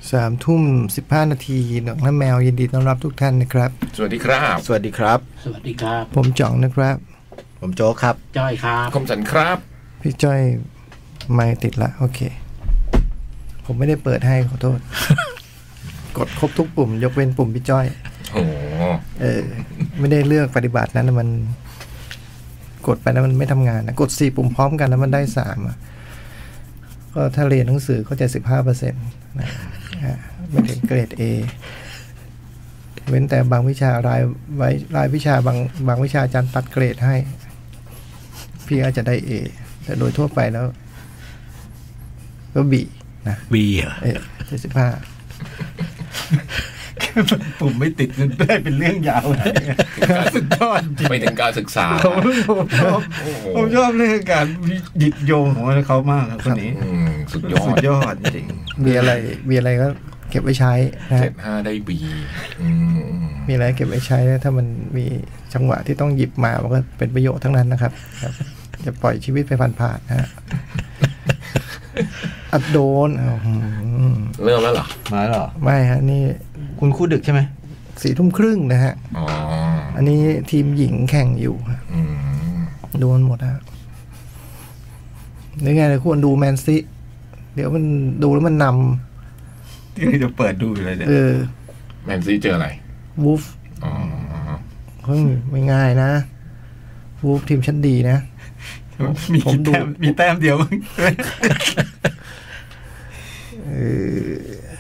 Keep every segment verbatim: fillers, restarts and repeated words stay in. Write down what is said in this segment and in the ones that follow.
สามทุ่มสิบห้านาทีหนังน้าแมวยินดีต้อนรับทุกท่านนะครับสวัสดีครับสวัสดีครับสวัสดีครับผมจ่องนะครับผมโจ๊กครับจ้อยครับคมสันครับพี่จ้อยไม่ติดละโอเคผมไม่ได้เปิดให้ขอโทษ กดครบทุกปุ่มยกเว้นปุ่มพี่จ้อยโอ้เออไม่ได้เลือกปฏิบัตินั้นมันกดไปแล้วมันไม่ทำงานนะกดสี่ปุ่มพร้อมกันแล้วมันได้สามอ่ะก็ถ้าเรียนหนังสือก็จะสิบห้าเปอร์เซ็นต์นะไม่ถึงเกรด A เว้นแต่บางวิชารายไว้รายวิชาบางบางวิชาอาจารย์ตัดเกรดให้พี่อาจจะได้ A แต่โดยทั่วไปแล้วก็ B นะ B เหรอเออสิบห้าผมไม่ติดนั่นได้เป็นเรื่องยาวเลยสุดยอดจริงไปถึงการศึกษาผมชอบผมชอบเรื่องการหยิบโยงของเขามากครับคนนี้สุดยอดสุดยอดจริงมีอะไรมีอะไรก็เก็บไว้ใช้นะเจ็ดห้าได้ B มีอะไรเก็บไว้ใช้ถ้ามันมีจังหวะที่ต้องหยิบมามันก็เป็นประโยชน์ทั้งนั้นนะครับครับจะปล่อยชีวิตไปผ่านๆนะฮะอัดโดนเริ่มแล้วเหรอมาแล้วเหรอไม่ฮะนี่คุณคู่ดึกใช่ไหมสี่ทุ่มครึ่งนะฮะอ๋ออันนี้ทีมหญิงแข่งอยู่โดนหมดฮะนี่ไงเลยควรดูแมนซีเดี๋ยวมันดูแล้วมันนำที่จะเปิดดูอยู่เลยเนี่ยเออแมนซีเจออะไรวูฟอ๋อเฮ้ยไม่ง่ายนะวูฟทีมชั้นดีนะมีแต้มมีแต้มเดียวเออ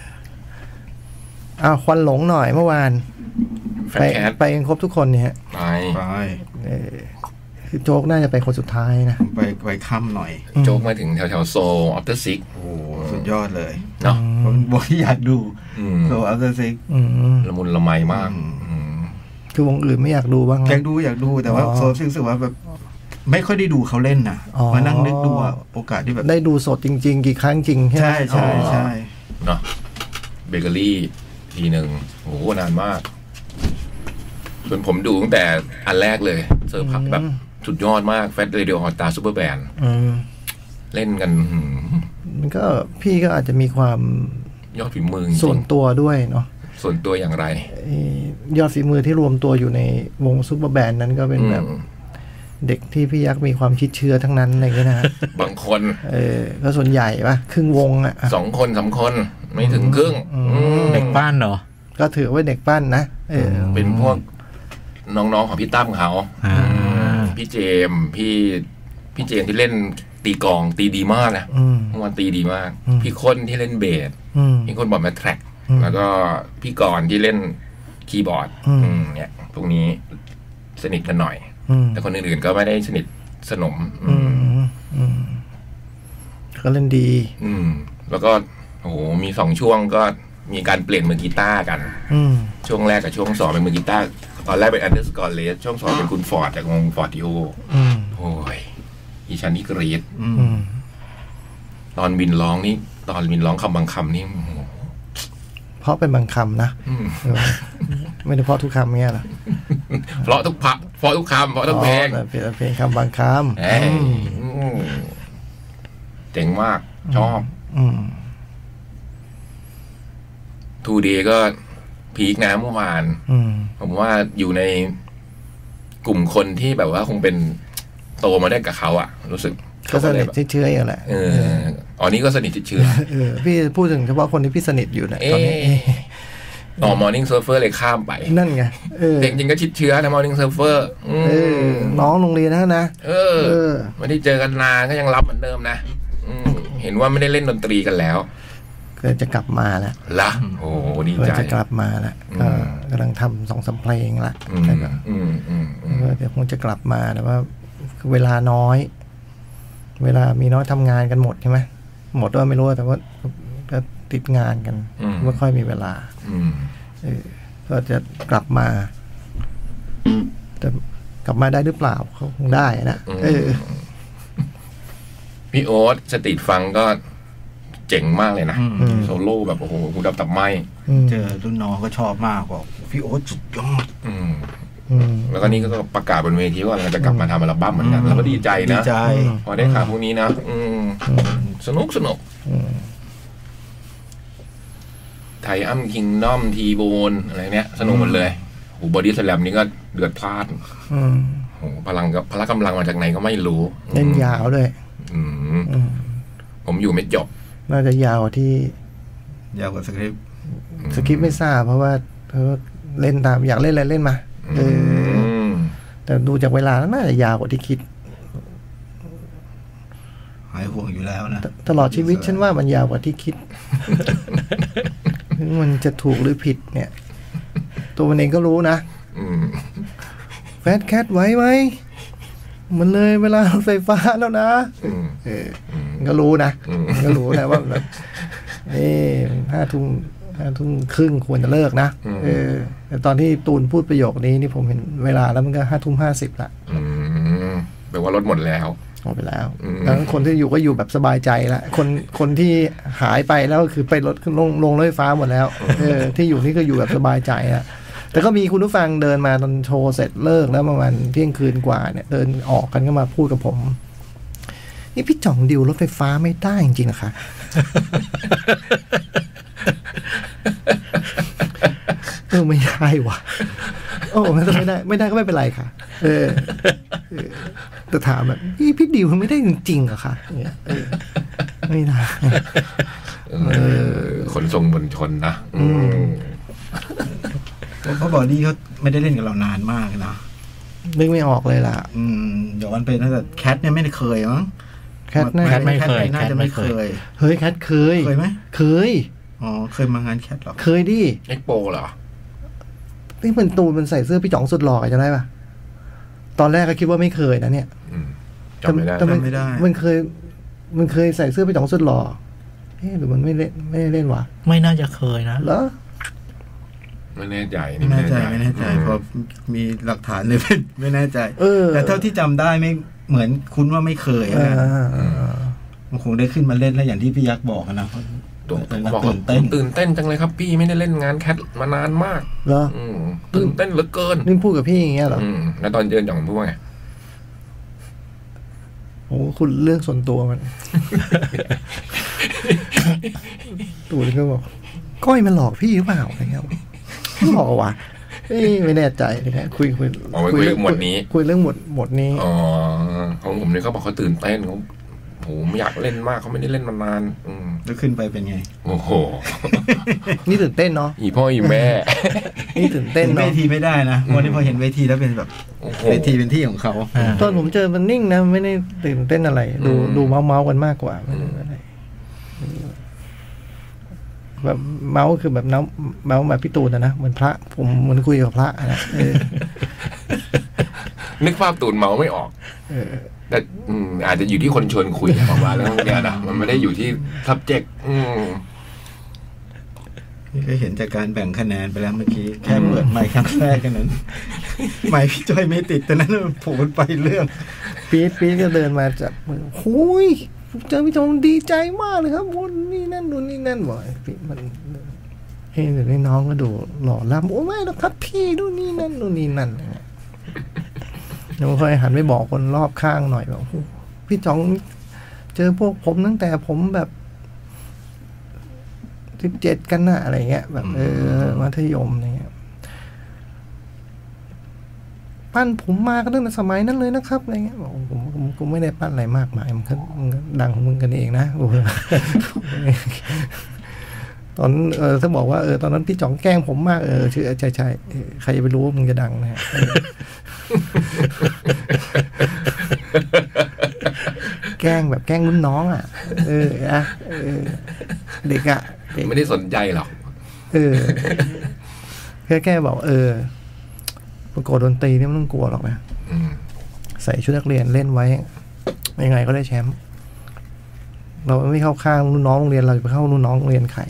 อ้าวควันหลงหน่อยเมื่อวานไปไปกันครบทุกคนเนี่ยไปไปเออคือโจ๊กน่าจะไปคนสุดท้ายนะไปไปค่ำหน่อยโจ๊กมาถึงแถวแถวโซออฟเตอร์ซิกโอ้สุดยอดเลยเนาะผมบอกที่อยากดูโซออฟเตอร์ซิกละมุนละไมมากคือวงอื่นไม่อยากดูบ้างอยากดูอยากดูแต่ว่าโซรู้สึกว่าแบบไม่ค่อยได้ดูเขาเล่นนะมานั่งนึกดูโอกาสที่แบบได้ดูสดจริงๆกี่ครั้งจริงใช่ใช่ใช่เนาะเบเกอรี่ทีหนึ่งโอ้โหนานมากส่วนผมดูตั้งแต่อันแรกเลยเซอร์พักแบบสุดยอดมากแฟตเรดิโอฮอตตาซูเปอร์แบนด์เล่นกันมันก็พี่ก็อาจจะมีความยอดฝีมือส่วนตัวด้วยเนาะส่วนตัวอย่างไรยอดฝีมือที่รวมตัวอยู่ในวงซูเปอร์แบนด์นั้นก็เป็นแบบเด็กที่พี่ยักษ์มีความคิดเชื่อทั้งนั้นอะไรเงี้ยนะบางคนเออก็ส่วนใหญ่ปะครึ่งวงอ่ะสองคนสามคนไม่ถึงครึ่งเด็กปั้นเหรอก็ถือว่าเด็กปั้นนะเออเป็นพวกน้องๆของพี่ตั้มเขาพี่เจมพี่พี่เจมที่เล่นตีกองตีดีมากนะเมื่อวานตีดีมากพี่คนที่เล่นเบสพี่คนบอร์ดแมทแทร็กแล้วก็พี่กรที่เล่นคีย์บอร์ดเนี่ยพวกนี้สนิทกันหน่อยแต่คนอื่นๆก็ไม่ได้สนิทสนมก็เล่นดีอืมแล้วก็โอ้โหมีสองช่วงก็มีการเปลี่ยนมือกีตาร์กันช่วงแรกกับช่วงสองเป็นมือกีตาร์ตอนแรกเป็นอันเดอร์สกอร์เลสช่วงสองเป็นคุณฟอร์ดจากวงฟอร์ดิโอโอ้ยอีชันนี่กรีดตอนวินร้องนี่ตอนวินร้องคำบางคำนี่เพราะเป็นบางคำนะไม่ได้เพราะทุกคำเงี้ยหรอเพราะทุกพักเพราะทุกคำเพราะทุกเพลงเป็นเพลงคำบางคำเจ๋งมากชอบทูเดย์ก็พีคนะเมื่อวานผมว่าอยู่ในกลุ่มคนที่แบบว่าคงเป็นโตมาได้กับเขาอ่ะรู้สึกก็สนิทเชื่อๆแหละเอออ๋อนี่ก็สนิทเชื่อเออพี่พูดถึงเฉพาะคนที่พี่สนิทอยู่นะตอนนี้อ๋อ Morning Surfer เลยข้ามไปนั่นไงเออจริงๆก็ชิดเชื้อนะ Morning Surfer เออน้องโรงเรียนนะนะเออไม่ได้เจอกันนานก็ยังรับเหมือนเดิมนะเห็นว่าไม่ได้เล่นดนตรีกันแล้วก็จะกลับมาแล้วละโอ้ดีใจจะกลับมาแล้วก็กำลังทำสองสามเพลงละนะครับเดี๋ยวคงจะกลับมาแต่ว่าเวลาน้อยเวลามีน้อยทำงานกันหมดใช่ไหมหมดว่าไม่รู้แต่ว่าก็ติดงานกันไม่ค่อยมีเวลาเออก็จะกลับมาแต่กลับมาได้หรือเปล่าเขาคงได้นะเออพี่โอ๊ตสตรีทฟังก็เจ๋งมากเลยนะโซโล่แบบโอ้โหหูดับตับไหมเจอรุ่นน้องก็ชอบมากบอกพี่โอ๊ตสุดยอดแล้วก็นี่ก็ประกาศบนเวทีว่าเราจะกลับมาทำอัลบั้มเหมือนกันแล้วก็ดีใจนะพอได้ข่าวพวกนี้นะสนุกสนุกอัมคิงดอมทีโบนอะไรเนี้ยสนุกหมดเลยโอ้บอดี้สแลมนี่ก็เดือดพล่านโอ้พลังกับพละกำลังมาจากไหนก็ไม่รู้เล่นยาวด้วยผมอยู่ไม่จบน่าจะยาวที่ยาวกว่าสคริปต์สคริปต์ไม่ทราบเพราะว่าเพราะเล่นตามอยากเล่นอะไรเล่นมาเออแต่ดูจากเวลาแล้วน่าจะยาวกว่าที่คิดหายห่วงอยู่แล้วนะตลอดชีวิตฉันว่ามันยาวกว่าที่คิดมันจะถูกหรือผิดเนี่ยตัวมันเองก็รู้นะแฟตแคทไว้ไหมมันเลยเวลาไฟฟ้าแล้วนะเออก็รู้นะก็รู้นะว่าแบบเอ๊ะห้าทุ่มห้าทุ่มครึ่งควรจะเลิกนะเออแต่ตอนที่ตูนพูดประโยคนี้นี่ผมเห็นเวลาแล้วมันก็ห้าทุ่มห้าสิบละแปลว่ารถหมดแล้วหมดไปแล้วแล้วคนที่อยู่ก็อยู่แบบสบายใจละคนคนที่หายไปแล้วคือไปรถลงลงรถไฟฟ้าหมดแล้วเออที่อยู่นี่ก็อยู่แบบสบายใจละแต่ก็มีคุณผู้ฟังเดินมาตอนโชว์เสร็จเลิกแล้วประมาณเที่ยงคืนกว่าเนี่ยเดินออกกันก็มาพูดกับผมนี่พี่จ่องดิวรถไฟฟ้าไม่ได้จริงๆนะคะเออไม่ได้ว่ะโอ้ไม่ได้ไม่ได้ก็ไม่เป็นไรค่ะเออแต่ถามแบบพี่พี่ดิวไม่ได้จริงๆเหรอคะไม่ได้ขนส่งมวลชนนะเพราะบอดี้เขาไม่ได้เล่นกับเรานานมากนะนึกไม่ออกเลยล่ะอืมย้อนไปตั้งแต่แคทเนี่ยไม่ได้เคยมั้งแคทน่าไม่เคยน่าจะไม่เคยเฮ้ยแคทเคยเคยไหมเคยอ๋อเคยมางานแคทหรอเคยดิเอ็กโปเหรอนี่มันตูนมันใส่เสื้อพี่จ๋องสุดหล่อจะได้ป่ะตอนแรกก็คิดว่าไม่เคยนะเนี่ยจำไม่ได้จำไม่ได้มันเคยมันเคยใส่เสื้อพี่จ๋องสุดหล่อเอ๊ะหรือมันไม่เล่นไม่เล่นวะไม่น่าจะเคยนะเหรอไม่แน่ใจไม่แน่ใจไม่แน่ใจเพราะมีหลักฐานเลยไม่แน่ใจแต่เท่าที่จำได้ไม่เหมือนคุ้นว่าไม่เคยนะมันคงได้ขึ้นมาเล่นแล้วอย่างที่พี่ยักษ์บอกนะบอกตื่นเต้นตื่นเต้นจังเลยครับพี่ไม่ได้เล่นงานแคทมานานมากเหรอตื่นเต้นเหลือเกินนี่พูดกับพี่อย่างเงี้ยเหรอแล้วตอนเจอจ่องพูดว่าไงโอ้คุณเรื่องส่วนตัวมันตัวนี้ก็บอกก้อยมันหลอกพี่หรือเปล่าอะไรเงี้ยหลอกวะไม่แน่ใจนะครับคุยคุยคุยเรื่องหมดนี้คุยเรื่องหมดหมดนี้อ๋อของผมเนี่ยเขาบอกเขาตื่นเต้นเขาผมอยากเล่นมากเขาไม่ได้เล่นมานานแล้วขึ้นไปเป็นไงโอ้โหนี่ตื่นเต้นเนาะอีพ่ออีแม่นี่ตื่นเต้นเนาะเวทีไม่ได้นะวันนี้พอเห็นเวทีแล้วเป็นแบบเวทีเป็นที่ของเขาตอนผมเจอมันนิ่งนะไม่ได้ตื่นเต้นอะไรดูดูเมาเมากันมากกว่าอะไรแบบเมาคือแบบน้ำเมาแบบพี่ตูนนะเหมือนพระผมเหมือนคุยกับพระนะนึกภาพตูนเมาไม่ออกแต่อาจจะอยู่ที่คนชวนคุยออกมาแล้วเนี่ยนะมันไม่ได้อยู่ที่ subject นี่ก็เห็นจากการแบ่งคะแนนไปแล้วเมื่อกี้แค่เปิดไมค์ครั้งแรกกันนั้นไมค์พี่จ้อยไม่ติดแต่นั้นผมไปเรื่องปี๊ดปี๊ดก็เดินมาจากมือโอ้ยเจอพี่จงดีใจมากเลยครับวันนี้นั่นดูนี่นั่นบ่อยพี่มันเฮ้ยเดี๋ยวน้องก็ดูหล่อล้ำโอ้ไม่หรอกครับพี่ดูนี่นั่นดูนี่นั่นเราค่อยหันไปบอกคนรอบข้างหน่อยแบบพี่จองเจอพวกผมตั้งแต่ผมแบบสิบเจ็ดกันนะอะไรเงี้ยแบบเออมัธยมเนี่ยปั้นผมมาก็ตั้งแต่สมัยนั้นเลยนะครับอะไรเงี้ยบอกผมผมผมไม่ได้ปั้นอะไรมากมายมันก็ดังของมึงกันเองนะโอ้โหตอนเออถ้าบอกว่าเออตอนนั้นพี่จ๋องแกล้งผมมากเออชื่อใช่ใช่ใครจะไปรู้ว่ามึงจะดังนะฮะแกล้งแบบแกล้งรุ่นน้องอ่ะเอออะเด็กอ่ะไม่ได้สนใจหรอกเออแค่แค่บอกเออประกวดดนตรีนี่ไม่ต้องกลัวหรอกนะใส่ชุดนักเรียนเล่นไว้ยังไงก็ได้แชมป์เราไม่เข้าข้างรุ่นน้องโรงเรียนเราจะไปเข้ารุ่นน้องโรงเรียนใคร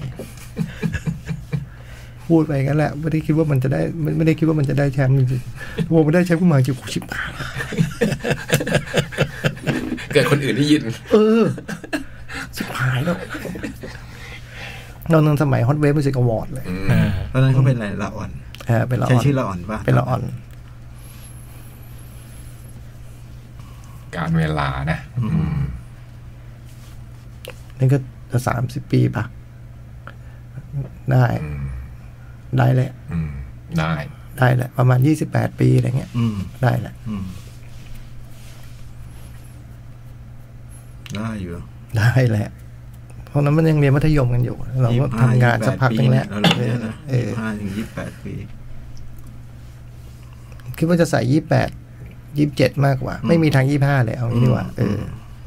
พูดไปงั้นแหละไม่ได้คิดว่ามันจะได้ไม่ได้คิดว่ามันจะได้แชมป์จริงๆพอมันได้แชมป์ขึ้นมาจริงๆชิบหายเกิดคนอื่นได้ยินเออชิบหายแล้วตอนนั้นสมัยฮอตเวฟมิวสิกอวอร์ดเลยตอนนั้นเขาเป็นอะไรละอ่อนเออเป็นละอ่อนใช้ชื่อละอ่อนป่ะเป็นละอ่อนการเวลานะนี่ก็จะสามสิบปีป่ะได้ได้แหละได้ได้แหละประมาณยี่สิบแปดปีอะไรเงี้ยได้แหละได้อยู่ได้แหละเพราะนั้นมันยังเรียนมัธยมกันอยู่เราก็ทำงานสักพักนึงแล้วเออห้าถึงยี่สิบแปดปีคิดว่าจะใส่ยี่สิบแปดยี่สิบเจ็ดมากกว่าไม่มีทางยี่สิบห้าเลยเอางี้ดีกว่าเออ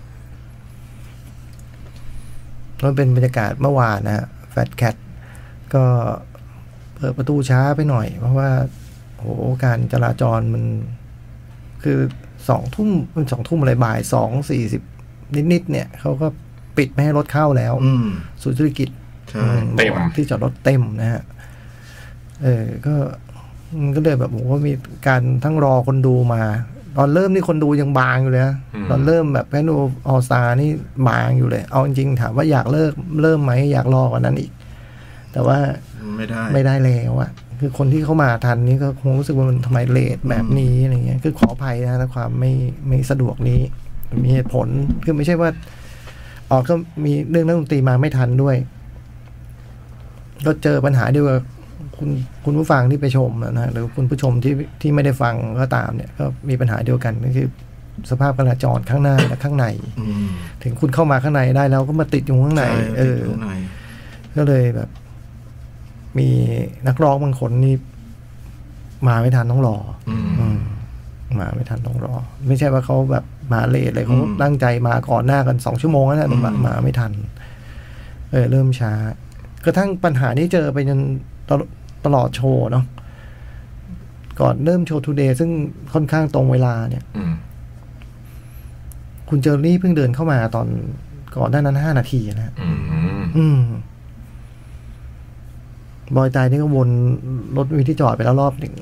มันเป็นบรรยากาศเมื่อวานนะแฟตแคทก็เปิดประตูช้าไปหน่อยเพราะว่าโหการจราจรมันคือสองทุ่มมันสองทุ่มอะไรบ่ายสองสี่สิบนิดๆเนี่ยเขาก็ปิดไม่ให้รถเข้าแล้วศูนย์ธุรกิจเต็มที่จอดรถเต็มนะฮะเออก็มันก็เลยแบบโหมีการทั้งรอคนดูมาตอนเริ่มนี่คนดูยังบางอยู่เลยนะตอนเริ่มแบบแพนดูออสตานี่บางอยู่เลยเอาจริงๆถามว่าอยากเลิกเริ่มไหมอยากรอกว่านั้นอีกแต่ว่าไม่ได้ไม่ได้แล้วอะคือคนที่เข้ามาทันนี่ก็คงรู้สึกว่ามันทำไมเลทแบบนี้อะไรเงี้ยคือขออภัยนะและความไม่ไม่สะดวกนี้มีเหตุผลคือไม่ใช่ว่าออกก็มีเรื่องนักดนตรีมาไม่ทันด้วยก็เจอปัญหาเดียวกับคุณคุณผู้ฟังที่ไปชมนะหรือคุณผู้ชมที่ที่ไม่ได้ฟังก็ตามเนี่ยก็มีปัญหาเดียวกันก็คือสภาพจราจรข้างหน้าและข้างในถึงคุณเข้ามาข้างในได้แล้วก็มาติดอยู่ข้างในเออก็เลยแบบมีนักร้องบางคนนี่มาไม่ทันต้องรอมาไม่ทันต้องรอไม่ใช่ว่าเขาแบบมาเลทเลยเขาตั้งใจมาก่อนหน้ากันสองชั่วโมงแล้วนะมามาไม่ทันเออเริ่มช้ากระทั่งปัญหานี้เจอไปจนตลอดโชว์เนาะก่อนเริ่มโชว์ทูเดย์ซึ่งค่อนข้างตรงเวลาเนี่ยคุณเจอรี่เพิ่งเดินเข้ามาตอนก่อนหน้านั้นห้านาทีนะอืมบอยตายนี่ก็วนรถวิที่จอดไปแล้วรอบหนึ่ง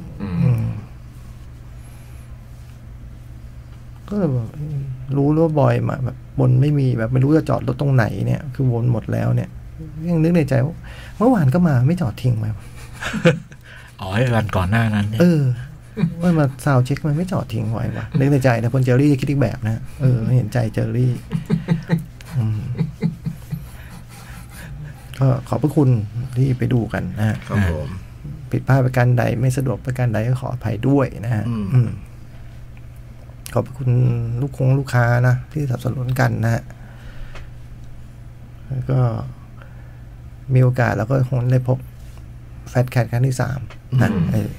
ก็แบบรู้ว่าบอยมาแบบวนไม่มีแบบไม่รู้จะจอดรถตรงไหนเนี่ยคือวนหมดแล้วเนี่ยยังนึกในใจว่าเมื่อวานก็มาไม่จอดทิ้งมาอ๋อไอ้วันก่อนหน้านั้นเออว่ามาซาวเช็คมันไม่จอดทิ้งไว้ว่ะนึกในใจนะคนเจอรี่จะคิดอีกแบบนะเออเห็นใจเจอรี่ก็ขอบพระคุณที่ไปดูกันนะครับผมผิดพลาดประการใดไม่สะดวกประการใดก็ขออภัยด้วยนะฮะขอบคุณลูกคงลูกค้านะที่สนับสนุนกันนะฮะแล้วก็มีโอกาสแล้วก็คงได้พบแฟตแคทครั้งที่สามนะเออ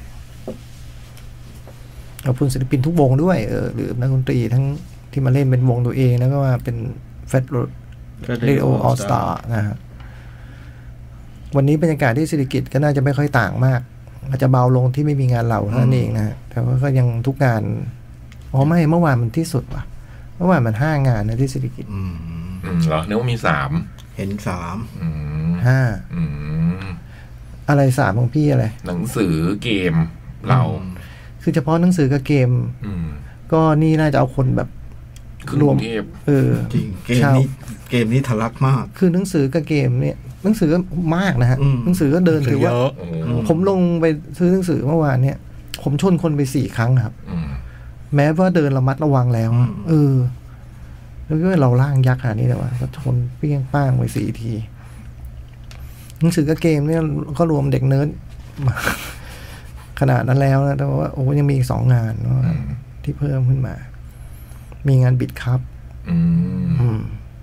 ขอบคุณศิลปินทุกวงด้วยเออหรือนักดนตรีทั้งที่มาเล่นเป็นวงตัวเองแล้วก็มาเป็นแฟตเรดิโอออลสตาร์นะฮะวันนี้บรรยากาศที่ศิริกิจก็น่าจะไม่ค่อยต่างมากอาจจะเบาลงที่ไม่มีงานเหล่านั่นเองนะฮะแต่ว่าก็ยังทุกงานอ๋อไม่เมื่อวานมันที่สุดว่ะเมื่อวานมันห้างานนะที่ศิริกิจอืมเหรอนึกว่ามีสามเห็นสามห้าอะไรสามของพี่อะไรหนังสือเกมเราคือเฉพาะหนังสือกับเกมก็นี่น่าจะเอาคนแบบรวมเออจริงเกมนี้เกมนี้ทะลักมากคือหนังสือกับเกมเนี่ยหนังสือก็มากนะฮะหนังสือก็เดินถือว่าผมลงไปซื้อหนังสือเมื่อวานเนี่ยผมชนคนไปสี่ครั้งครับแม้ว่าเดินระมัดระวังแล้วเออแล้วก็เราล่างยักษ์ขนาดนี้แต่ว่าก็ชนเปี้ยงป้างไปสี่ทีหนังสือกับเกมเนี่ยก็รวมเด็กเนิร์ดขนาดนั้นแล้วนะแต่ว่าโอ้ยังมีอีกสองงานที่เพิ่มขึ้นมามีงานบิดครับอืม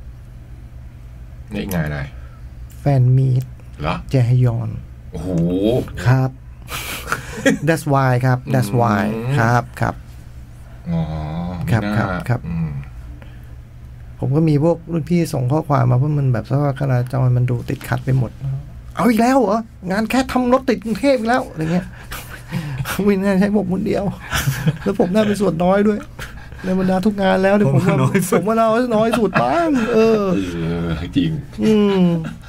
นี่งานอะไรแฟนมีตเหรอแจฮยอนโอ้โหครับ that's why ครับ that's why ครับครับอ๋อครับครับครับผมก็มีพวกรุ่นพี่ส่งข้อความมาเพราะมันแบบสภาพจราจรมันดูติดขัดไปหมดเอาอีกแล้วเหรองานแค่ทำรถติดกรุงเทพอีกแล้วอะไรเงี้ยวินงานใช้ผมคนเดียวแล้วผมน่าเป็นส่วนน้อยด้วยในบรรดาทุกงานแล้วเนี่ยผมว่าผมว่าเราน้อยสุดบ้างเออจริงอืม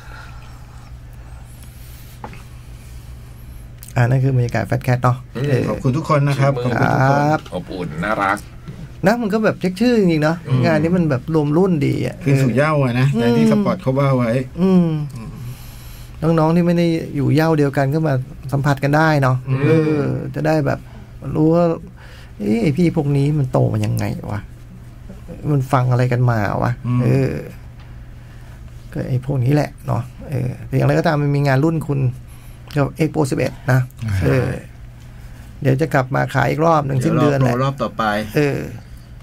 อ่านั่นคือบรรยากาศแฟตแคทเนาะขอบคุณทุกคนนะครับขอบคุณทุกคนอบอุ่นน่ารักนะมันก็แบบเช็คชื่อจริงๆเนาะงานนี้มันแบบรวมรุ่นดีอ่ะคือสุดเย้าอะนะแต่ที่สปอร์ตเขาว่าไว้อืมน้องๆที่ไม่ได้อยู่เย้าเดียวกันก็มาสัมผัสกันได้เนาะเออจะได้แบบรู้ว่าเอ้พี่พวกนี้มันโตมายังไงวะมันฟังอะไรกันมาวะเออก็ไอ้พวกนี้แหละเนาะเออแต่อย่างไรก็ตามมันมีงานรุ่นคุณกับ Expo สิบเอ็ดนะเออเดี๋ยวจะกลับมาขายอีกรอบหนึ่งสิ้นเดือนแหละรอบต่อไปเออ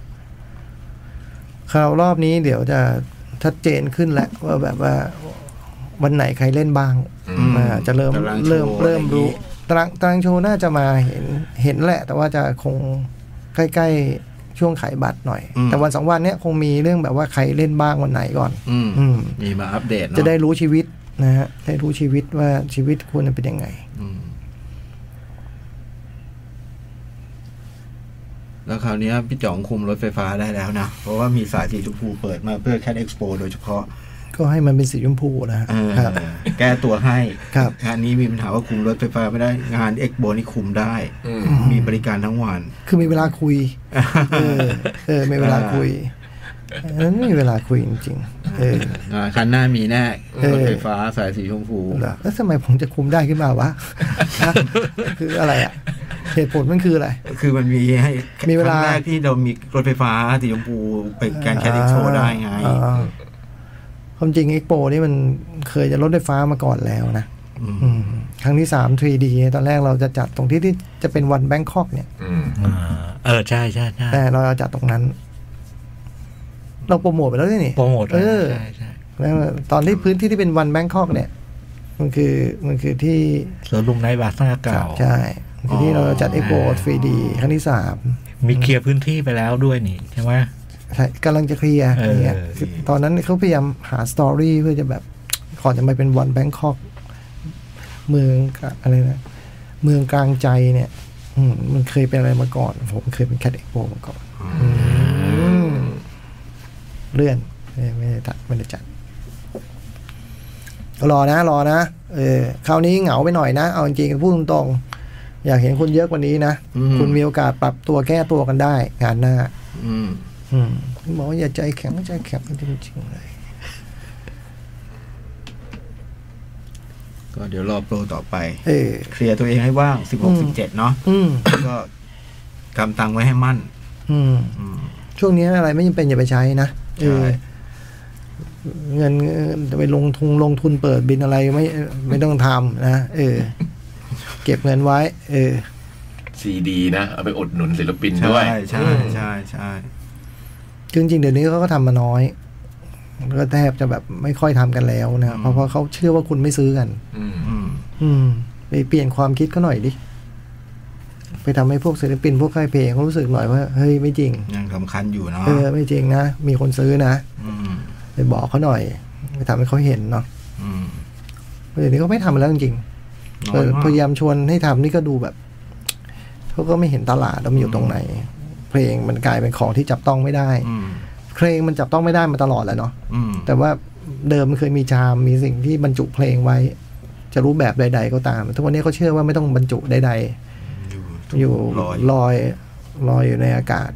คราวรอบนี้เดี๋ยวจะชัดเจนขึ้นแหละว่าแบบว่าวันไหนใครเล่นบ้างมาจะเริ่มเริ่มเริ่มรู้ตารางตารางโชว์น่าจะมาเห็นเห็นแหละแต่ว่าจะคงใกล้ๆช่วงขายบัตรหน่อยแต่วันสองวันเนี้ยคงมีเรื่องแบบว่าใครเล่นบ้างวันไหนก่อนอืมมีมาอัปเดตจะได้รู้ชีวิตนะฮะได้รู้ชีวิตว่าชีวิตคุณเป็นยังไงแล้วคราวนี้พี่จ๋องคุมรถไฟฟ้าได้แล้วนะเพราะว่ามีสายสีชมพูเปิดมาเพื่อแคดเอ็กซ์โปโดยเฉพาะก็ให้มันเป็นสีชมพูนะครับแก้ตัวให้ครับงานนี้มีปัญหาว่าคุมรถไฟฟ้าไม่ได้งานเอ็กซ์โปนี่คุมได้มีบริการทั้งวันคือมีเวลาคุยเออเออมีเวลาคุยนั้นมีเวลาคุยจริงๆเออคันหน้ามีแน่รถไฟฟ้าสายสีชมพูแล้วทำไมผมจะคุมได้ขึ้นมาวะคืออะไรอ่ะเหตุผลมันคืออะไรคือมันมีให้มีเวลาแรกที่เรามีรถไฟฟ้าสีชมพูไปการแคดดิ้งโชว์ได้ไงความจริง Expo นี่มันเคยจะรถไฟฟ้ามาก่อนแล้วนะครั้งที่สาม ทรี ดี ตอนแรกเราจะจัดตรงที่ที่จะเป็นวันแบงคอกเนี่ยเออใช่ใช่ใช่แต่เราจัดตรงนั้นเราโปรโมทไปแล้วนี่โปรโมทเออแล้วตอนที่พื้นที่ที่เป็นวันแบงคอกเนี่ยมันคือมันคือที่สวนลุมไนท์บาซ่าเก่าใช่คือที่เราจัด Expo ทรี ดี ครั้งที่สามมีเคลียร์พื้นที่ไปแล้วด้วยนี่ใช่ไหมใช่กำลังจะเคลียร์อย่างเงี้ยตอนนั้นเขาพยายามหาสตอรี่เพื่อจะแบบก่อนจะมาเป็นวันแบงคอกเมืองอะไรนะเมืองกลางใจเนี่ยมันเคยเป็นอะไรมาก่อนผมเคยเป็นแคดเอ็กโปมาก่อนเลื่อนไม่ได้ตัดไม่ได้จัดรอนะรอนะเออคราวนี้เหงาไปหน่อยนะเอาจริงๆพูดตรงๆอยากเห็นคุณเยอะกว่านี้นะคุณมีโอกาสปรับตัวแก้ตัวกันได้งานหน้าอืมอืมบอกว่าอย่าใจแข็งใจแข็งจริงๆเลยก็เดี๋ยวรอโปรต่อไปเออเคลียร์ตัวเองให้ว่างสิบหก สิบเจ็ดเนาะก็กำตังไว้ให้มั่นช่วงนี้อะไรไม่จำเป็นอย่าไปใช้นะเออเงินไปลงทุนลงทุนเปิดบินอะไรไม่ไม่ต้องทำนะเออเก็บเงินไว้เออซีดีนะเอาไปอุดหนุนศิลปินด้วยใช่ใช่ใช่ใช่จริงๆเดี๋ยวนี้เขาก็ทำมาน้อยก็แทบจะแบบไม่ค่อยทำกันแล้วนะเพราะเพราะเขาเชื่อว่าคุณไม่ซื้อกันอืมไปเปลี่ยนความคิดเขาหน่อยดิไปทำให้พวกศิลปินพวกค่ายเพลงเขารู้สึกหน่อยว่าเฮ้ยไม่จริงยังสำคัญอยู่เนาะเออไม่จริงนะมีคนซื้อนะไปบอกเขาหน่อยไปทำให้เขาเห็นเนาะเดี๋ยวนี้เขาไม่ทำแล้วจริงๆพยายามชวนให้ทำนี่ก็ดูแบบเขาก็ไม่เห็นตลาดแล้วมันอยู่ตรงไหนเพลงมันกลายเป็นของที่จับต้องไม่ได้เพลงมันจับต้องไม่ได้มาตลอดแหละเนาะแต่ว่าเดิมมันเคยมีชามมีสิ่งที่บรรจุเพลงไว้จะรูปแบบใดๆก็ตามทุกวันนี้เขาเชื่อว่าไม่ต้องบรรจุใดๆอยู่ลอยลอยอยู่ในอากาศ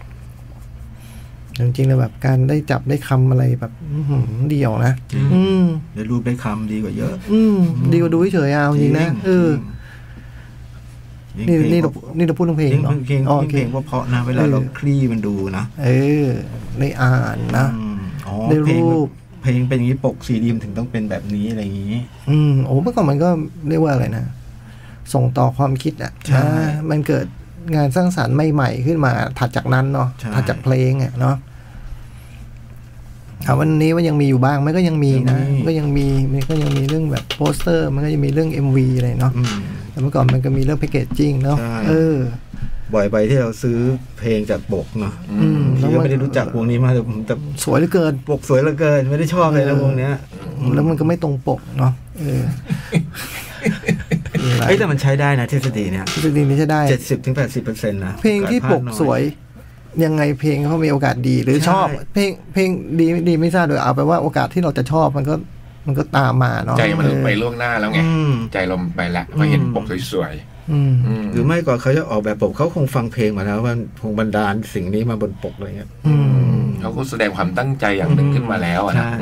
จริงๆแล้วแบบการได้จับได้คำอะไรแบบเดียวนะได้รูปได้คำดีกว่าเยอะดีกว่าดูเฉยๆเอาจริงนะเออนี่นี่เรานี่เราพูดเรื่องเพลงเนาะเพลงเพลงเพราะนะเวลาเราคลี่มันดูนะเออได้อ่านนะได้รูปเพลงเป็นอย่างนี้ปกซีดีมถึงต้องเป็นแบบนี้อะไรอย่างนี้อืมโอ้เมื่อก่อนมันก็เรียกว่าอะไรนะส่งต่อความคิดอ่ะนะมันเกิดงานสร้างสรรค์ใหม่ๆขึ้นมาถัดจากนั้นเนาะถัดจากเพลงอ่ะเนาะถามวันนี้ว่ายังมีอยู่บ้างมันก็ยังมีนะก็ยังมีมันก็ยังมีเรื่องแบบโปสเตอร์มันก็ยังมีเรื่อง เอ็ม วี อะไรเนาะแต่เมื่อก่อนมันก็มีเรื่องแพคเกจจิ้งเนาะเออบ่อยไปที่เราซื้อเพลงจากปกเนาะที่ไม่ได้รู้จักวงนี้มาแต่แต่สวยเหลือเกินปกสวยเหลือเกินไม่ได้ชอบเลยนะวงเนี้ยแล้วมันก็ไม่ตรงปกเนาะเออไอ้แต่มันใช้ได้นะทฤษฎีเนี่ยทฤษฎีนี้ใช้ได้เจ็ดสิบถึงแปดสิบเปอร์เซ็นต์ นะเพลงที่ปกสวยยังไงเพลงเขามีโอกาสดีหรือชอบเพลงเพลงดีดีไม่ทราบโดยเอาไปว่าโอกาสที่เราจะชอบมันก็มันก็ตามมาเนาะใจมันไปล่วงหน้าแล้วไงใจเราไปละพอเห็นปกสวยๆหรือไม่ก่อนเขาจะออกแบบปกเขาคงฟังเพลงมาแล้วว่าคงบันดาลสิ่งนี้มาบนปกอะไรเงี้ยเขาก็แสดงความตั้งใจอย่างหนึ่งขึ้นมาแล้วนะ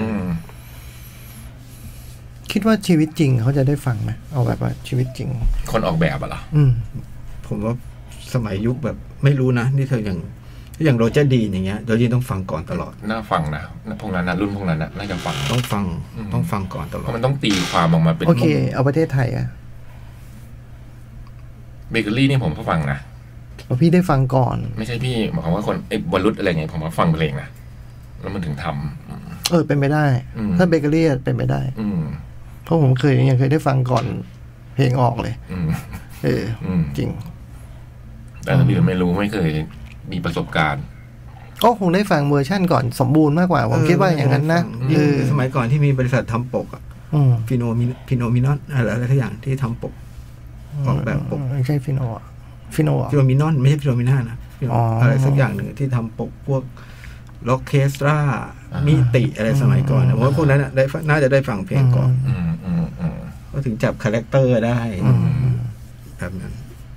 คิดว่าชีวิตจริงเขาจะได้ฟังไหมเอาแบบว่าชีวิตจริงคนออกแบบอะเหรอผมว่าสมัยยุคแบบไม่รู้นะนี่เธออย่างอย่างโรเจอร์ดีนอย่างเงี้ยโรเจอร์ต้องฟังก่อนตลอดน่าฟังนะพวกนั้นนะรุ่นพวกนั้นนะน่าจะฟังต้องฟังต้องฟังก่อนตลอดเพราะมันต้องตีความออกมาเป็นโอเคเอาประเทศไทยอะเบเกอรี่นี่ผมก็ฟังนะพอพี่ได้ฟังก่อนไม่ใช่พี่หมายความว่าคนไอ้บอลลุดอะไรเงี้ยผมมาฟังเพลงนะแล้วมันถึงทำเออเป็นไปได้ถ้าเบเกอรี่เป็นไปได้เพราะผมเคยยังเคยได้ฟังก่อนเพลงออกเลยเออจริงแต่พี่ไม่รู้ไม่เคยมีประสบการณ์ก็คงได้ฟังเวอร์ชั่นก่อนสมบูรณ์มากกว่าผมคิดว่าอย่างนั้นนะคือสมัยก่อนที่มีบริษัททำปกอ่ะฟิโนมิฟิโนมินอนอะไรอะไรทุกอย่างที่ทำปกออกแบบปกไม่ใช่ฟิโนฟิโนฟิโนมินอนไม่ใช่ฟิโนมิน่านะอะไรสักอย่างหนึ่งที่ทำปกพวกล็อกเคสตรามิติอะไรสมัยก่อนผมว่าพวกนั้นได้น่าจะได้ฟังเพลงก่อนก็ถึงจับคาแรคเตอร์ได้แบบนั้น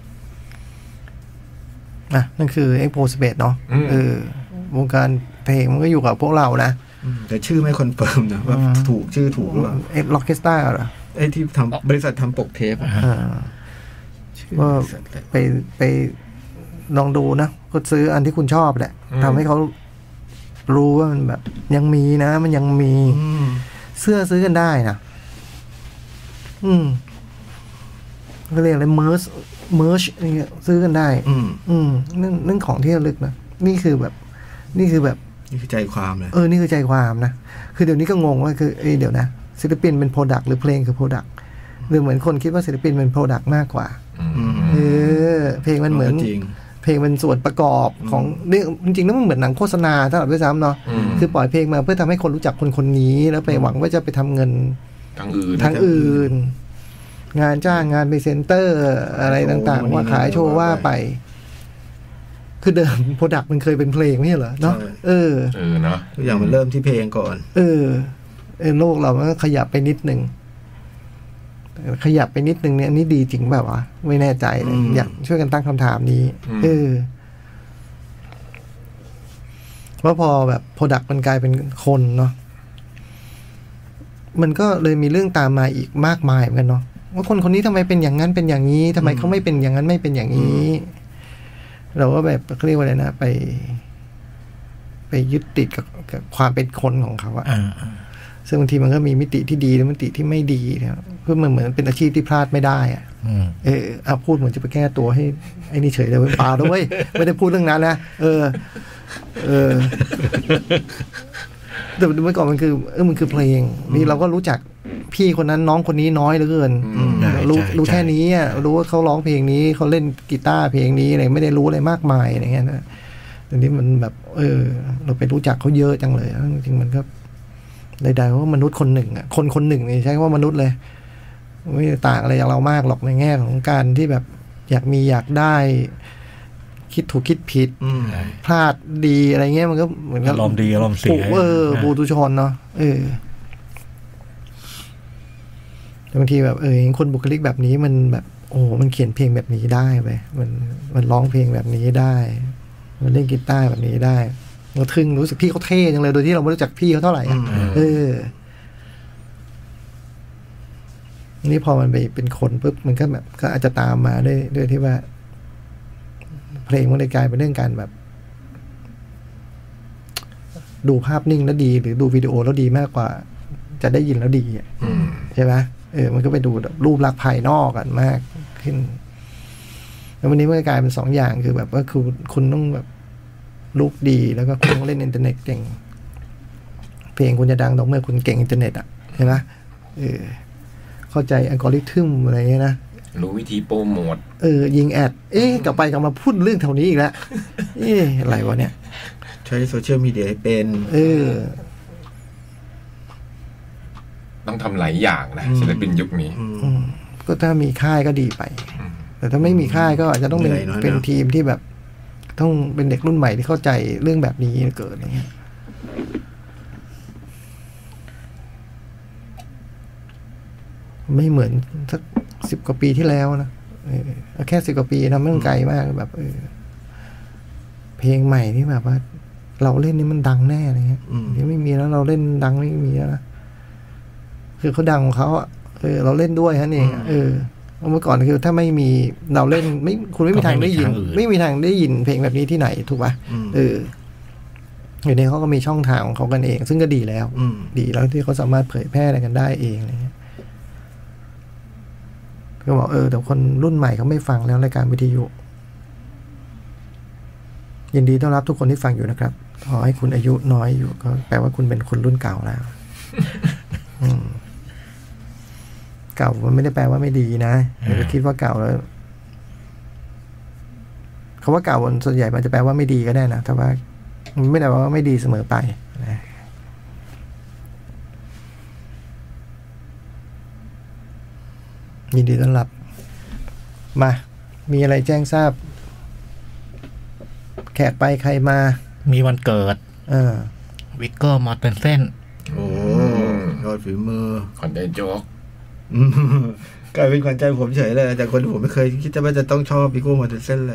อ่ะนั่นคือ Expo Space เนาะเออวงการเพลงมันก็อยู่กับพวกเรานะแต่ชื่อไม่คอนเฟิร์มนะว่าถูกชื่อถูกหรือเปล่าเอ็กล็อกเคสตราเหรอไอ้ที่ทำบริษัททำปกเทปก็ไปไปลองดูนะก็ซื้ออันที่คุณชอบแหละทำให้เขารู้ว่ามันแบบยังมีนะมันยังมีเสื้อซื้อกันได้นะอืมก็เรียกอะไรเมอร์ชเมอร์ชนี่ซื้อกันได้อืมอืมนั่นนั่นของที่ระลึกนะนี่คือแบบนี่คือแบบนี่คือใจความเลยเออนี่คือใจความนะคือเดี๋ยวนี้ก็งงว่าคือเอ้ยเดี๋ยวนะศิลปินเป็นโปรดักต์หรือเพลงคือโปรดักต์หรือเหมือนคนคิดว่าศิลปินเป็นโปรดักต์มากกว่าเออเพลงมันเหมือนเพลงเป็นส่วนประกอบของนี่จริงๆแล้วมันเหมือนหนังโฆษณาถ้าเราด้วยซ้ำเนาะคือปล่อยเพลงมาเพื่อทำให้คนรู้จักคนคนนี้แล้วไปหวังว่าจะไปทำเงินทางอื่นทางอื่นงานจ้างงานพรีเซนเตอร์อะไรต่างๆว่าขายโชว์ว่าไปคือเดิมโปรดักต์มันเคยเป็นเพลงไม่ใช่เหรอเนาะเออเออเนาะทุกอย่างมันเริ่มที่เพลงก่อนเออเออโลกเรามันขยับไปนิดนึงขยับไปนิดนึงเนี่ยอันนี้ดีจริงแบบวะไม่แน่ใจเลยอยากช่วยกันตั้งคำถามนี้เออว่าพอแบบโปรดักต์มันกลายเป็นคนเนาะมันก็เลยมีเรื่องตามมาอีกมากมายเหมือนกันเนาะว่าคนคนนี้ทำไมเป็นอย่างนั้นเป็นอย่างนี้ทำไมเขาไม่เป็นอย่างนั้นไม่เป็นอย่างนี้เราก็แบบเรียกว่าอะไรนะไปไปยึดติดกับกับความเป็นคนของเขาอะซึ่งบางทีมันก็มีมิติที่ดีและมิติที่ไม่ดีเนี่ยเพื่อมันเหมือนเป็นอาชีพที่พลาดไม่ได้อะเออเอาพูดเหมือนจะไปแก้ตัวให้ไอ้นี่เฉยเลยเปล่าด้วยไม่ได้พูดเรื่องนั้นนะเออเออแต่เมื่อก่อนมันคือเออมันคือเพลงนี่เราก็รู้จักพี่คนนั้นน้องคนนี้น้อยเหลือเกินรู้รู้แค่นี้อ่ะรู้ว่าเขาร้องเพลงนี้เขาเล่นกีตาร์เพลงนี้อะไรไม่ได้รู้อะไรมากมายอะไรเงี้ยนะแต่นี้มันแบบเออเราไปรู้จักเขาเยอะจังเลยจริงๆมันก็ใดๆว่ามนุษย์คนหนึ่งอ่ะคนคนหนึ่งนี่ใช้คำว่ามนุษย์เลยไม่ต่างอะไรจากเรามากหรอกในแง่ของการที่แบบอยากมีอยากได้คิดถูกคิดผิดพลาดดีอะไรเงี้ยมันก็เหมือนกับอารมณ์ดีอารมณ์เสียเออบูตุชนเนาะเออบางทีแบบเออคนบุคลิกแบบนี้มันแบบโอ้มันเขียนเพลงแบบนี้ได้ไปมันมันร้องเพลงแบบนี้ได้มันเล่นกีตาร์แบบนี้ได้เราทึ่งรู้สึกพี่เขาเท่จังเลยโดยที่เราไม่รู้จักพี่เขาเท่าไหร่อ่ะเออนี่พอมันไปเป็นคนปุ๊บมันก็แบบก็อาจจะตามมาด้วยด้วยที่ว่าเพลงมันเลยกลายเป็นเรื่องการแบบดูภาพนิ่งแล้วดีหรือดูวิดีโอแล้วดีมากกว่าจะได้ยินแล้วดีอ่ะใช่ไหมเออมันก็ไปดูรูปลักษณ์ภายนอกกันมากขึ้นแล้ววันนี้มันก็กลายเป็นสองอย่างคือแบบว่าคือคุณต้องแบบรูปดีแล้วก็คุณต้องเล่นอินเทอร์เน็ตเก่งเพลงคุณจะดังต่อเมื่อคุณเก่งอินเทอร์เน็ตอ่ะใช่ไหมเออเข้าใจอัลกอริทึมอะไรเงี้ยนะรู้วิธีโปรโมทเออยิงแอดเอ๊ะกลับไปกลับมาพูดเรื่องแถวนี้อีกแล้วเอ๊ะอะไรวะเนี่ยใช้โซเชียลมีเดียให้เป็นเออต้องทำหลายอย่างนะศิลปินยุคนี้ก็ถ้ามีค่ายก็ดีไปแต่ถ้าไม่มีค่ายก็อาจจะต้องเป็นเป็นทีมที่แบบต้องเป็นเด็กรุ่นใหม่ที่เข้าใจเรื่องแบบนี้เกิดอะไรเงี้ยไม่เหมือนสักสิบกว่าปีที่แล้วนะแค่สิบกว่าปีนะมันไกลมากแบบเออเพลงใหม่ที่แบบว่าเราเล่นนี่มันดังแน่อะไรเงี้ยที่ไม่มีแล้วเราเล่นดังไม่มีแล้วนะคือเขาดังของเขาอ่ะเออเราเล่นด้วยฮะนี่เออเมื่อก่อนคือถ้าไม่มีเราเล่นไม่คุณไม่มีทางได้ยินไม่มีทางได้ยินเพลงแบบนี้ที่ไหนถูกป่ะเอออยู่ในเขาก็มีช่องทางของเขากันเองซึ่งก็ดีแล้วดีแล้วที่เขาสามารถเผยแพร่อะไรกันได้เองอะไรเงี้ยก็บอกเออแต่คนรุ่นใหม่เขาไม่ฟังแล้วรายการวิทยุยินดีต้อนรับทุกคนที่ฟังอยู่นะครับขอให้คุณอายุน้อยอยู่ก็แปลว่าคุณเป็นคนรุ่นเก่าแล้ว เก่ามันไม่ได้แปลว่าไม่ดีนะอย่าไปคิดว่าเก่าแล้วคำว่าเก่าส่วนใหญ่มันจะแปลว่าไม่ดีก็ได้นะแต่ว่ามันไม่ได้แปลว่าไม่ดีเสมอไปนะยินดีต้อนรับมามีอะไรแจ้งทราบแขกไปใครมามีวันเกิดเออวิกเกอร์มอร์เทนเซนโอ้ยอดฝีมือขวัญใจโจ๊กกลายเป็นขวัญใจผมเฉยเลยจากคนที่ผมไม่เคยคิดว่าจะต้องชอบวิกเกอร์มอร์เทนเซนเลย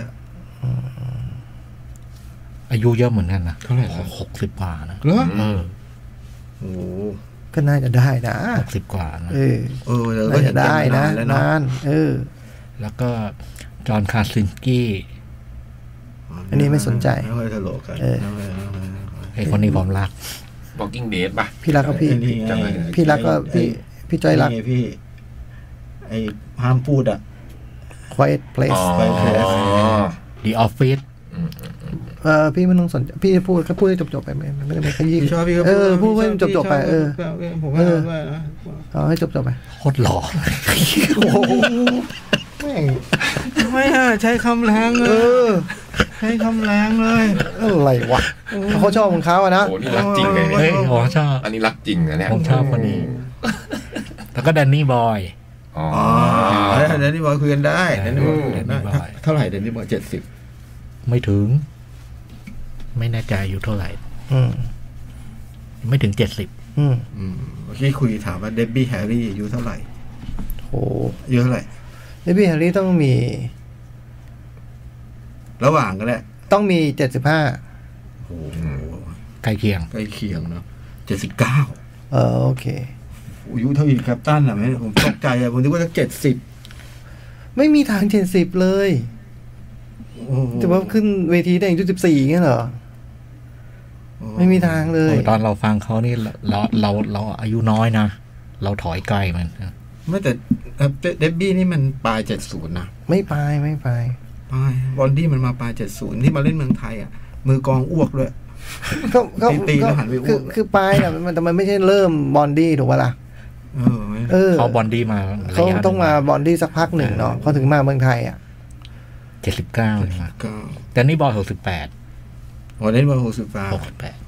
อายุเยอะเหมือนกันนะเท่าไหร่หกสิบกว่านะเหรอเออโอ้ก็น่าจะได้นะหกสิบกว่านะเออเออน่าจะได้นะนานเออแล้วก็จอห์นคาซินกี้อันนี้ไม่สนใจไม่ค่อยตลกกันไอ้คนนี้ผมรัก Walking Dead ป่ะพี่รักก็พี่พี่รักก็พี่พี่จ้อยรักพี่ไอ้ห้ามพูดอ่ะ Quiet Place The Office เออพี่ไม่ต้องสนพี่พูดก็พูดให้จบๆไปไม่ไม่ได้ไม่ขยี้เออพูดให้จบๆไปเออผมก็ว่าเอาให้จบๆไปโคตรหล่อแม่งไม่ฮะใช้คำแรงเออใช้คำแรงเลยอะไรวะเขาชอบของเขาอะนะโอ้นี่รักจริงเลยเฮ้ยผมชอบอันนี้รักจริงนะเนี่ยผมชอบคนนี้แล้วก็แดนนี่บอยอ๋อแดนนี่บอยคุยกันได้แดนนี่บอยเท่าไหร่แดนนี่บอยเจ็ดสิบไม่ถึงไม่แน่ใจอยู่เท่าไหร่ไม่ถึงเจ็ดสิบเมื่อกี้คุยถามว่าเดบบี้แฮร์รี่อายุเท่าไหร่โอ้อายุเท่าไหร่เดบบี้แฮร์รี่ต้องมีระหว่างก็ได้ต้องมีเจ็ดสิบห้าโอ้ใกล้เคียงใกล้เคียงเนาะเจ็ดสิบเก้าเออโอเคอายุเท่าอีกแคปตันอ่ะไม่ผมตกใจอ่ะผมนึกว่าจะเจ็ดสิบไม่มีทางเจ็ดสิบเลยจะว่าขึ้นเวทีได้อายุสิบสี่เงี้ยเหรอไม่มีทางเลยตอนเราฟังเขานี่เราเราเราอายุน้อยนะเราถอยไกลมันไม่แต่เดบบี้นี่มันปลายเจ็ดสิบนะไม่ปลายไม่ปลายปลายบอนดี้มันมาปลายเจ็ดสิบที่มาเล่นเมืองไทยอ่ะมือกองอ้วกด้วยก็ก็ตีแล้วหันไปอ้วกคือปลายอ่ะมันแต่มันไม่ใช่เริ่มบอนดี้ถูกป่ะล่ะเออเขาบอนดี้มาเขาต้องมาบอนดี้สักพักหนึ่งเนาะเขาถึงมาเมืองไทยอ่ะเจ็ดสิบเก้าแต่นี่บอลหกสิบแปดอ๋อเล่นบอลหกสิบแปดหกสิบแปด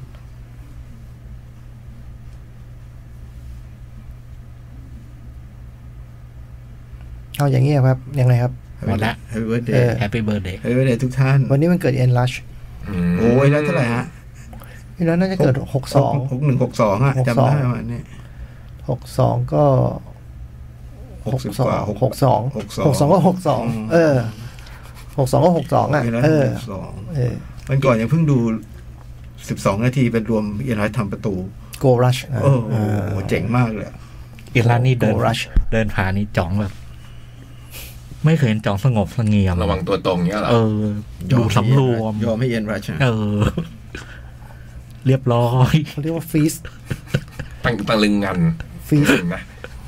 เอาอย่างนี้ครับยังไงครับหมดละ Happy Birthday Happy Birthday Happy Birthday ทุกท่านวันนี้มันเกิดเอ็นลัชโอ้ยแล้วเท่าไหร่ฮะนี่แล้วน่าจะเกิดหกสองหกหนึ่งหกสองอ่ะจำได้วันนี้หกสองก็หกสองหกสองหกสองก็หกสองเออหกสองก็หกสองอ่ะเออวันก่อนยังเพิ่งดูสิบสองนาทีเป็นรวมเอียนรัชทำประตูโกรัชโอ้โหเจ๋งมากเลยเอียนรัชนี่เดินเดินผ่านนี่จ่องแบบไม่เคยเห็นจ่องสงบสงเงียมระวังตัวตรงเนี้ยเหรอเออดูสำรวมยอมให้เอียนรัชเออเรียบร้อยเขาเรียกว่าฟีสตั้งตะลึงงันฟีสนะ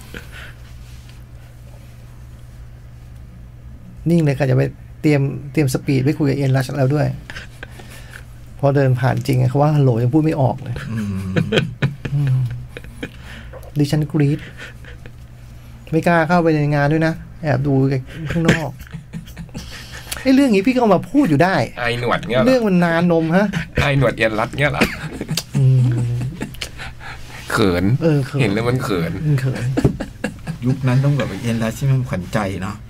นิ่งเลยค่ะจะไปเตรียมเตรียมสปีดไปคุยกับเอ็นรัชแล้วด้วยพอเดินผ่านจริงเขาว่าฮัลโหลยังพูดไม่ออกเลยดิฉันกรี๊ดไม่กล้าเข้าไปในงานด้วยนะแอบดูข้างนอกไอ้เรื่องนี้พี่ก็เอามาพูดอยู่ได้ไอหนวดเงี้ยเรื่องมันนานนมฮะไอหนวดเอ็นรัชเงี้ยเหรอเขินเห็นแล้วมันเขินเขินยุคนั้นต้องแบบเอ็นรัชที่มันขวัญใจเนาะ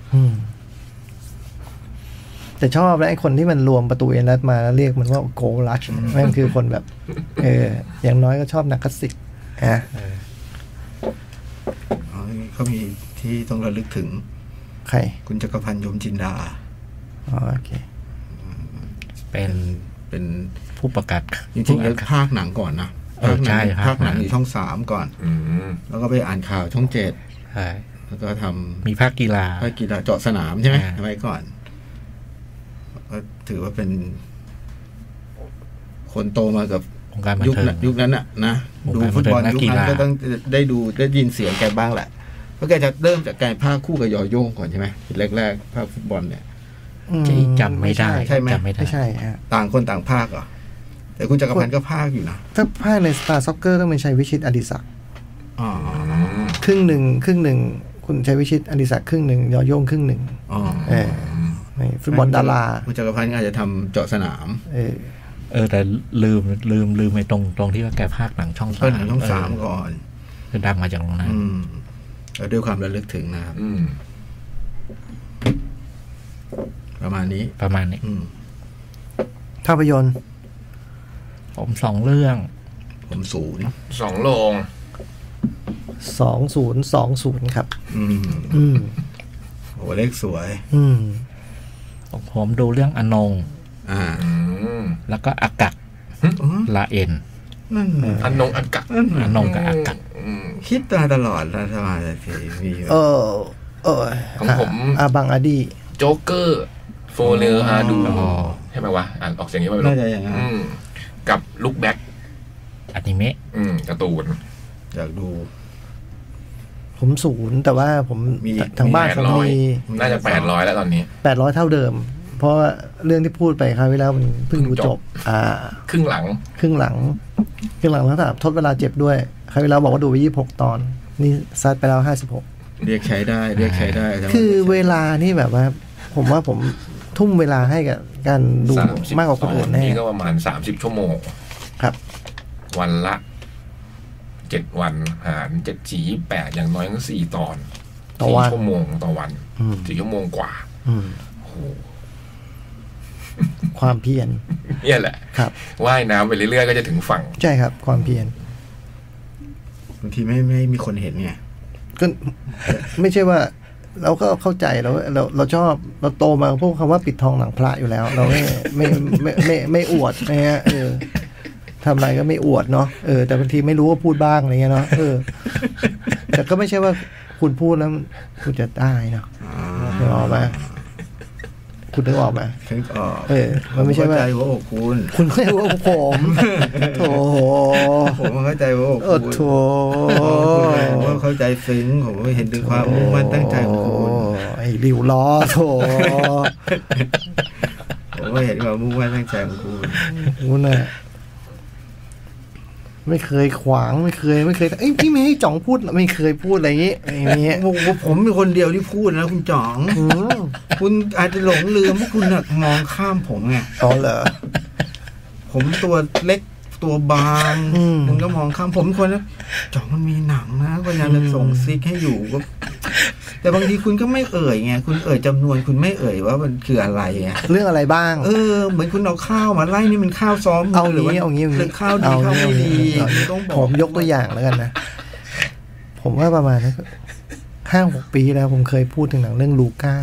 แต่ชอบแล้วไอ้คนที่มันรวมประตูเอ็นรัชมาแล้วเรียกมันว่าโกรัชนั่นคือคนแบบเอออย่างน้อยก็ชอบนักคลาสสิกฮะเขามีที่ต้องระลึกถึงใครคุณจักรพันธ์ยมจินดาอ๋อโอเคเป็นเป็นผู้ประกาศจริงๆแล้วภาคหนังก่อนนะเออใช่ภาคหนังอยู่ช่องสามก่อนแล้วก็ไปอ่านข่าวช่องเจ็ดใช่แล้วก็ทำมีภาคกีฬาภาคกีฬาเจาะสนามใช่ไหมสมัยก่อนก็ถือว่าเป็นคนโตมากับยุคนั้นยุคนั้นน่ะนะดูฟุตบอลยุคนั้นก็ต้องได้ดูได้ยินเสียงแกบ้างแหละเพราะแกจะเริ่มจากการพากย์คู่กับยอโย่งก่อนใช่ไหมแรกๆพากย์ฟุตบอลเนี่ยจำไม่ได้ใช่ไหมไม่ใช่ฮะต่างคนต่างพากย์เหรอแต่คุณจักรพันธ์ก็พากย์อยู่นะถ้าพากย์ใน Star Soccer ต้องเป็นชัยวิชิตอดิศักดิ์ครึ่งหนึ่งครึ่งหนึ่งคุณชัยวิชิตอดิศักดิ์ครึ่งหนึ่งยอโย่งครึ่งหนึ่งเออในฟุตบอลดาราคุณจักรพันธ์อาจจะทำเจาะสนามเออเออแต่ลืมลืมลืมไปตรงตรงที่ว่าแกพากย์หนังช่องสามหนังช่องสามก่อนคือดังมาจากตรงนั้นแล้วด้วยความระลึกถึงนะครับประมาณนี้ประมาณนี้ภาพยนตร์ผมสองเรื่องผมศูนย์สองโรงสองศูนย์สองศูนย์ครับอืมอืมโอ้เลขสวยอืมผมดูเรื่องอนงอ่าแล้วก็อากาศลาเอ็นนั่นอนงอากาศอนงกับอากาศคิดตาตลอดแล้วทำไมมีเออเออของผมอาบังอดีโจ๊กเกอร์โฟเลอร์อาดูใช่ไหมวะอ่านออกเสียงนี้ไหมน่าจะอย่างนั้นกับลุคแบ็กอนิเมะการ์ตูนอยากดูผมศูนย์แต่ว่าผมทางบ้านเขามีน่าจะแปดร้อยแล้วตอนนี้แปดร้อยเท่าเดิมเพราะเรื่องที่พูดไปคราวที่แล้วมันเพิ่งดูจบอ่าครึ่งหลังครึ่งหลังครึ่งหลังแล้วแบบทดเวลาเจ็บด้วยคราวที่แล้วบอกว่าดูไปยี่สิบหกตอนนี่ซัดไปแล้วห้าสิบหกเรียกใช้ได้เรียกใช้ได้คือเวลานี่แบบว่าผมว่าผมทุ่มเวลาให้กับการดูมากกว่าคนอื่นแน่นี่ก็ประมาณสามสิบชั่วโมงครับวันละเจ็ดวันหารเจ็ดสี่ยี่แปดอย่างน้อยก็สี่ตอนสี่ชั่วโมงต่อวันสี่ชั่วโมงกว่าโอ้โหความเพียรนี่แหละครับว่ายน้ำไปเรื่อยๆก็จะถึงฝั่งใช่ครับความเพียรบางทีไม่ไม่มีคนเห็นไงก็ไม่ใช่ว่าเราก็เข้าใจเราเราเราชอบเราโตมาพวกคำว่าปิดทองหลังพระอยู่แล้วเราไม่ไม่ไม่ไม่ไม่อวดนะฮะเออทำอะไรก็ไม่อวดเนาะเออแต่บางทีไม่รู้ว่าพูดบ้างอะไรเงี้ยเนาะเออแต่ก็ไม่ใช่ว่าคุณพูดแล้วคุณจะได้เนาะนึกออกไหมคุณนึกออกไหมนึกออกเออมันไม่ใช่ว่าเข้าใจว่าอกคุณคุณเข้าใจว่าผมโถผมเข้าใจว่าอกคุณโถผมเข้าใจซึ้งผมเห็นถึงความมุ่งมั่นตั้งใจของคุณไอ้ริ้วล้อโถผมเห็นความมุ่งมั่นตั้งใจของคุณคุณน่ะไม่เคยขวางไม่เคยไม่เคยเอ้ยพี่ไม่ให้จ่องพูดไม่เคยพูดอะไรอย่างงี้อย่างเงี้ยผมเป็นคนเดียวที่พูดนะคุณจ่องคุณอาจจะหลงลืมว่าคุณมองข้ามผมไงอ๋อเหรอผมตัวเล็กตัวบางคุณก็มองข้ามผมคนนะจ่องมันมีหนังนะก็ยังจะส่งซิกให้อยู่ก็แต่บางทีคุณก็ไม่เอ่ยไงคุณเอ่ยจำนวนคุณไม่เอ่ยว่ามันคืออะไรไงเรื่องอะไรบ้างเออเหมือนคุณเอาข้าวมาไล่นี่มันข้าวซ้อมเอาหรือว่าเอางี้หรือข้าวดีข้าวไม่ดีผมยกตัวอย่างแล้วกันนะผมว่าประมาณห้าหกปีแล้วผมเคยพูดถึงหนังเรื่องลูก้า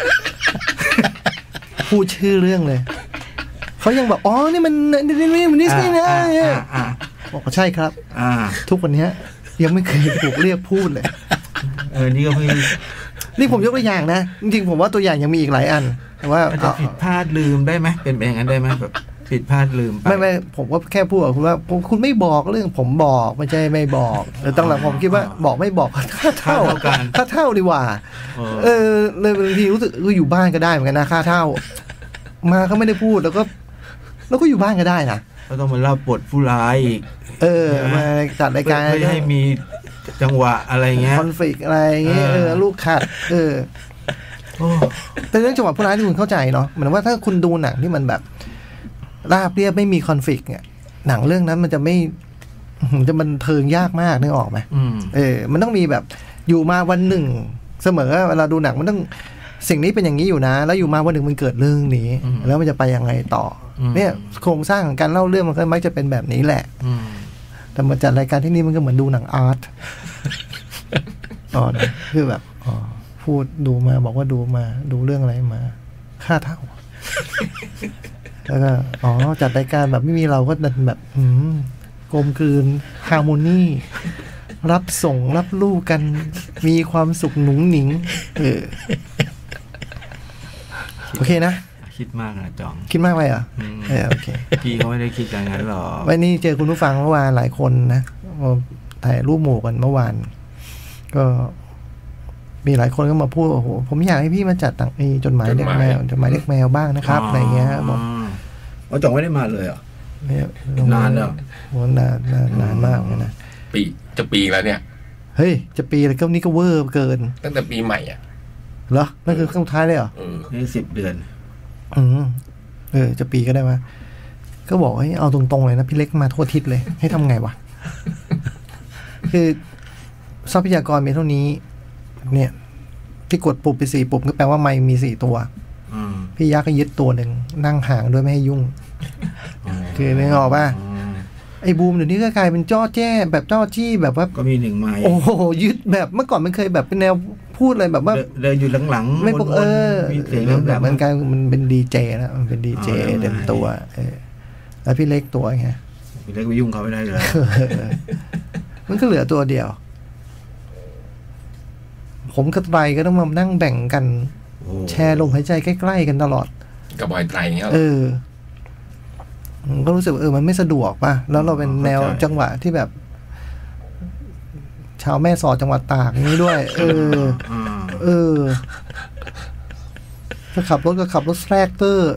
พูดชื่อเรื่องเลยเขายังบอกอ๋อนี่มันนี่นี่มันดิสนีย์นะบอกใช่ครับทุกวันนี้ยังไม่เคยถูกเรียกพูดเลยเออนี่ก็เพิ่งนี่ผมยกตัวอย่างนะจริงๆผมว่าตัวอย่างยังมีอีกหลายอันแต่ว่าจะผิดพลาดลืมได้ไหมเป็นอย่างนั้นได้ไหมแบบผิดพลาดลืมไม่ไม่ผมก็แค่พูดคุณว่าคุณไม่บอกเรื่องผมบอกไม่ใช่ไม่บอกแต่ตั้งหลักผมคิดว่าบอกไม่บอกค่าเท่ากันค่าเท่าดีกว่าเออเลยบางทีรู้สึกอยู่บ้านก็ได้เหมือนกันนะค่าเท่ามาเขาไม่ได้พูดแล้วก็แล้วก็อยู่บ้านก็ได้นะก็ต้องมาเล่าบทผู้ร้ายอีกเออมาจัดรายการให้มีจังหวะอะไรเงี้ยคอนฟลิกต์อะไรเงี้ยเออลูกขัดเออแต่เรื่องจังหวะผู้ร้ายที่คุณเข้าใจเนาะเหมือนว่าถ้าคุณดูหนังที่มันแบบราบเรียบไม่มีคอนฟลิกต์เนี่ยหนังเรื่องนั้นมันจะไม่จะบันเทิงยากมากนึกออกไหมเออมันต้องมีแบบอยู่มาวันหนึ่งเสมอเวลาดูหนังมันต้องสิ่งนี้เป็นอย่างนี้อยู่นะแล้วอยู่มาวันหนึ่งมันเกิดเรื่องนี้แล้วมันจะไปยังไงต่อเนี่ยโครงสร้างของการเล่าเรื่องมันก็มักจะเป็นแบบนี้แหละแต่มาจัดรายการที่นี่มันก็เหมือนดูหนังอาร์ตอ๋อคือแบบอ๋อพูดดูมาบอกว่าดูมาดูเรื่องอะไรมาค่าเท่าแล้วก็อ๋อจัดรายการแบบไม่มีเราก็แบบอืมกลมกลืนฮาร์โมนีรับส่งรับลูกกันมีความสุขหนุ่งหนิงเออโอเคนะคิดมากนะจองคิดมากไปเหรอเออโอเคพี่เขาไม่ได้คิดอย่างนั้นหรอกวันนี้เจอคุณผู้ฟังเมื่อวานหลายคนนะถ่ายรูปหมู่กันเมื่อวานก็มีหลายคนก็มาพูดโอ้โหผมอยากให้พี่มาจัดต่างมีจดหมายเด็กแมวจดหมายเด็กแมวบ้างนะครับอะไรเงี้ยบอกอ๋อจองไม่ได้มาเลยเหรอนานแล้วนานนานนานมากเลยนะปีจะปีแล้วเนี่ยเฮ้ยจะปีแล้วก็นี่ก็เวอร์เกินตั้งแต่ปีใหม่อ่ะเหรอนั่นคือครั้งสุดท้ายเลยเหรอนี่สิบเดือนอืมเออจะปีก็ได้มาก็บอกให้เอาตรงๆเลยนะพี่เล็กมาทั่วทิศเลยให้ทำไงวะคือทรัพยากรมีเท่านี้เนี่ยพี่กดปุ่มไปสี่ปุ่มก็แปลว่าไมค์มีสี่ตัวพี่ยักษ์ก็ยึดตัวหนึ่งนั่งห่างด้วยไม่ให้ยุ่งคือนึกออกป่ะไอ้บูมเดี๋ยวนี้ก็กลายเป็นจ้อแจ้แบบจ้อจี้แบบว่าก็มีหนึ่งไมค์โอ้โหยึดแบบเมื่อก่อนมันเคยแบบเป็นแนวพูดเลยแบบว่าเดินอยู่หลังๆไม่พวกเออแบบมันกลายมันเป็นดีเจแล้วมันเป็นดีเจเต็มตัวเออแล้วพี่เล็กตัวไงพี่เล็กไปยุ่งเขาไม่ได้เลยมันก็เหลือตัวเดียวผมกับไตรก็ต้องมานั่งแบ่งกันแชร์ลมหายใจใกล้ๆกันตลอดกับบอยไตรเงี้ยเออก็รู้สึกเออมันไม่สะดวกป่ะแล้วเราเป็นแนวจังหวะที่แบบชาวแม่สอดจังหวัดตากนี้ด้วยเออเออถ้าขับรถก็ขับรถแทรกเตอร์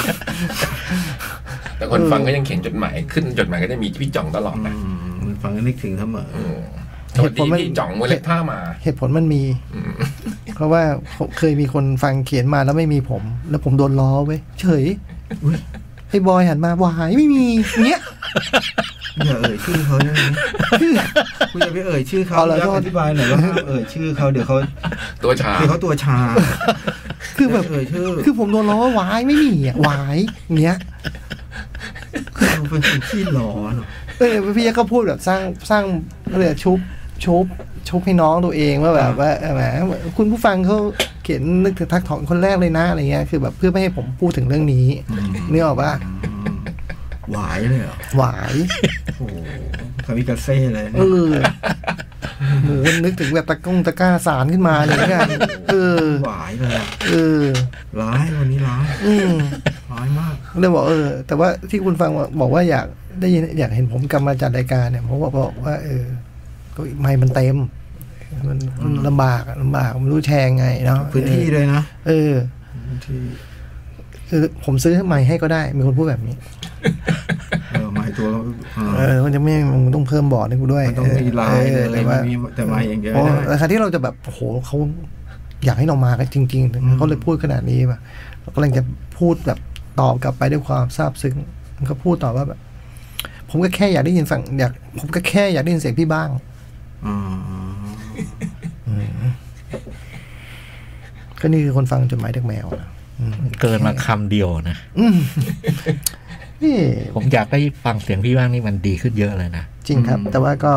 แต่คนฟังก็ยังเขียนจดหมายขึ้นจดหมายก็จะมีพี่จ่องตลอดนะฟังก็นึกถึงเสมอเหตุผลมันจ่องเล็กผ้ามาเหตุผลมันมีเพราะว่าเคยมีคนฟังเขียนมาแล้วไม่มีผมแล้วผมโดนล้อเว้ยเฉยไอ้บอยหันมาวายไม่มีเงี้ยอย่าเอ่ยชื่อเขาได้ไหมคุณอย่าไปเอ่ยชื่อเขาแล้วอธิบายหน่อยว่าเอ่ยชื่อเขาเดี๋ยวเขาตัวชาเดี๋ยวเขาตัวชาคือแบบเอ่ยชื่อคือผมโดนล้อว่าวายไม่มีอ่ะวายเงี้ยเป็นคนขี้ล้อเนาะเออพี่ยักษ์ก็พูดแบบสร้างสร้างเรื่องชุบชุบชุบให้น้องตัวเองว่าแบบว่าแหมคุณผู้ฟังเขาเขียนนึกถึงทักถอนคนแรกเลยนะอะไรเงี้ยคือแบบเพื่อไม่ให้ผมพูดถึงเรื่องนี้นึกออกป่ะหวายเลยเหรอหวายโอ้คามิกาเซ่เลยเออหมูนึกถึงแบบตะก้งตะก้าสารขึ้นมาเลยกันเออหวายเลยเออร้ายวันนี้ร้ายอืมร้ายมากเลยบอกเออแต่ว่าที่คุณฟังบอกว่าอยากได้ยินอยากเห็นผมกลับมาจัดรายการเนี่ยผมบอกว่าเออก็ไม่มันเต็มมันลำบากลำบากไม่รู้แชร์ไงเนาะพื้นที่เลยนะเออที่คือผมซื้อไม้ให้ก็ได้มีคนพูดแบบนี้เออไม้ตัวเออมันจะไม่มันต้องเพิ่มบอร์ดให้กูด้วยมันต้องมีลายเลยแต่ว่าแต่ไม้อย่างเดียวราคาที่เราจะแบบโอ้โหเขาอยากให้เรามากันจริงๆเขาเลยพูดขนาดนี้ป่ะเราก็เลยจะพูดแบบตอบกลับไปด้วยความซาบซึ้งมันก็พูดต่อว่าแบบผมก็แค่อยากได้ยินฝั่งอยากผมก็แค่อยากได้ยินเสียงพี่บ้างก็นี่คือคนฟังจดหมายเด็กแมวนะเกินมาคำเดียวนะนี่ผมอยากได้ฟังเสียงพี่บ้างนี่มันดีขึ้นเยอะเลยนะจริงครับแต่ว่าก็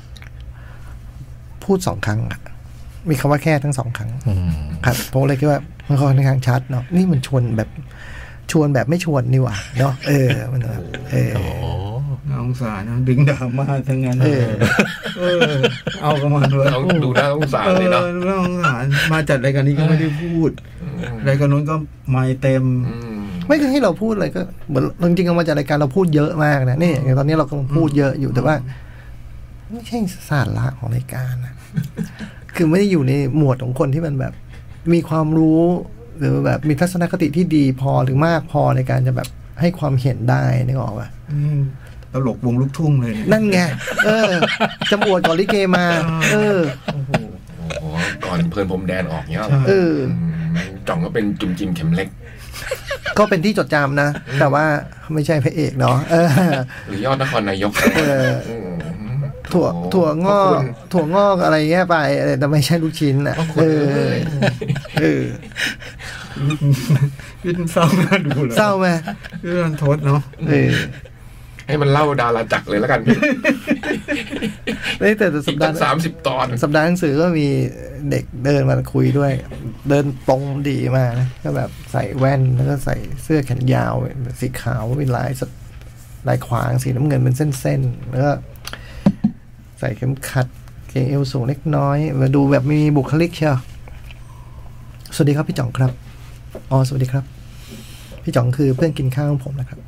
พูดสองครั้งอะมีคำว่าแค่ทั้งสองครั้งครับผมเลยคิดว่ามันค่อนข้างชัดเนาะนี่มันชวนแบบชวนแบบไม่ชวนนี่หว่าเนาะเออมันเออน้องสารดึงดราม่าทั้งนั้นเออเออเอากระมันเลยดูน่าสงสารเลยเนาะน่าสงสารมาจัดรายการนี้ก็ไม่ได้พูดรายการนู้นก็ไม่เต็มไม่คือให้เราพูดอะไรก็เหมือนจริงๆเอามาจัดรายการเราพูดเยอะมากนะนี่อย่างตอนนี้เรากำลังพูดเยอะอยู่แต่ว่าไม่ใช่สาระของรายการนะคือไม่ได้อยู่ในหมวดของคนที่มันแบบมีความรู้หรือแบบมีทัศนคติที่ดีพอหรือมากพอในการจะแบบให้ความเห็นได้นึกออกป่ะตลกวงลูกทุ่งเลยนั่นไงเออจำอวดก่อนลิเกมาเออโอ้โหก่อนเพลินพรมแดนออกเนี้ยเออจ่องก็เป็นจุ่มจิมเข็มเล็กก็เป็นที่จดจำนะแต่ว่าไม่ใช่พระเอกเนาะหรือยอดนครนายกถั่วถั่วงอกถั่วงอกอะไรเงี้ยไปแต่ไม่ใช่ลูกชิ้นอ่ะเออเออยืนเศร้าน่าดูเลยเศร้าไหมยืนทดเนาะเออให้มันเล่าดาราจักรเลยแล้วกันพี่แต่สัปดาห์สามสิบตอนสัปดาห์หนังสือก็มีเด็กเดินมาคุยด้วยเดินตรงดีมากนะก็แบบใส่แว่นแล้วก็ใส่เสื้อแขนยาวสีขาวเป็นลายลายขวางสีน้ำเงินเป็นเส้นๆแล้วก็ใส่เข็มขัดเก่งเอวสูงเล็กน้อยมาดูแบบมีบุคลิกเชียวสวัสดีครับพี่จ่องครับอ๋อสวัสดีครับพี่จ่องคือเพื่อนกินข้าวของผมนะครับ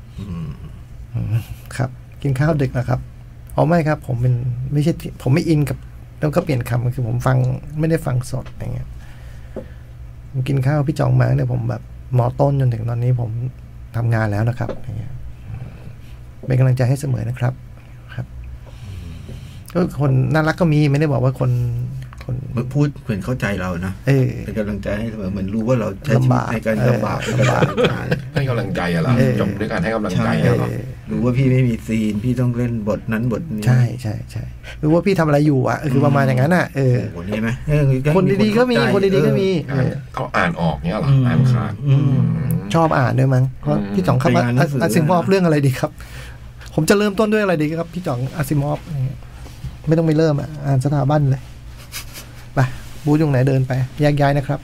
ครับกินข้าวดึกนะครับอ๋อไม่ครับผมเป็นไม่ใช่ผมไม่อินกับแล้วก็เปลี่ยนคำคือผมฟังไม่ได้ฟังสดอะไรเงี้ยผมกินข้าวพี่จ่องมาเนี่ยผมแบบมอต้นจนถึงตอนนี้ผมทำงานแล้วนะครับอย่างเงี้ยเป็นกำลังใจให้เสมอนะครับครับก็คนน่ารักก็มีไม่ได้บอกว่าคนคนพูดเหมือนเข้าใจเรานะเออเป็นกำลังใจให้เสมอเหมือนรู้ว่าเราใช้ชีวิตในการลำบากลำบากให้กำลังใจอะล่ะจบด้วยการให้กำลังใจอะล่ะรู้ว่าพี่ไม่มีซีนพี่ต้องเล่นบทนั้นบทนี้ใช่ใช่ใช่รู้ว่าพี่ทำอะไรอยู่อ่ะคือประมาณอย่างนั้นอ่ะเออคนนี้ไหมคนดีๆก็มีคนดีๆก็มีเขาอ่านออกเนี้ยหรออ่านขาดชอบอ่านด้วยมั้งเพราะพี่จ่องครับอาซิมอฟเรื่องอะไรดีครับผมจะเริ่มต้นด้วยอะไรดีครับพี่จ่องอาซิมอฟไม่ต้องไปเริ่มอ่ะอ่านสถาบันเลยไปบูธตรงไหนเดินไปแยกย้ายนะครับ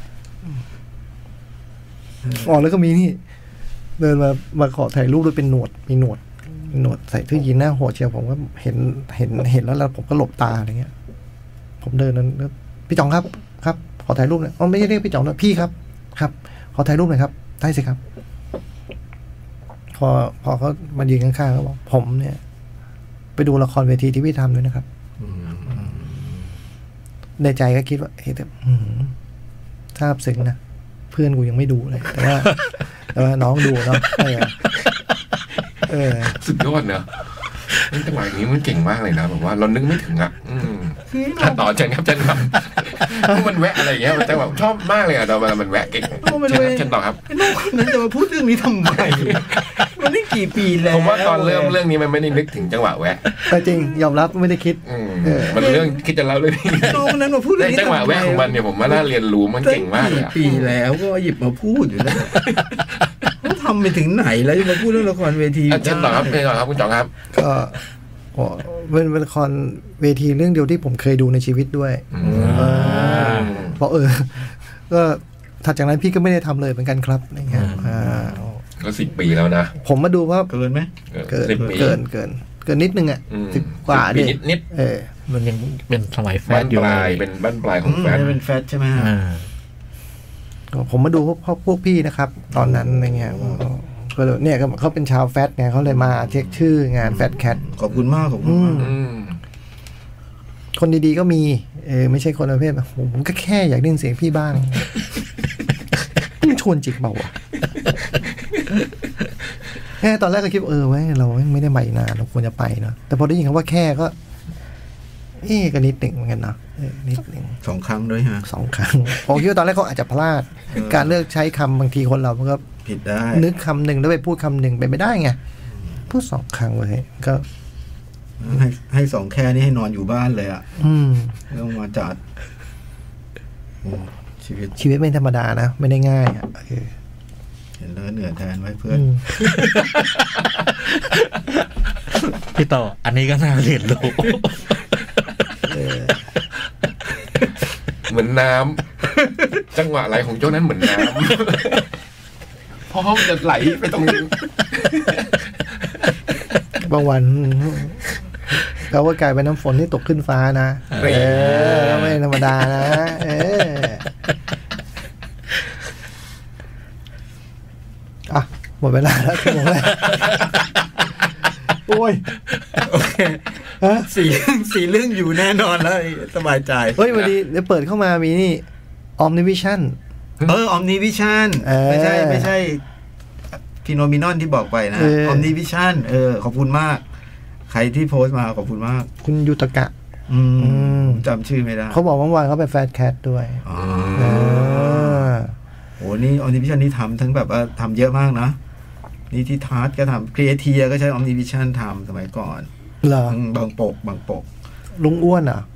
อ๋อแล้วก็มีนี่เดินมามาขอถ่ายรูปด้วยเป็นหนวดมีหนวดหนวดใส่ทื่อยีนหน้าโหดเชียวผมก็เห็นเห็นเห็นแล้วแล้วผมก็หลบตาอะไรเงี้ยผมเดินนั้นพี่จ่องครับครับขอถ่ายรูปหน่อยอ๋อไม่ใช่เรียกพี่จ่องนะพี่ครับครับขอถ่ายรูปหน่อยครับได้สิครับพอพอเขามายืนข้างๆเขาบอกผมเนี่ยไปดูละครเวทีที่พี่ทำด้วยนะครับในใจก็คิดว่าเฮ้ยแต่ทราบซึ้งนะเพื่อนกูยังไม่ดูเลยแต่ว่าแต่ว่าน้องดูเนาะเออสุดยอดเนอะจังหวะนี้มันเก่งมากเลยนะแบบว่าเรานึกไม่ถึงอ่ะถ้าต่อเจนครับเจนครับมันแวะอะไรอย่างเงี้ยมันจังหวะชอบมากเลยอ่ะแต่เวลามันแวะเก่งเช่นเช่นต่อครับน้องคนนั้นจะมาพูดเรื่องนี้ทำไมมันนี่กี่ปีแล้วผมว่าตอนเริ่มเรื่องนี้มันไม่ได้นึกถึงจังหวะแวะแต่จริงยอมรับไม่ได้คิดมันเรื่องคิดจะเล่าเรื่องนี้น้องคนนั้นมาพูดเรื่องนี้จังหวะแวะของมันเนี่ยผมว่าน่าเรียนรู้มันเก่งมากเลยปีแล้วก็หยิบมาพูดอยู่แล้วเขาทำไปถึงไหนแล้วจะมาพูดเรื่องละครเวทีเช่นต่อครับเช่นต่อครับคุณจ่องครับก็เป็นละครเวทีเรื่องเดียวที่ผมเคยดูในชีวิตด้วยเพราะเออก็ถัดจากนั้นพี่ก็ไม่ได้ทำเลยเหมือนกันครับอะไรเงี้ยก็สิบปีแล้วนะผมมาดูว่าเกินไหมเกินเกินเกินเกินนิดนึงอ่ะสิบกว่านิดนิดเออมันยังเป็นสมัยแฟชอยู่เป็นบ้านปลายของแฟชเป็นแฟชใช่ไหมผมมาดูพวกพวกพี่นะครับตอนนั้นอะไรเงี้ยก็เนี่ยเขาเป็นชาวแฟชไงเขาเลยมาเช็คชื่องานแฟชแคทขอบคุณมากขอบคุณมากคนดีๆก็มีเออไม่ใช่คนประเภทแบบผมก็แค่อยากได้ยินเสียงพี่บ้างมันชวนจิกเบาวะแค่ตอนแรกก็คิดเออไว้เราไม่ได้ไปนานเราควรจะไปเนาะแต่พอได้ยินคำว่าแค่ก็เอ๊ะก็นิดหนึ่งเหมือนกันเนาะนิดหนึ่งสองครั้งด้วยฮะสองครั้งผมคิดว่าตอนแรกเขาอาจจะพลาดการเลือกใช้คำบางทีคนเรามันก็ผิดได้นึกคำหนึ่งแล้วไปพูดคำหนึ่งไปไม่ได้ไงพูดสองครั้งเลยก็ให้ให้สองแค่นี้ให้นอนอยู่บ้านเลยอ่ะอืมต้องมาจัดชีวิตชีวิตไม่ธรรมดานะไม่ได้ง่ายอ่ะเห็นแล้วเหนื่อยแทนไว้เพื่อนพี่ต่ออันนี้ก็น่าเรียนรู้เหมือนน้ำจังหวะไหลของโจ้นั้นเหมือนน้ำเพราะเขาจะไหลไปตรงนี้บางวันเราก็กลายเป็นน้ำฝนที่ตกขึ้นฟ้านะเออไม่ธรรมดานะเอออ่ะหมดเวลาแล้วหมดแล้วโอ้ยโอเคสี่สี่เรื่องอยู่แน่นอนแล้วสบายใจเฮ้ยวันนี้เดี๋ยวเปิดเข้ามามีนี่ Omnivision เออ Omnivision ไม่ใช่ไม่ใช่ฟีโนมินอนที่บอกไปนะ Omnivision เออขอบคุณมากใครที่โพสต์มาขอบคุณมากคุณยุตกะอืมจำชื่อไม่ได้เขาบอกว่าวันเขาเป็นแฟตแคทด้วยอ๋อโหนี่ Omnivision นี่ทำทั้งแบบว่าทำเยอะมากนะนี่ที่ทาร์ตก็ทำครีเอทีก็ใช้ Omnivision ทำสมัยก่อนเหรอบางปกบางปกลุงอ้วนอ่ะ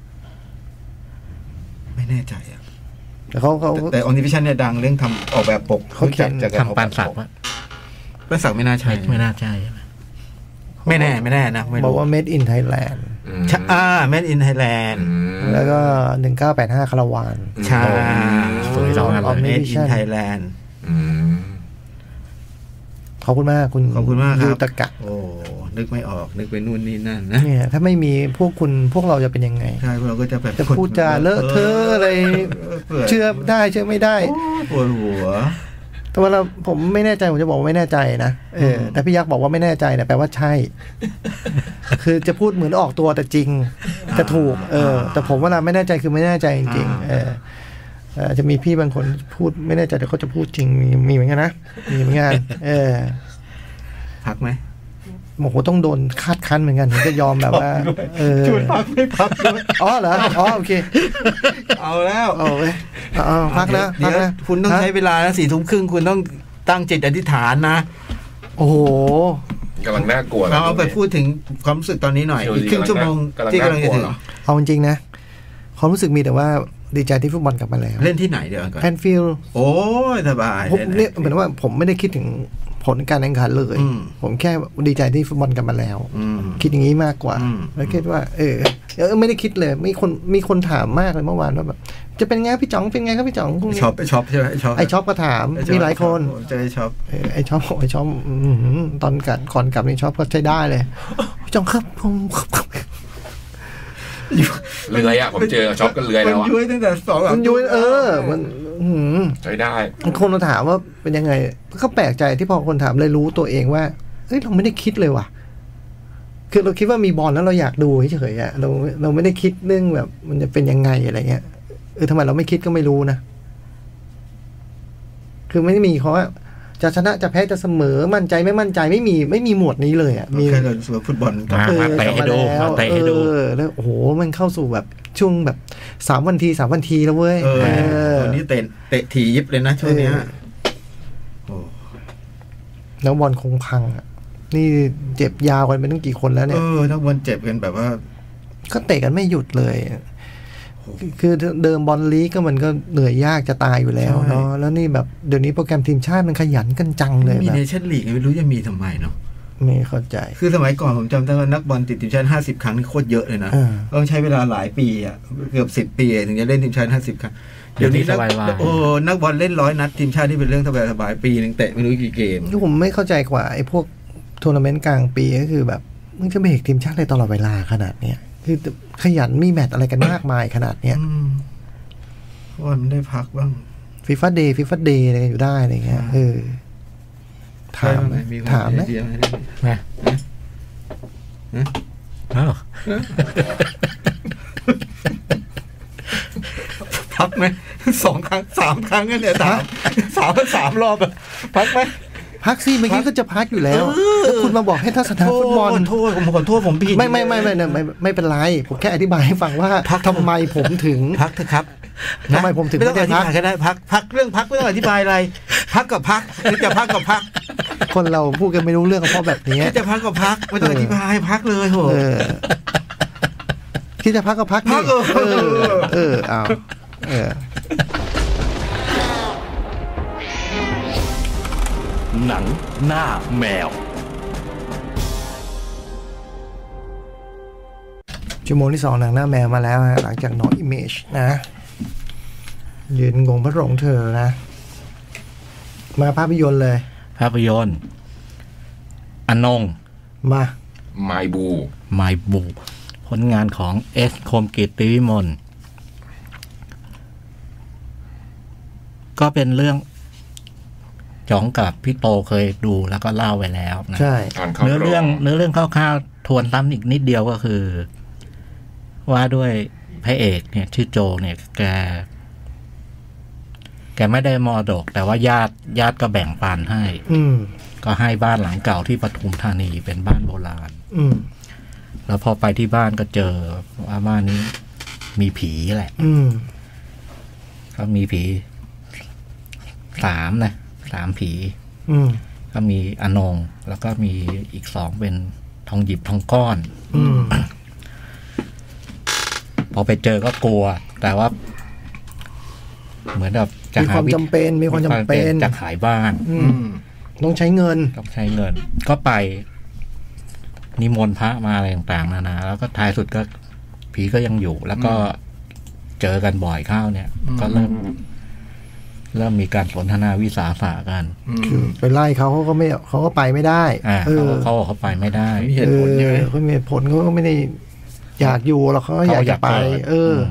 ไม่แน่ใจอ่ะแต่เขาเขาแต่ Omnivision เนี่ยดังเรื่องทำออกแบบปกเขาเขียนจากทำปานสักวะปานสักไม่น่าใช่ไม่น่าใช่ไม่แน่ไม่แน่นะบอกว่า Made in Thailand อ่า Made in Thailand แล้วก็หนึ่งเก้าแปดห้าคาราวานใช่สวยจังเลย Made in Thailand ขอบคุณมากคุณขอบคุณมากครับยูตะกะโอ้นึกไม่ออกนึกไปนู่นนี่นั่นนะเนี่ยถ้าไม่มีพวกคุณพวกเราจะเป็นยังไงใช่พวกเราก็จะแบบจะพูดจาเลอะเทอะอะไรเชื่อได้เชื่อไม่ได้ปวดหัวแต่ว่าเราผมไม่แน่ใจผมจะบอกว่าไม่แน่ใจนะเออแต่พี่ยักษ์บอกว่าไม่แน่ใจเนี่ยแปลว่าใช่ คือจะพูดเหมือนออกตัวแต่จริงจะถูกเออแต่ผมว่าเราไม่แน่ใจคือไม่แน่ใจจริงๆเออจะมีพี่บางคนพูดไม่แน่ใจแต่เขาจะพูดจริงมีมีเหมือนกันนะมีเหมือนกันเออพักไหมโอ้โหต้องโดนคาดคั้นเหมือนกันถึงจะยอมแบบว่าเออชวนพักไม่พักด้วยอ๋อเหรออ๋อโอเคเอาแล้วเอาไปเอาพักนะพักนะคุณต้องใช้เวลานะสี่ทุ่มครึ่งคุณต้องตั้งจิตอธิษฐานนะโอ้โหกำลังน่ากลัวเราเอาไปพูดถึงความรู้สึกตอนนี้หน่อยอีกครึ่งชั่วโมงที่กำลังจะถึงเอาจริงๆนะความรู้สึกมีแต่ว่าดีใจที่ฟุตบอลกลับมาแล้วเล่นที่ไหนเดี๋ยวก่อนแอนฟิลด์โอ้ยสบายผมเนี่ยเหมือนว่าผมไม่ได้คิดถึงผลการแข่งขันเลยผมแค่ดีใจที่ฟุตบอลกลับมาแล้วคิดอย่างนี้มากกว่าแล้วคิดว่าเออเออไม่ได้คิดเลยมีคนมีคนถามมากเลยเมื่อวานว่าแบบจะเป็นไงพี่จ๋องเป็นไงครับพี่จ๋องช็อปไปช็อปใช่ไหมช็อปไอช็อปก็ถามมีหลายคนเจอไอช็อปไอช็อปไอช็อปตอนกัดก่อนกลับนี่ช็อปก็ใช้ได้เลยพี่จ๋องครับผมเลื้อยอ่ะผมเจอช็อปกันเลื้อยแล้วอ่ะมันยุ้ยตั้งแต่สองมันยุ้ยเออมันใช้ได้คนเราถามว่าเป็นยังไงก็แปลกใจที่พอคนถามเลยรู้ตัวเองว่าเอ้ยเราไม่ได้คิดเลยว่ะคือเราคิดว่ามีบอลแล้วเราอยากดูเฉยๆอ่ะเราเราไม่ได้คิดเรื่องแบบมันจะเป็นยังไงอะไรเงี้ยเออทำไมเราไม่คิดก็ไม่รู้นะคือไม่ได้มีเขาว่าจะชนะจะแพ้จะเสมอมั่นใจไม่มั่นใจไม่มีไม่มีหมวดนี้เลยอ่ะมีแค่เรื่องส่วนฟุตบอลกับเตะให้ดูเตะให้ดูแล้วโอ้โหมันเข้าสู่แบบช่วงแบบสามวันทีสามวันทีแล้วเว้ยตอนนี้เตะเตะทียิบเลยนะช่วงนี้แล้วบอลคงพังอ่ะนี่เจ็บยาวกันไปตั้งกี่คนแล้วเนี่ยเออทั้งบอลเจ็บกันแบบว่าก็เตะกันไม่หยุดเลยคือเดิมบอลลีกก็มันก็เหนื่อยยากจะตายอยู่แล้วเนาะแล้วนี่แบบเดี๋ยวนี้โปรแกรมทีมชาติมันขยันกันจังเลยมีเนชั่นลีกไม่รู้จะมีทำไมเนาะไม่เข้าใจคือสมัยก่อนผมจำได้ว่านักบอลติดทีมชาติห้าสิบครั้งนี่โคตรเยอะเลยนะต้องใช้เวลาหลายปีอ่ะเกือบสิบปีถึงจะเล่นทีมชาติห้าสิบครั้งเดี๋ยวนี้นักโอ้นักบอลเล่นร้อยนัดทีมชาติที่เป็นเรื่องสบายๆปีนึงเตะไม่รู้กี่เกมผมไม่เข้าใจกว่าไอ้พวกทัวร์นาเมนต์กลางปีก็คือแบบมึงจะเบรกทีมชาติเลยตลอดเวลาขนาดเนี้ยคือขยันมีแมตช์อะไรกันมากมายขนาดเนี้ยว่ามันได้พักบ้างฟีฟ่าเดย์ฟีฟ่าเดย์อะไรอยู่ได้อะไรเงี้ยเออถามไหมถามไหมนะอ้าวพักไหมสองครั้งสามครั้งกันเนี่ยสามสามสามรอบพักไหมพักสิเมื่อกี้ก็จะพักอยู่แล้วแล้วคุณมาบอกให้ทัศนะฟุตบอลโทษผมขอโทษผมผิดไม่ไม่ไม่ไม่ไม่ไม่เป็นไรผมแค่อธิบายให้ฟังว่าทำไมผมถึงพักเถอะครับทำไมผมถึงไม่ได้พักก็ได้พักพักเรื่องพักไม่ต้องอธิบายอะไรพักกับพักหรือจะพักกับพักคนเราพูดกันไม่รู้เรื่องเพราะแบบนี้จะพักกับพักไม่ต้องอธิบายพักเลยโหที่จะพักกับพักนี่เออเออเอาเออหนังหน้าแมวชั่วโมงที่สองหนังหน้าแมวมาแล้วฮะหลังจาก No Image นะยืนงงพระหลงเธอนะมาภาพยนตร์เลยภาพยนตร์อนงมาไมบูไมบูผลงานของเอสคมกิตติวิมลก็เป็นเรื่องจ๋องกับพี่โตเคยดูแล้วก็เล่าไว้แล้วนะใช่เนื้อเรื่องเนื้อเรื่องคร่าวๆทวนซ้ำอีกนิดเดียวก็คือว่าด้วยพระเอกเนี่ยชื่อโจเนี่ยแกแกไม่ได้มรดกแต่ว่าญาติญาติก็แบ่งปันให้ก็ให้บ้านหลังเก่าที่ปทุมธานีเป็นบ้านโบราณแล้วพอไปที่บ้านก็เจอว่าบ้านนี้มีผีแหละก็มีผีสามนะสามผีก็มีอนงแล้วก็มีอีกสองเป็นทองหยิบทองก้อนพอไปเจอก็กลัวแต่ว่าเหมือนแบบจะมีความจำเป็นมีความจำเป็นจะขายบ้านต้องใช้เงินต้องใช้เงินก็ไปนิมนต์พระมาอะไรต่างๆนานาแล้วก็ท้ายสุดก็ผีก็ยังอยู่แล้วก็เจอกันบ่อยเข้าเนี่ยก็เริ่มเริ่มมีการสนทนาวิสาสะกันคือไปไล่เขาเขาก็ไม่เขาก็ไปไม่ได้เออเขาเขาไปไม่ได้มีเหตุผลใช่ไหมเขามีเหตุผลเขาก็ไม่ได้อยากอยู่หรอกเขาอยากจะไปเออ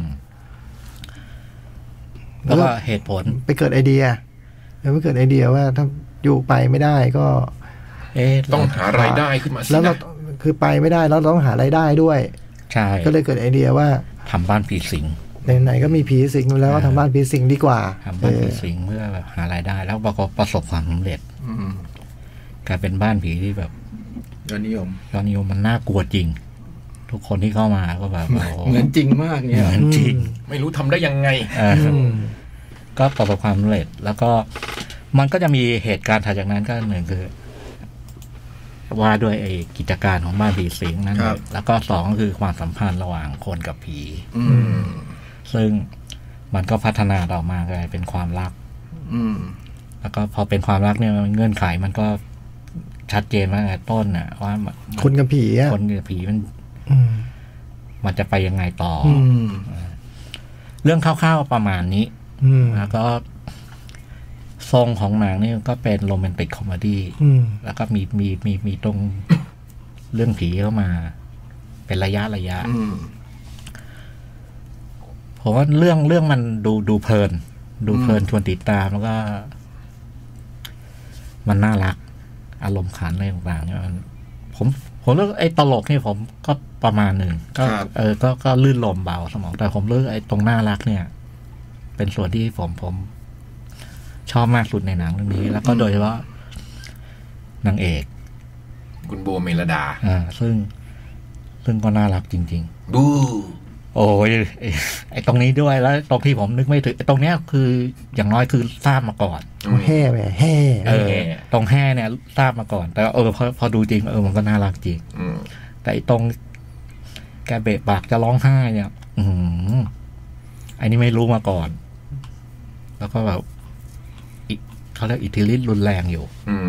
แล้วก็เหตุผลไปเกิดไอเดียแล้วไปเกิดไอเดียว่าถ้าอยู่ไปไม่ได้ก็เอ๊ะต้องหารายได้ขึ้นมาสิแล้วเราคือไปไม่ได้แล้วต้องหารายได้ด้วยใช่ก็เลยเกิดไอเดียว่าทำบ้านผีสิงไหนๆก็มีผีสิงอยู่แล้วก็ทำบ้านผีสิงดีกว่าทำบ้านผีสิงเพื่อแบบหารายได้แล้วก็ประสบความสำเร็จกลายเป็นบ้านผีที่แบบยอดนิยมยอดนิยมมันน่ากลัวจริงทุกคนที่เข้ามาก็แบบเหมือนจริงมากเนี่ยเหมือนจริงไม่รู้ทำได้ยังไงก็ประสบความสำเร็จแล้วก็มันก็จะมีเหตุการณ์ถัดจากนั้นก็หนึ่งคือว่าด้วยไอ้กิจการของบ้านผีสิงนั้นแล้วก็สองก็คือความสัมพันธ์ระหว่างคนกับผีซึ่งมันก็พัฒนาต่อมากลายเป็นความรักแล้วก็พอเป็นความรักเนี่ยเงื่อนไขมันก็ชัดเจนมาตั้งแต่ต้นน่ะว่าคนกับผีอ่ะคนกับผีมันมันจะไปยังไงต่อเรื่องคร่าวๆประมาณนี้แล้วก็ทรงของหนังนี่ก็เป็นโรแมนติกคอมเมดี้แล้วก็มีมีมีมีตรงเรื่องผีเข้ามาเป็นระยะระยะผมว่าเรื่องเรื่องมันดูดูเพลินดูเพลินชวนติดตามแล้วก็มันน่ารักอารมณ์ขันอะไรต่างๆเนี่ยผมผมเลือกไอ้ตลกนี่ผมก็ประมาณหนึ่งก็เออก็ก็ลื่นลมเบาสมองแต่ผมเลือกไอ้ตรงน่ารักเนี่ยเป็นส่วนที่ผมผมชอบมากสุดในหนังเรื่องนี้แล้วก็โดยเฉพาะนางเอกคุณโบเมลดาอ่าซึ่งซึ่งก็น่ารักจริงๆบูโอ้ยไอ้ตรงนี้ด้วยแล้วตรงที่ผมนึกไม่ถึงตรงเนี้ยคืออย่างน้อยคือทราบมาก่อนแห่แหมแห่เออตรงแห่เนี่ยทราบมาก่อนแต่เออพอพอดูจริงเออมันก็น่ารักจริงแต่ไอ้ตรงแกเบะปากจะร้องไห้เนี่ยอืมไอ้นี่ไม่รู้มาก่อนแล้วก็แบบเขาเรียกอิทธิฤทธิ์รุนแรงอยู่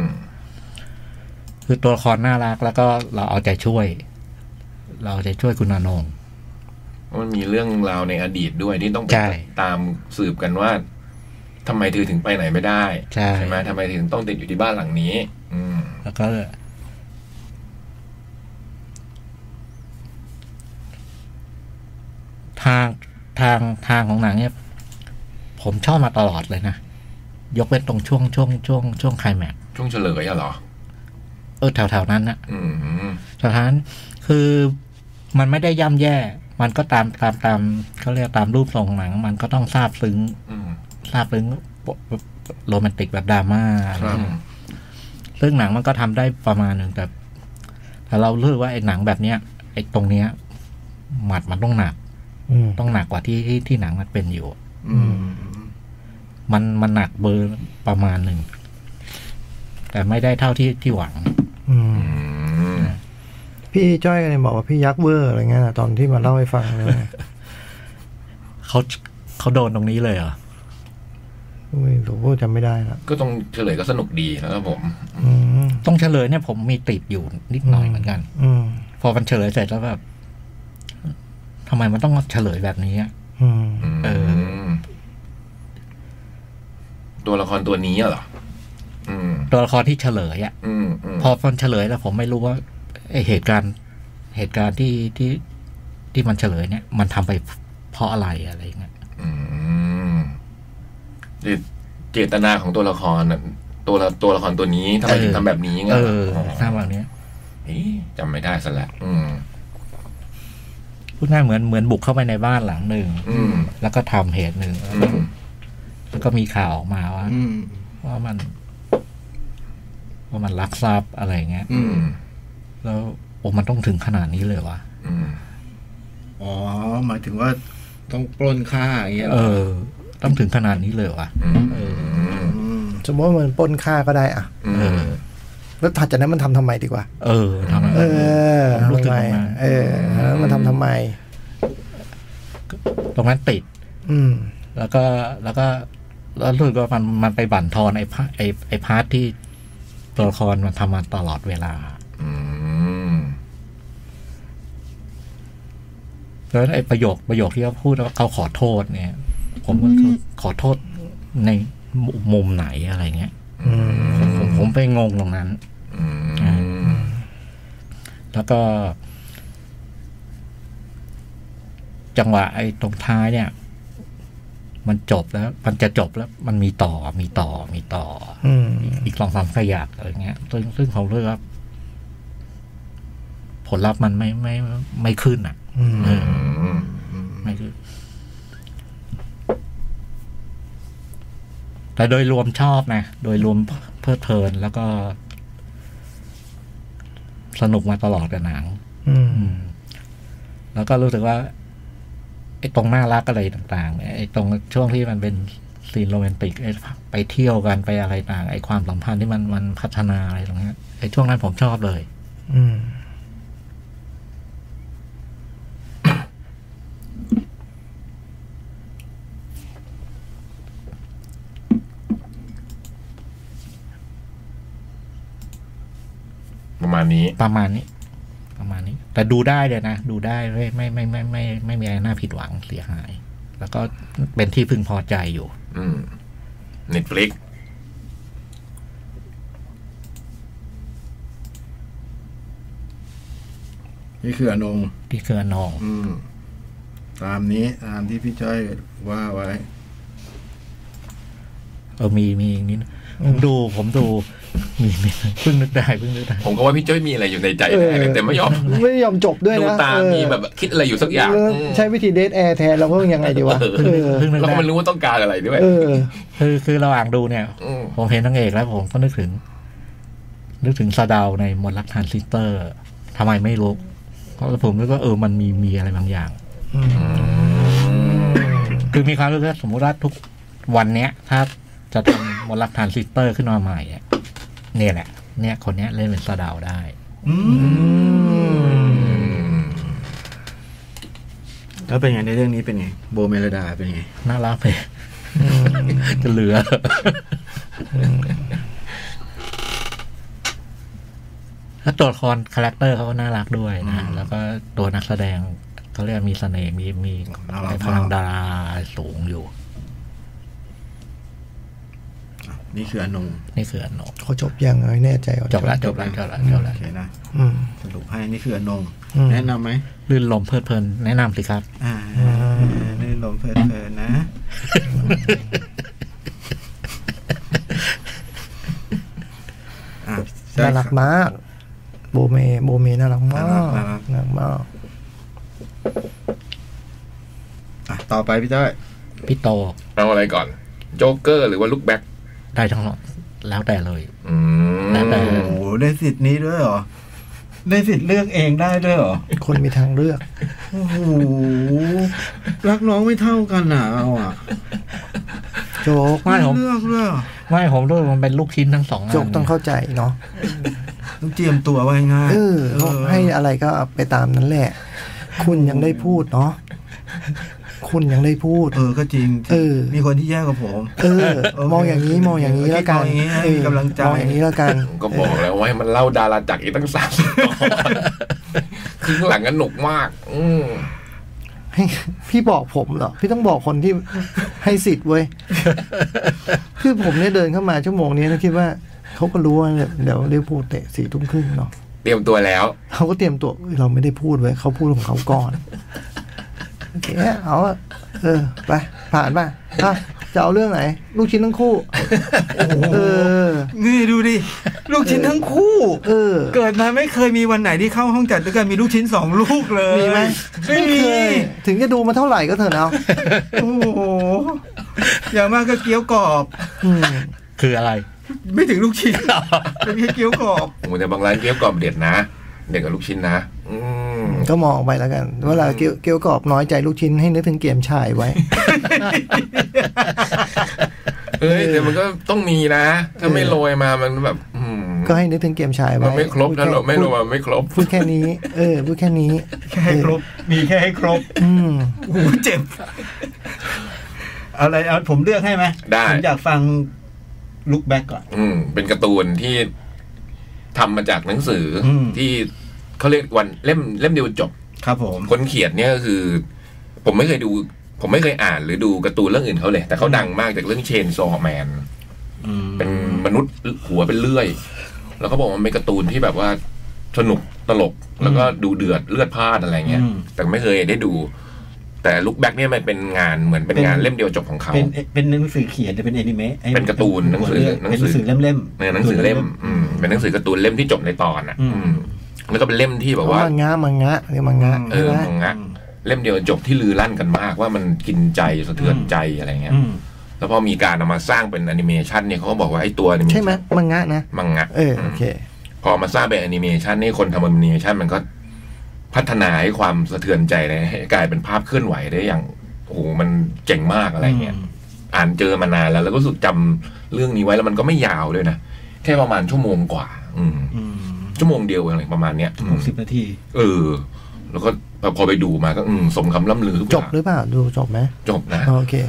คือตัวละครน่ารักแล้วก็เราเอาใจช่วยเราเอาใจช่วยคุณอนงมันมีเรื่องราวในอดีตด้วยที่ต้องไปตามสืบกันว่าทำไมเธอถึงไปไหนไม่ได้ใช่ไหมทำไมถึงต้องติดอยู่ที่บ้านหลังนี้แล้วก็ทางทางทางของหนังเนี่ยผมชอบมาตลอดเลยนะยกเว้นตรงช่วงช่วงช่วงช่วงไคลแม็กซ์ช่วงเฉลยอะเหรอเออแถวๆนั้นนะแถวๆนั้นคือมันไม่ได้ย่ำแย่มันก็ตามตามตามเขาเรียกตามรูปทรงหนังมันก็ต้องซาบซึ้งซาบซึ้งโรแมนติกแบบดราม่าซึ่งหนังมันก็ทำได้ประมาณหนึ่งแต่แต่เราเลือกว่าไอ้หนังแบบเนี้ยไอ้ตรงเนี้ยหมัดมันต้องหนักต้องหนักกว่าที่ที่ที่หนังมันเป็นอยู่มันมันหนักเบอร์ประมาณหนึ่งแต่ไม่ได้เท่าที่ที่หวังพี่จ้อยกันเนี่ยบอกว่าพี่ยักษ์เวอร์อะไรเงี้ยตอนที่มาเล่าให้ฟังเลยเขาเขาโดนตรงนี้เลยเหรอไม่รู้จำไม่ได้ละก็ต้องเฉลยก็สนุกดีนะครับผมต้องเฉลยเนี่ยผมมีติดอยู่นิดหน่อยเหมือนกันพอมันเฉลยเสร็จแล้วแบบทำไมมันต้องเฉลยแบบนี้อ่ะเออตัวละครตัวนี้เหรอตัวละครที่เฉลยอ่ะพอมันเฉลยแล้วผมไม่รู้ว่าไอเหตุการณ์เหตุการณ์ที่ที่ที่มันเฉลยเนี่ยมันทำไปเพราะอะไรอะไรเงี้ยเจตนาของตัวละครตัวละตัวละครตัวนี้ทำไมถึงทำแบบนี้ไงเออทำแบบนี้จำไม่ได้ซะแล้วพูดง่ายเหมือนเหมือนบุกเข้าไปในบ้านหลังหนึ่งแล้วก็ทำเหตุหนึ่งแล้วก็มีข่าวออกมาว่าว่ามันว่ามันลักทรัพย์อะไรเงี้ยแล้วโอ้มันต้องถึงขนาดนี้เลยวะอ๋อหมายถึงว่าต้องปล้นฆ่าอย่างเงี้ยเออต้องถึงขนาดนี้เลยวะเออสมมติว่ามันปล้นฆ่าก็ได้อ่ะเออแล้วถัดจากนั้นมันทำทำไมดีกว่าเออทำเออรู้ทำไมเออแล้วมันทำทำไมตรงนั้นติดอืมแล้วก็แล้วก็แล้วรู้สึกว่ามันมันไปบั่นทอนไอ้พาไอ้ไอ้พาร์ทที่ตัวละครมันทำมาตลอดเวลาแล้วไอ้ประโยคประโยคที่เขาพูดว่าเขาขอโทษเนี่ยผมก็ขอโทษในมุมไหนอะไรเงี้ยผมผมไปงงตรงนั้นแล้วก็จังหวะไอ้ตรงท้ายเนี่ยมันจบแล้วมันจะจบแล้วมันมีต่อมีต่อมีต่ออีกสองสามขยักอะไรเงี้ยซึ่งซึ่งผมรู้ว่าผลลัพธ์มันไม่ไม่ไม่ขึ้นอ่ะไม่ขึ้นแต่โดยรวมชอบนะโดยรวมเพลิดเพลินแล้วก็สนุกมาตลอดกับหนังแล้วก็รู้สึกว่าไอ้ตรงน่ารักอะไรต่างๆไอ้ตรงช่วงที่มันเป็นซีนโรแมนติกไอ้ไปเที่ยวกันไปอะไรต่างไอ้ความสัมพันธ์ที่มันมันพัฒนาอะไรตรงนี้ไอ้ช่วงนั้นผมชอบเลยอืมประมาณนี้ประมาณนี้ประมาณนี้แต่ดูได้เลยนะดูได้ไม่ไม่ไม่ไม่ไม่ไม่มีอะไรน่าผิดหวังเสียหายแล้วก็เป็นที่พึงพอใจอยู่อืม Netflix นี่คืออนงนี่คืออนงอืมตามนี้ตามที่พี่จ้อยว่าไว้เออมีมีอย่างนี้ผมดูผมดูมีมีเพิ่งนึกได้เพิ่งนึกได้ผมก็ว่าพี่จ้อยมีอะไรอยู่ในใจแน่เลยแต่ไม่ยอมไม่ยอมจบด้วยนะดูตามมีแบบคิดอะไรอยู่สักอย่างใช้วิธีเดทแอร์แทนเราก็ยังไงดีวะเราก็ไม่รู้ว่าต้องการอะไรด้วยคือคือระหว่างดูเนี่ยผมเห็นนางเอกแล้วผมก็นึกถึงนึกถึงซาดาวในมนต์รักทรานซิสเตอร์ทำไมไม่รู้เพราะผมนึกว่าเออมันมีมีอะไรบางอย่างคือมีความรู้สึกสมมติว่าทุกวันเนี้ยถ้าจะทำมนต์รักทรานซิสเตอร์ขึ้นมาใหม่เนี่ยแหละเนี่ยคนเนี้ยเล่นเป็นซาดาวได้แล้วเป็นไงในเรื่องนี้เป็นไงโบเมลดาเป็นไงน่ารักไปจะเหลือถ้าตัวละครคาแรคเตอร์เขาก็น่ารักด้วยนะแล้วก็ตัวนักแสดงเขาเรียกมีเสน่ห์มีมีพลังดาราสูงอยู่นี่คืออนงนี่คืออนงเขาจบยังไม่แน่ใจจบแล้วจบแล้วจบแล้วจบแล้วโอเคนะสรุปให้นี่คืออนงแนะนำไหมลื่นลมเพลิดเพลินแนะนำสิครับอ่าลื่นลมเพลิดเพลินนะน่ารักมากโบเมโบเมน่ารักมากน่ารักมากอ่ะต่อไปพี่จ้อยพี่โตเอาอะไรก่อนโจ๊กเกอร์หรือว่าลุคแบ็คได้ทั้งหมดแล้วแต่เลยแล้วแต่โอ้โหได้สิทธิ์นี้ด้วยเหรอได้สิทธิ์เลือกเองได้ด้วยเหรอคนมีทางเลือกโอ้โหรักน้องไม่เท่ากันน่ะเอาอ่ะโจ๊กไม่ผมเลือกด้วยไม่ผมด้วยมันเป็นลูกชิ้นทั้งสองโจ๊กต้องเข้าใจเนาะต้องเตรียมตัวไว้ง่ายเออให้อะไรก็ไปตามนั้นแหละคุณยังได้พูดเนาะคุณยังได้พูดเออก็จริงเออมีคนที่แย่กว่าผมเออมองอย่างนี้มองอย่างนี้แล้วกันกำลังใจมองอย่างนี้แล้วกันก็บอกแล้วว่าให้มันเล่าดาราจักรอีกตั้งสามสิบตอนครึ่งหลังกันหนุกมากอืมพี่บอกผมเหรอพี่ต้องบอกคนที่ให้สิทธิ์เว้ยคือผมเนี่ยเดินเข้ามาชั่วโมงนี้แล้วคิดว่าเขาก็รู้ว่าเดี๋ยวได้พูดเตะสี่ทุ่มครึ่งเนาะเตรียมตัวแล้วเขาก็เตรียมตัวเราไม่ได้พูดไว้เขาพูดของเขาก่อนโอเคเอาเออไปผ่านป่ะอ่ะจะเอาเรื่องไหนลูกชิ้นทั้งคู่เออนี่ดูดิลูกชิ้นทั้งคู่เออเกิดมาไม่เคยมีวันไหนที่เข้าห้องจัดด้วยกันมีลูกชิ้นสองลูกเลยมีไหมไม่เคยถึงจะดูมาเท่าไหร่ก็เถอะเนาะโอ้โหอย่างมากก็เกี๊ยวกรอบคืออะไรไม่ถึงลูกชิ้นเป็นแค่เกี๊ยวกรอบโอ้แต่บางร้านเกี๊ยวกรอบเด็ดนะเด็ดกับลูกชิ้นนะก็มองไปแล้วกันเวลาเกี๊ยวเกี๊ยวกรอบน้อยใจลูกชิ้นให้นึกถึงเกมชายไว้เอ้ยแต่มันก็ต้องมีนะถ้าไม่โรยมามันแบบก็ให้นึกถึงเกมชายไว้มันไม่ครบถ้าเราไม่โรยไม่ครบพูดแค่นี้เออพูดแค่นี้แค่ให้ครบมีแค่ให้ครบอืมโอ้เจ็บอะไรเอาผมเลือกให้ไหมได้ผมอยากฟังลุคแบ็กก่อนอืมเป็นการ์ตูนที่ทำมาจากหนังสือที่เขาเรียกวันเล่มเล่มเดียวจบครับผมคนเขียนเนี่ยก็คือผมไม่เคยดูผมไม่เคยอ่านหรือดูการ์ตูนเรื่องอื่นเขาเลยแต่เขาดังมากจากเรื่องเชนซอว์แมนเป็นมนุษย์หัวเป็นเลื่อยแล้วก็บอกว่ามันเป็นการ์ตูนที่แบบว่าสนุกตลกแล้วก็ดูเดือดเลือดพล่านอะไรเงี้ยแต่ไม่เคยได้ดูแต่ลุคแบ็กเนี่ยมันเป็นงานเหมือนเป็นงานเล่มเดียวจบของเขาเป็นเป็นหนังสือเขียนหรือเป็นแอนิเมะเป็นการ์ตูนหนังสือหนังสือเล่มๆหนังสือเล่มเป็นหนังสือการ์ตูนเล่มที่จบในตอนอ่ะแล้วก็เป็นเล่มที่แบบว่ามังงะมังงะเรียกมังงะเออมังงะเล่มเดียวจบที่ลือลั่นกันมากว่ามันกินใจสะเทือนใจอะไรเงี้ยแล้วพอมีการเอามาสร้างเป็นแอนิเมชันเนี่ยเขาก็บอกว่าไอ้ตัวนี้ใช่ไหมมังงะนะมังงะเออโอเคพอมาสร้างเป็นแอนิเมชันนี่คนทำแอนิเมชันมันก็พัฒนาให้ความสะเทือนใจเลยให้กลายเป็นภาพเคลื่อนไหวได้อย่างโอ้โหมันเจ๋งมากอะไรเงี้ยอ่านเจอมานานแล้วแล้วก็รู้สึกจำเรื่องนี้ไว้แล้วมันก็ไม่ยาวด้วยนะแค่ประมาณชั่วโมงกว่าอืมชั่วโมงเดียวอะไรประมาณเนี้ยหกสิบนาทีเออแล้วก็พอไปดูมาก็อืมสมคำล่ำลือทุกอย่างจบหรือเปล่าดูจบไหมจบนะโอเค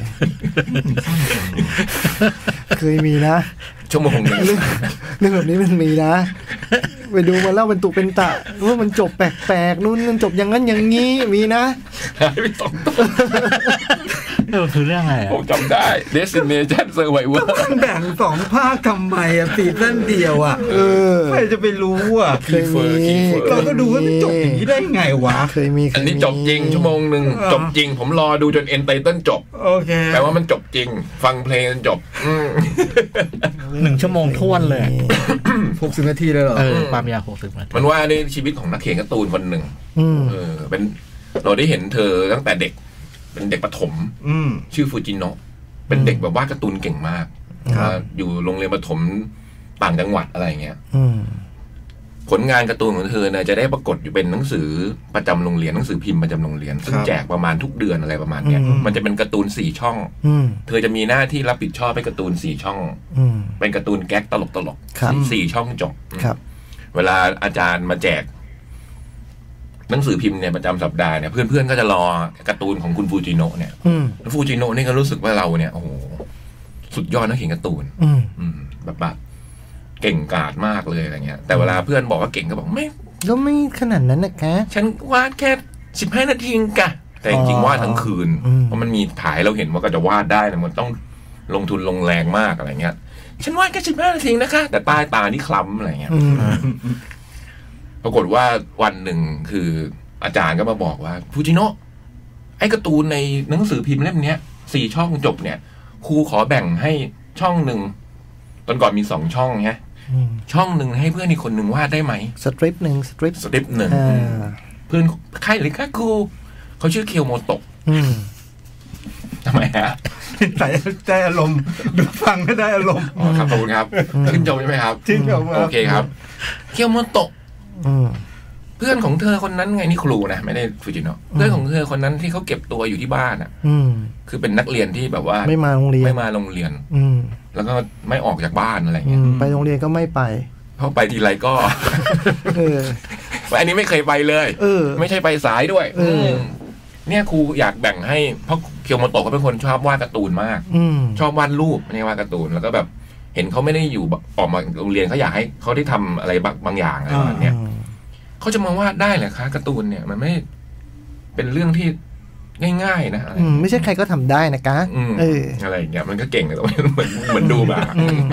เคยมีนะชั่วโมงนึงเรื่องแบบนี้มันมีนะไปดูมาเล่าเป็นตุเป็นตะว่ามันจบแปลกๆนู่นมันจบอย่างนั้นอย่างนี้มีนะไม่ต้องเออคือเรื่องอะไรผมจำได้ Destination Survivor แบ่งสองภาคทำไมอ่ะซีซั่นเดียวอ่ะเออใครจะไปรู้อ่ะเคยมีเราก็ดูว่ามันจบอย่างนี้ได้ไงวะเคยมีอันนี้จบจริงชั่วโมงนึงจบจริงผมรอดูจนเอ็นไตเติ้ลจบโอเคแปลว่ามันจบจริงฟังเพลงจบหนึ่งชั่วโมงท้วนเลยหกสิบนาทีเลยเหรอเออความยาวหกสิบนาทีมันว่าในชีวิตของนักเขียนการ์ตูนคนหนึ่งเออเป็นเราได้เห็นเธอตั้งแต่เด็กเป็นเด็กประถมชื่อฟูจิโนะเป็นเด็กแบบวาดการ์ตูนเก่งมากอยู่โรงเรียนประถมต่างจังหวัดอะไรเงี้ยผลงานการ์ตูนของเธอเนี่ยจะได้ปรากฏอยู่เป็นหนังสือประจำโรงเรียนหนังสือพิมพ์ประจำโรงเรียนซึ่งแจกประมาณทุกเดือนอะไรประมาณเนี้ยมันจะเป็นการ์ตูนสี่ช่องเธอจะมีหน้าที่รับผิดชอบให้การ์ตูนสี่ช่องเป็นการ์ตูนแก๊กตลกตลกสี่ช่องจบเวลาอาจารย์มาแจกหนังสือพิมพ์เนี่ยประจำสัปดาห์เนี่ยเพื่อนๆก็จะรอการ์ตูนของคุณฟูจิโนะเนี่ยแล้วฟูจิโนะนี่ก็รู้สึกว่าเราเนี่ยโอ้โหสุดยอดนักเขียนการ์ตูนแบบแบบเก่งกาจมากเลยอะไรเงี้ยแต่เวลาเพื่อนบอกว่าเก่งก็บอกไม่ก็ไม่ขนาดนั้นนะแกฉันวาดแค่สิบห้านาทีกะแต่จริงๆวาดทั้งคืนเพราะมันมีถ่ายเราเห็นว่าก็จะวาดได้แต่มันต้องลงทุนลงแรงมากอะไรเงี้ยฉันวาดแค่สิบห้านาทีนะคะแต่ใต้ตานี่คล้ำอะไรเงี้ยปรากฏว่าวันหนึ่งคืออาจารย์ก็มาบอกว่าฟูจิโนะไอ้การ์ตูนในหนังสือพิมพ์เล่มเนี้ยสี่ช่องจบเนี่ยครูขอแบ่งให้ช่องหนึ่งตอนก่อนมีสองช่องไงช่องหนึ่งให้เพื่อนอีกคนหนึ่งวาดได้ไหมสตริปหนึ่งสตริปสตริปหนึ่งเพื่อนใครหรือคะครูเขาชื่อเคียวโมโตะทำไมฮะใส่ใจอารมณ์ดูฟังก็ได้อารมณ์อ๋อครับขอบคุณครับขึ้นจบใช่ไหมครับขึ้นจบโอเคครับเคียวโมโตะเพื่อนของเธอคนนั้นไงนี่ครูนะไม่ได้ฟูจิโนะเพื่อนของเธอคนนั้นที่เขาเก็บตัวอยู่ที่บ้านอ่ะคือเป็นนักเรียนที่แบบว่าไม่มาโรงเรียนไม่มาโรงเรียนแล้วก็ไม่ออกจากบ้านอะไรเงี้ยไปโรงเรียนก็ไม่ไปเพราะไปทีไรก็เอออันนี้ไม่เคยไปเลยเออไม่ใช่ไปสายด้วยเออเนี่ยครูอยากแบ่งให้เพราะเคียวโมโตะเขาเป็นคนชอบวาดการ์ตูนมากชอบวาดรูปไม่ใช่วาดการ์ตูนแล้วก็แบบเห็นเขาไม่ได้อยู่ออกมาโรงเรียนเขาอยากให้เขาได้ทำอะไรบางอย่างอะไรแบบเนี้ยเขาจะมาวาดได้เหรอคะการ์ตูนเนี่ยมันไม่เป็นเรื่องที่ง่ายๆนะไม่ใช่ใครก็ทำได้นะกะเอออะไรอย่างเงี้ยมันก็เก่งแต่เหมือนเหมือนดูแบบ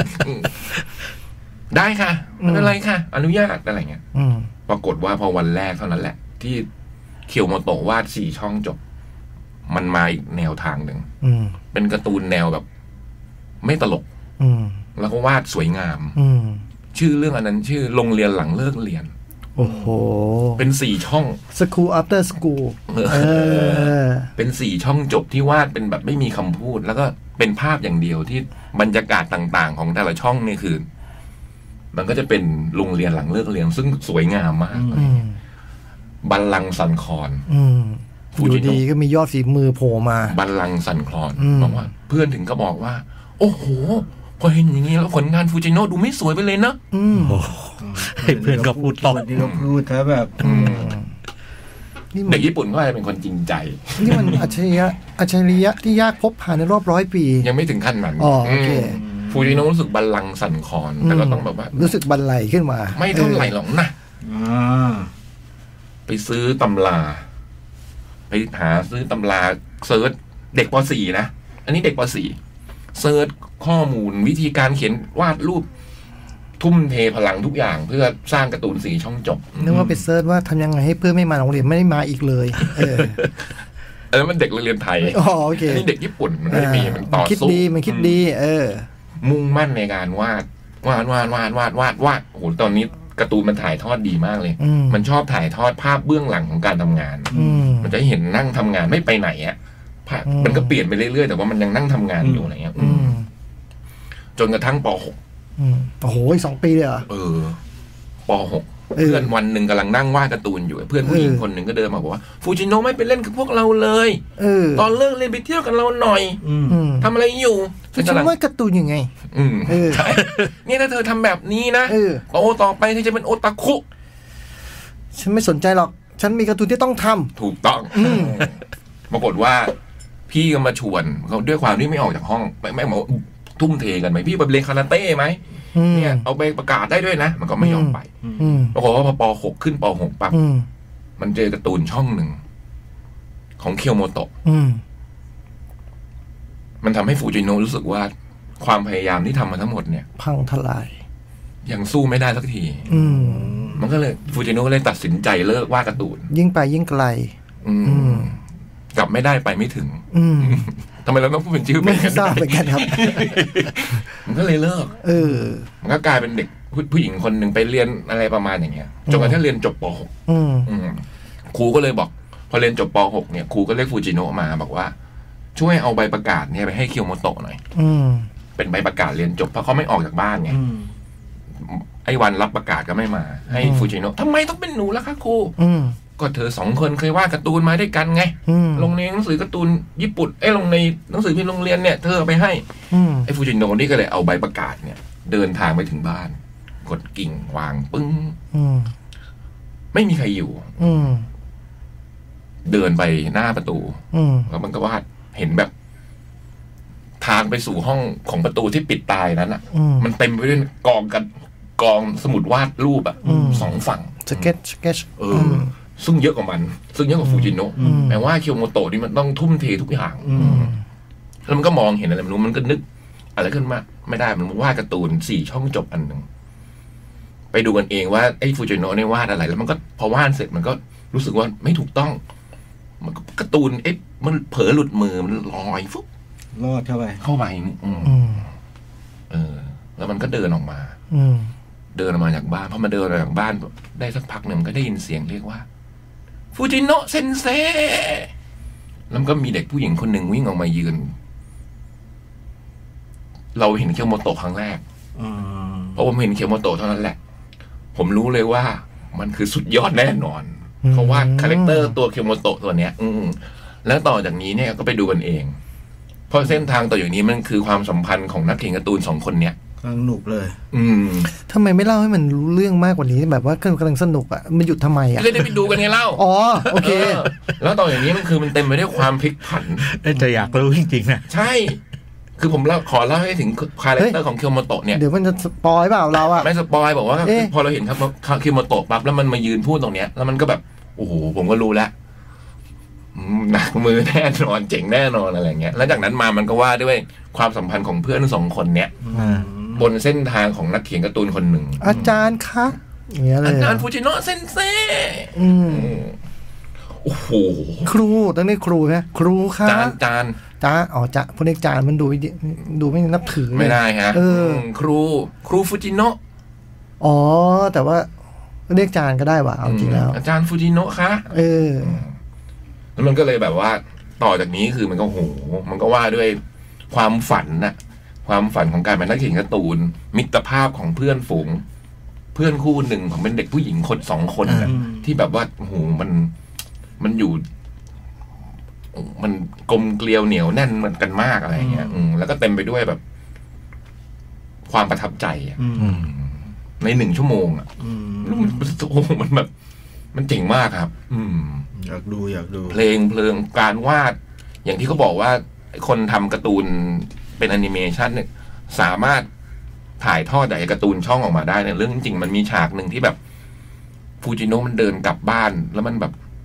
ได้ค่ะไม่เป็นไรค่ะอนุญาตอะไรเงี้ยปรากฏว่าพอวันแรกเท่านั้นแหละที่เคียวโมโตะวาดสี่ช่องจบมันมาอีกแนวทางหนึ่งเป็นการ์ตูนแนวแบบไม่ตลกแล้วก็วาดสวยงามชื่อเรื่องอันนั้นชื่อโรงเรียนหลังเลิกเรียนโอ้โหเป็นสี่ช่อง School After School เออเป็นสี่ช่องจบที่วาดเป็นแบบไม่มีคำพูดแล้วก็เป็นภาพอย่างเดียวที่บรรยากาศต่างๆของแต่ละช่องนี่คือมันก็จะเป็นโรงเรียนหลังเลิกเรียนซึ่งสวยงามมากบัลลังก์สันคอนอยู่ดีก็มียอดฝีมือโผล่มาบัลลังก์สันคอนบอกว่าเพื่อนถึงก็บอกว่าโอ้โหพอเห็นอย่างนี้แล้วผลงานฟูจิโนะดูไม่สวยไปเลยนะเพื่อนก็พูดตอบนี่ก็พูดถ้าแบบเด็กญี่ปุ่นก็จะเป็นคนจริงใจนี่มันอัจฉริยะอัจฉริยะที่ยากพบผ่านในรอบร้อยปียังไม่ถึงขั้นนั้นอ๋อโอเคฟูจิโนะรู้สึกบัลลังก์สั่นคลอนแต่ก็ต้องแบบว่ารู้สึกบันไลขึ้นมาไม่เท่าไหร่หรอกนะไปซื้อตำราไปหาซื้อตำราเซิร์ชเด็กป .สี่ นะอันนี้เด็กป .สี่ เซิร์ชข้อมูลวิธีการเขียนวาดรูปทุ่มเทพลังทุกอย่างเพื่อสร้างการ์ตูนสี่ช่องจบนึกว่าไปเซิร์ชว่าทำยังไงให้เพื่อนไม่มาโรงเรียนไม่ได้มาอีกเลยเออเออมันเด็กโรงเรียนไทยอ๋อโอเคนี่เด็กญี่ปุ่นมันไม่มีมันต่อสู้คิดดีมันคิดดีเออมุ่งมั่นในการวาดวาดวาดวาดวาดวาดวาดโอ้โหตอนนี้การ์ตูนมันถ่ายทอดดีมากเลยมันชอบถ่ายทอดภาพเบื้องหลังของการทำงานมันจะเห็นนั่งทำงานไม่ไปไหนอ่ะมันก็เปลี่ยนไปเรื่อยๆแต่ว่ามันยังนั่งทำงานอยู่อะไรเงี้ยจนกระทั่งป .หกโอ้โหสองปีเลยเหรอเออป .หก เพื่อนวันหนึ่งกำลังนั่งวาดการ์ตูนอยู่เพื่อนผู้หญิงคนหนึ่งก็เดินมาบอกว่าฟูจิโนะไม่ไปเล่นกับพวกเราเลยตอนเลิกเรียนไปเที่ยวกันเราหน่อยทำอะไรอยู่ฟูจิโนะวาดการ์ตูนยังไงใช่นี่ถ้าเธอทำแบบนี้นะโตต่อไปเธอจะเป็นโอตาคุฉันไม่สนใจหรอกฉันมีการ์ตูนที่ต้องทำถูกต้องปรากฏว่าพี่ก็มาชวนเขาด้วยความที่ไม่ออกจากห้องไม่ไม่บอกทุ่มเทกันไหมพี่ไปเรียนคาราเต้ไหมเนี่ยเอาไปประกาศได้ด้วยนะมันก็ไม่ยอมไปปรากฏว่าพอป .หก ขึ้นป .หก ปั๊บมันเจอการ์ตูนช่องหนึ่งของเคียวโมโตะมันทำให้ฟูจิโนะรู้สึกว่าความพยายามที่ทำมาทั้งหมดเนี่ยพังทลายยังสู้ไม่ได้สักทีมันก็เลยฟูจิโนะเลยตัดสินใจเลิกวาดการ์ตูนยิ่งไปยิ่งไกลกลับไม่ได้ไปไม่ถึงทำไมเราต้องพูดเป็นชื่อไม่ทราบเหมือนกันครับมันก็เลยเลิกเออมันก็กลายเป็นเด็กผู้หญิงคนหนึ่งไปเรียนอะไรประมาณอย่างเงี้ยจนกระทั่งเรียนจบป .หก ครูก็เลยบอกพอเรียนจบป .หก เนี่ยครูก็เรียกฟูจิโนะมาบอกว่าช่วยเอาใบประกาศเนี่ยไปให้เคียวโมโตะหน่อยเป็นใบประกาศเรียนจบเพราะเขาไม่ออกจากบ้านไงไอ้วันรับประกาศก็ไม่มาให้ฟูจิโนะทำไมต้องเป็นหนูล่ะคะครูก็เธอสองคนเคยวาดการ์ตูนมาด้วยกันไงลงในหนังสือการ์ตูนญี่ปุ่นไอ้ลงในหนังสือพิมพ์โรงเรียนเนี่ยเธอเอาไปให้ไอ้ฟูจิโนะนี่ก็เลยเอาใบประกาศเนี่ยเดินทางไปถึงบ้านกดกิ่งวางปึ้งไม่มีใครอยู่เดินไปหน้าประตูแล้วมันก็วาดเห็นแบบทางไปสู่ห้องของประตูที่ปิดตายนั้นอ่ะมันเต็มไปด้วยกองกันกองสมุดวาดรูปอ่ะสองฝั่งสเก็ตสเก็ตเออซึ่งเยอะกว่ามันซึ่งเยอะกว่าฟูจิโนะแต่ว่าเคียวโมโตะนี่มันต้องทุ่มเททุกอย่างแล้วมันก็มองเห็นอะไรไม่รู้มันก็นึกอะไรขึ้นมาไม่ได้มันวาดการ์ตูนสี่ช่องจบอันหนึ่งไปดูกันเองว่าไอ้ฟูจิโนะเนี่ยวาดอะไรแล้วมันก็พอวาดเสร็จมันก็รู้สึกว่าไม่ถูกต้องมันการ์ตูนเอ๊ะมันเผลอหลุดมือมันลอยฟุ๊บรอดเข้าไปเข้าไปเออแล้วมันก็เดินออกมาเดินออกมาจากบ้านพอมาเดินออกจากบ้านได้สักพักหนึ่งก็ได้ยินเสียงเรียกว่าฟูจิโนะเซนเซแล้วก็มีเด็กผู้หญิงคนหนึ่งวิ่งออกมายืนเราเห็นเคียวโมโตะครั้งแรกเพราะผมเห็นเคียวโมโตะเท่านั้นแหละผมรู้เลยว่ามันคือสุดยอดแน่นอนเพราะว่าคาแรคเตอร์ตัวเคียวโมโตะตัวเนี้ยอืมแล้วต่อจากนี้เนี่ยก็ไปดูกันเองเพราะเส้นทางต่ออย่างนี้มันคือความสัมพันธ์ของนักเขียนการ์ตูนสองคนเนี้ยสนุกเลยอืมทำไมไม่เล่าให้มันรู้เรื่องมากกว่านี้แบบว่ากำลังสนุกอ่ะมันหยุดทำไมอ่ะเลยได้ไปดูกันไงเล่าอ๋อโอเคแล้วต่ออย่างนี้มันคือมันเต็มไปด้วยความพลิกผันจะอยากรู้จริงๆนะใช่คือผมเล่าขอเล่าให้ถึงคาแรคเตอร์ของเคียวโมโตะเนี่ยเดี๋ยวมันจะสปอยเปล่าเราอ่ะไม่สปอยบอกว่าพอเราเห็นครับเคียวโมโตะปั๊บแล้วมันมายืนพูดตรงเนี้ยแล้วมันก็แบบโอ้โหผมก็รู้แล้วหนักมือแน่นอนเจ๋งแน่นอนอะไรเงี้ยแล้วจากนั้นมามันก็ว่าด้วยความสัมพันธ์ของเพื่อนสองคนเนี้ยบนเส้นทางของนักเขียนการ์ตูนคนหนึ่งอาจารย์คะอย่างเงี้ยเลยอาจารย์ฟูจิโนะเซนเซ่โอ้โหครูตั้งแต่ครูนะครูค่ะจานจานจ้าอ๋อจะพวกเด็กจานมันดูดูไม่นับถือไม่ได้ฮะเออครูครูฟูจิโนะอ๋อแต่ว่าเรียกจานก็ได้ว่ะเอาจริงแล้วอาจารย์ฟูจิโนะคะเออแล้วมันก็เลยแบบว่าต่อจากนี้คือมันก็โหมันก็ว่าด้วยความฝันน่ะความฝันของการเป็นนักเขียนการ์ตูนมิตรภาพของเพื่อนฝูงเพื่อนคู่หนึ่งของเป็นเด็กผู้หญิงคนสองคนน่ะที่แบบว่าโหมันมันอยู่มันกลมเกลียวเหนียวแน่นเหมือนกันมากอะไรเงี้ยแล้วก็เต็มไปด้วยแบบความประทับใจอ่ะในหนึ่งชั่วโมงอ่ะมันโอ้มันแบบมันเจ๋งมากครับ อืมอยากดูอยากดูเพลงเพลิงการวาดอย่างที่เขาบอกว่าคนทำการ์ตูนเป็นแอนิเมชันเนี่ยสามารถถ่ายทอดจากการ์ตูนช่องออกมาได้เนี่ยเรื่องจริงมันมีฉากหนึ่งที่แบบฟูจิโนะมันเดินกลับบ้านแล้วมันแบบ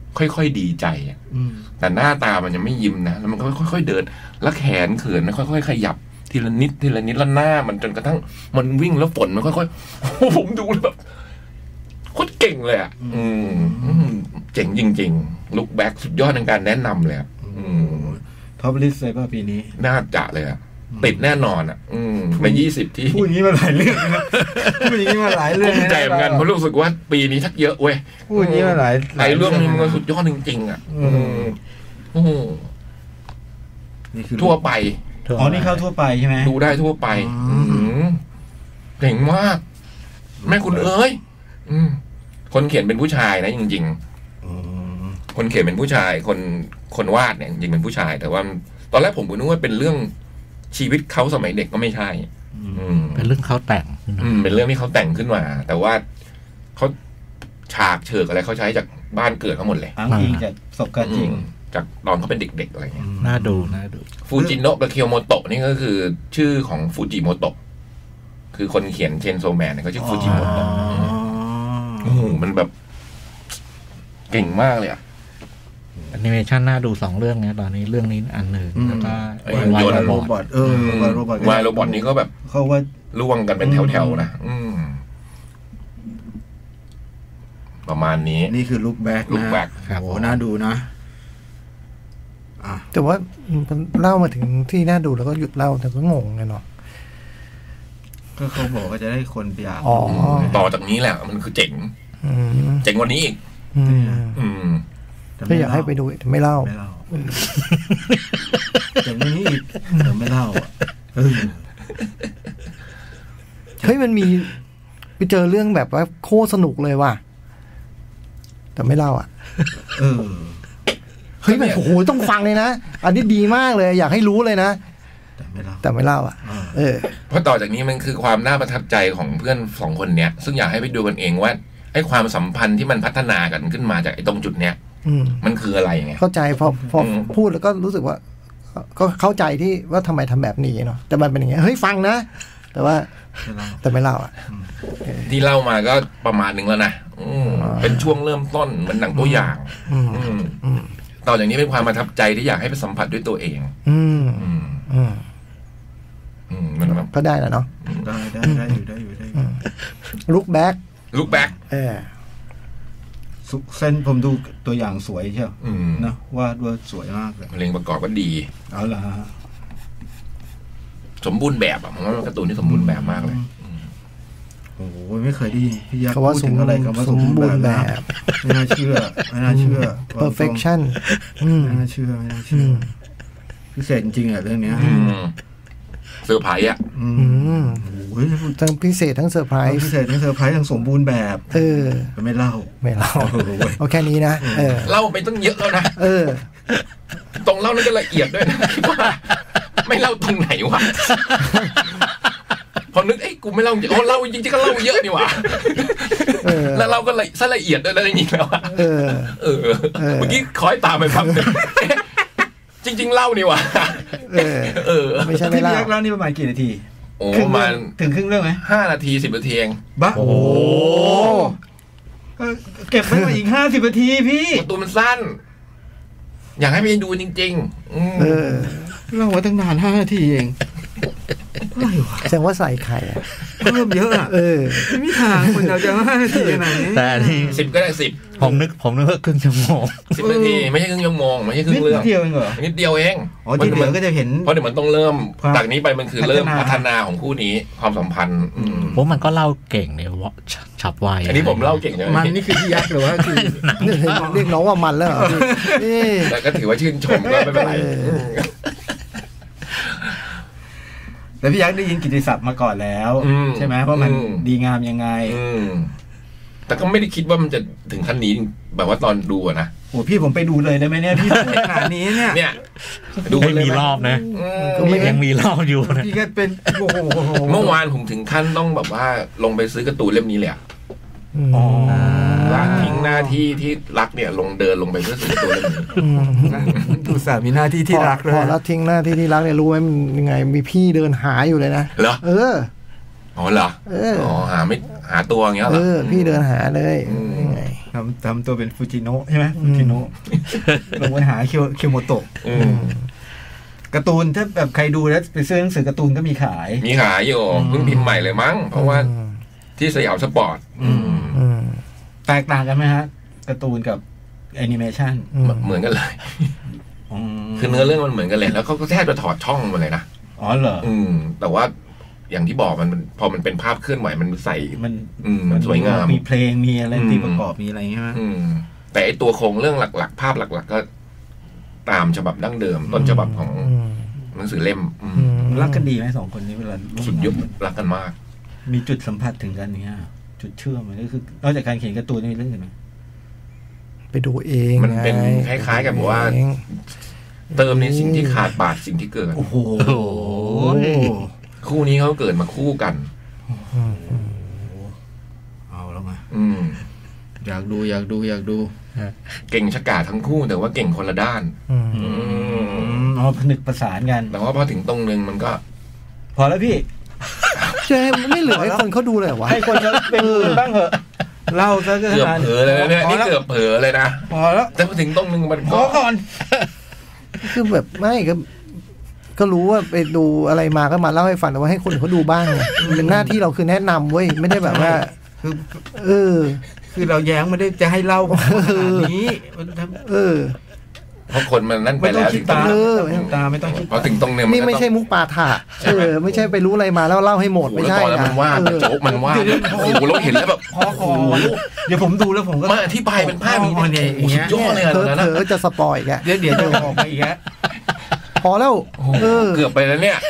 ค่อยๆดีใจอ่ะแต่หน้าตามันยังไม่ยิ้มนะแล้วมันก็ค่อยๆเดินแล้วแขนเขินมันค่อยๆขยับทีละนิดทีละนิดแล้วหน้ามันจนกระทั่งมันวิ่งแล้วฝนมันค่อยๆผมดูแล้วแบบโคตรเก่งเลยอ่ะอืมเจ๋งจริงๆลุคแบ็กสุดยอดในการแนะนำเลยอืมท็อปลิสต์เลยป่ะปีนี้น่าจะเลยอ่ะติดแน่นอนอ่ะอืมไปยี่สิบที่พูดอย่างนี้มาหลายเรื่องนะพูดอย่างนี้มาหลายเรื่องภูมิใจเหมือนกันเพราะรู้สึกว่าปีนี้ชักเยอะเว้ยพูดอย่างนี้มาหลายหลายเรื่องมันสุดยอดจริงๆอ่ะอืมโอ้นี่คือทั่วไปอ๋อนี่เข้าทั่วไปใช่ไหมดูได้ทั่วไปเก่งมากแม่คุณเอ้ยคนเขียนเป็นผู้ชายนะจริงๆคนเขียนเป็นผู้ชายคนคนวาดเนี่ยจริงเป็นผู้ชายแต่ว่าตอนแรกผมก็นึกว่าเป็นเรื่องชีวิตเขาสมัยเด็กก็ไม่ใช่เป็นเรื่องเขาแต่งเป็นเรื่องที่เขาแต่งขึ้นมาแต่ว่าเขาฉากเฉิกอะไรเขาใช้จากบ้านเกิดเขาหมดเลยอ้างอิงจากประสบการณ์จริงจากตอนเขาเป็นเด็กๆอะไรเงี้ยน่าดูน่าดูฟูจิโนะกับเคียวโมโตะนี่ก็คือชื่อของฟูจิโมโตะคือคนเขียนเชนโซแมนเนี่ยเขาชื่อฟูจิโมโตะโอ้โหมันแบบเก่งมากเลยอะแอนิเมชันน่าดูสองเรื่องเนี้ยตอนนี้เรื่องนี้อันหนึ่งแล้วก็วายโรบอทเออวายโรบอทวายโรบอทนี่ก็แบบเขาว่าล่วงกันเป็นแถวๆนะประมาณนี้นี่คือลุคแบ็กลุคแบ็กโอ้น่าดูนะแต่ว่าเล่ามาถึงที่น่าดูแล้วก็หยุดเล่าแต่ก็งงเลยเนาะก็เขาบอกว่าจะได้คนไปอ่านต่อจากนี้แหละมันคือเจ๋งเจ๋งกว่านี้อีกก็อยากให้ไปดูแต่ไม่เล่าเจ๋งกว่านี้อีกแต่ไม่เล่าเฮ้ยมันมีไปเจอเรื่องแบบว่าโคตรสนุกเลยว่ะแต่ไม่เล่าอ่ะเออเฮ้ยแบบโอ้โหต้องฟังเลยนะอันนี้ดีมากเลยอยากให้รู้เลยนะแต่ไม่เล่าแต่ไม่เล่าอ่ะเออเพราะต่อจากนี้มันคือความน่าประทับใจของเพื่อนสองคนเนี้ยซึ่งอยากให้ไปดูกันเองว่าไอ้ความสัมพันธ์ที่มันพัฒนากันขึ้นมาจากไอ้ตรงจุดเนี้ยมันคืออะไรไงเข้าใจพอพอพูดแล้วก็รู้สึกว่าก็เข้าใจที่ว่าทำไมทำแบบนี้เนาะแต่มันเป็นอย่างเงี้ยเฮ้ยฟังนะแต่ว่าแต่ไม่เล่าอ่ะที่เล่ามาก็ประมาณนึงแล้วนะเป็นช่วงเริ่มต้นเหมือนหนังตัวอย่างต่อจากนี้เป็นความประทับใจที่อยากให้ไปสัมผัสด้วยตัวเองอืมอืมอืมมันก็ได้แล้วเนาะได้ได้ได้อยู่ได้อยู่ได้ลุคแบ็คลุคแบ็คเออเส้นผมดูตัวอย่างสวยใช่ไหมนะว่าด้วยสวยมากเลยเพลงประกอบก็ดีเอาล่ะสมบูรณ์แบบอ่ะผมว่าการ์ตูนที่สมบูรณ์แบบมากเลยโอ้โหไม่เคยได้พี่ยักษ์พูดถึงอะไรคำว่าสมบูรณ์แบบไม่น่าเชื่อไม่น่าเชื่อ perfection ไม่น่าเชื่อไม่น่าเชื่อพิเศษจริงอ่ะเรื่องนี้เซอร์ไพรส์อ่ะโอ้ยทั้งพิเศษทั้งเซอร์ไพรส์พิเศษทั้งเซอร์ไพรส์ทั้งสมบูรณ์แบบเออไม่เล่าไม่เล่าเอาแค่นี้นะเออเล่าไปตั้งเยอะแล้วนะเออตรงเล่านั่นก็ละเอียดด้วยนะว่าไม่เล่าตรงไหนวะพอนึกไอ้กูไม่เล่าจริงโอ้เล่าจริงๆก็เล่าเยอะนี่หว่าแล้วเราก็ละซะละเอียดด้วยแล้วนี่แล้วอ่ะเออเออเมื่อกี้คอยตามไปฟังจริงๆเล่านี่หว่าเออเออไม่ใช่ไม่เล่าเล่านี่ประมาณกี่นาทีโอ้ประมาณถึงครึ่งเรื่องไหมห้านาทีสิบนาทีเองบ้าโอ้เก็บไว้มาอีกห้าสิบนาทีพี่ตัวมันสั้นอยากให้ไปดูจริงๆเออเล่าไว้ตั้งนานห้านาทีเองอะไรวะแสดงว่าใส่ไข่อะเพิ่มเยอะอ่ะเออไม่ทางคนเราจะห้านาทีขนาดนี้แต่ที่สิบก็ได้สิบผมนึกผมนึกว่าครึ่งชั่วโมงสิบนาทีไม่ใช่ครึ่งชั่วโมงไม่ใช่ครึ่งเรื่องนิดเดียวเองเหรอนิดเดียวเองอ๋อที่เหลือก็จะเห็นเพราะเดี๋ยวมันต้องเริ่มจากนี้ไปมันคือเริ่มพัฒนาของคู่นี้ความสัมพันธ์ผมมันก็เล่าเก่งเนี่ยวะฉับไวอันนี้ผมเล่าเก่งเลยมันนี่คือที่ยักษ์หรือว่าคือเรียกน้องว่ามันแล้วแต่ก็ถือว่าชื่นชมก็ไม่เป็นไรแต่พี่ยักษ์ได้ยินกิตติศัพท์มาก่อนแล้วใช่ไหมว่ามันดีงามยังไงแต่ก็ไม่ได้คิดว่ามันจะถึงขั้นนี้แบบว่าตอนดูอะนะโอ้พี่ผมไปดูเลยได้ไหมเนี่ยพี่ขนาดนี้เนี่ยเนี่ยดูเลยมีรอบนะก็ไม่ยังมีรอบอยู่นะพี่ก็เป็นโอ้โหเมื่อวานผมถึงขั้นต้องแบบว่าลงไปซื้อการ์ตูนเล่มนี้เลยอ๋อละทิ้งหน้าที่ที่รักเนี่ยลงเดินลงไปเพื่อซื้อตัวเล่มนี้ดูสามีหน้าที่ที่รักเลยพอละทิ้งหน้าที่ที่รักเนี่ยรู้ไหมมันยังไงมีพี่เดินหาอยู่เลยนะเหรอเอออ๋อเหรออ๋อหาไม่หาตัวอย่างเงี้ยเหรอเออพี่เดินหาเลยยังไงหาำทำตัวเป็นฟูจิโนะใช่ไหมฟูจิโนะลงไปหาเคียวเคียวโมโตะการ์ตูนถ้าแบบใครดูแล้วไปซื้อหนังสือการ์ตูนก็มีขายมีขายอยู่เพิ่งพิมพ์ใหม่เลยมั้งเพราะว่าที่สยามสปอร์ตแตกต่างกันไหมฮะการ์ตูนกับแอนิเมชันเหมือนกันเลยคือเนื้อเรื่องมันเหมือนกันเลยแล้วเขาก็แทบจะถอดช่องมาเลยนะอ๋อเหรออืมแต่ว่าอย่างที่บอกมันพอมันเป็นภาพเคลื่อนไหวมันใส่มันอืมมันสวยงามมีเพลงมีอะไรที่ประกอบมีอะไรใช่ไหมอืมแต่ไอตัวโครงเรื่องหลักๆภาพหลักๆก็ตามฉบับดั้งเดิมต้นฉบับของหนังสือเล่มรักกันดีไหมสองคนนี้เวลาสุดยอดรักกันมากมีจุดสัมผัสถึงกันอย่างเงี้ยจุดเชื่อมมันก็คือนอกจากการเขียนการ์ตูนมีเรื่องอื่นไหมไปดูเองมันเป็นคล้ายๆกับว่าเติมในสิ่งที่ขาดบาดสิ่งที่เกิดโอ้โหคู่นี้เขาเกิดมาคู่กันเอาแล้วไงอยากดูอยากดูอยากดูเก่งชะกาจทั้งคู่แต่ว่าเก่งคนละด้านอ๋อผนึกประสานกันแต่ว่าพอถึงตรงนึงมันก็พอแล้วพี่เจ๊ไม่เหลือให้คนเขาดูเลยวะให้คนเขาเป็นบ้างเหอะเล่าซะเกือบเผลอเลยเนี่ยนี่เกือบเผลอเลยนะพอแล้วแต่พอถึงตรงนึงมันพอก่อนคือแบบไม่ก็ก็รู้ว่าไปดูอะไรมาก็มาเล่าให้ฟังแต่ว่าให้คนเขาดูบ้างเป็นหน้าที่เราคือแนะนำเว้ยไม่ได้แบบว่าคือเออคือเราแย้งไม่ได้จะให้เล่าขนาดนี้เออเพราะคนมันนั่นไปแล้วถึงตาตาไม่ต้องคิดพอถึงตรงนึงนี่ไม่ใช่มุกปาฐะเออไม่ใช่ไปรู้อะไรมาแล้วเล่าให้หมดไม่ใช่นะมันว่าโจ๊กมันว่าโอ้โหเราเห็นแล้วแบบพอก่อนเดี๋ยวผมดูแล้วผมก็มาอธิบายเป็นภาพอย่างเงี้ยยอดเลยนะเธอจะสปอยแกเดี๋ยวเดี๋ยวจะออกไปอีกแล้วพอแล้วเออเกือบไปแล้วเนี่ย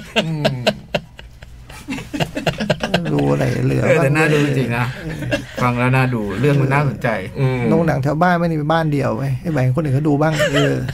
ดูอะไรเหลือแต่น่าดูจริงนะฟังแล้วน่าดูเรื่องมันน่าสนใจโรงหนังแถวบ้านไม่ได้มีบ้านเดียวไว้ให้แบ่งคนอื่นเขาดูบ้างเออ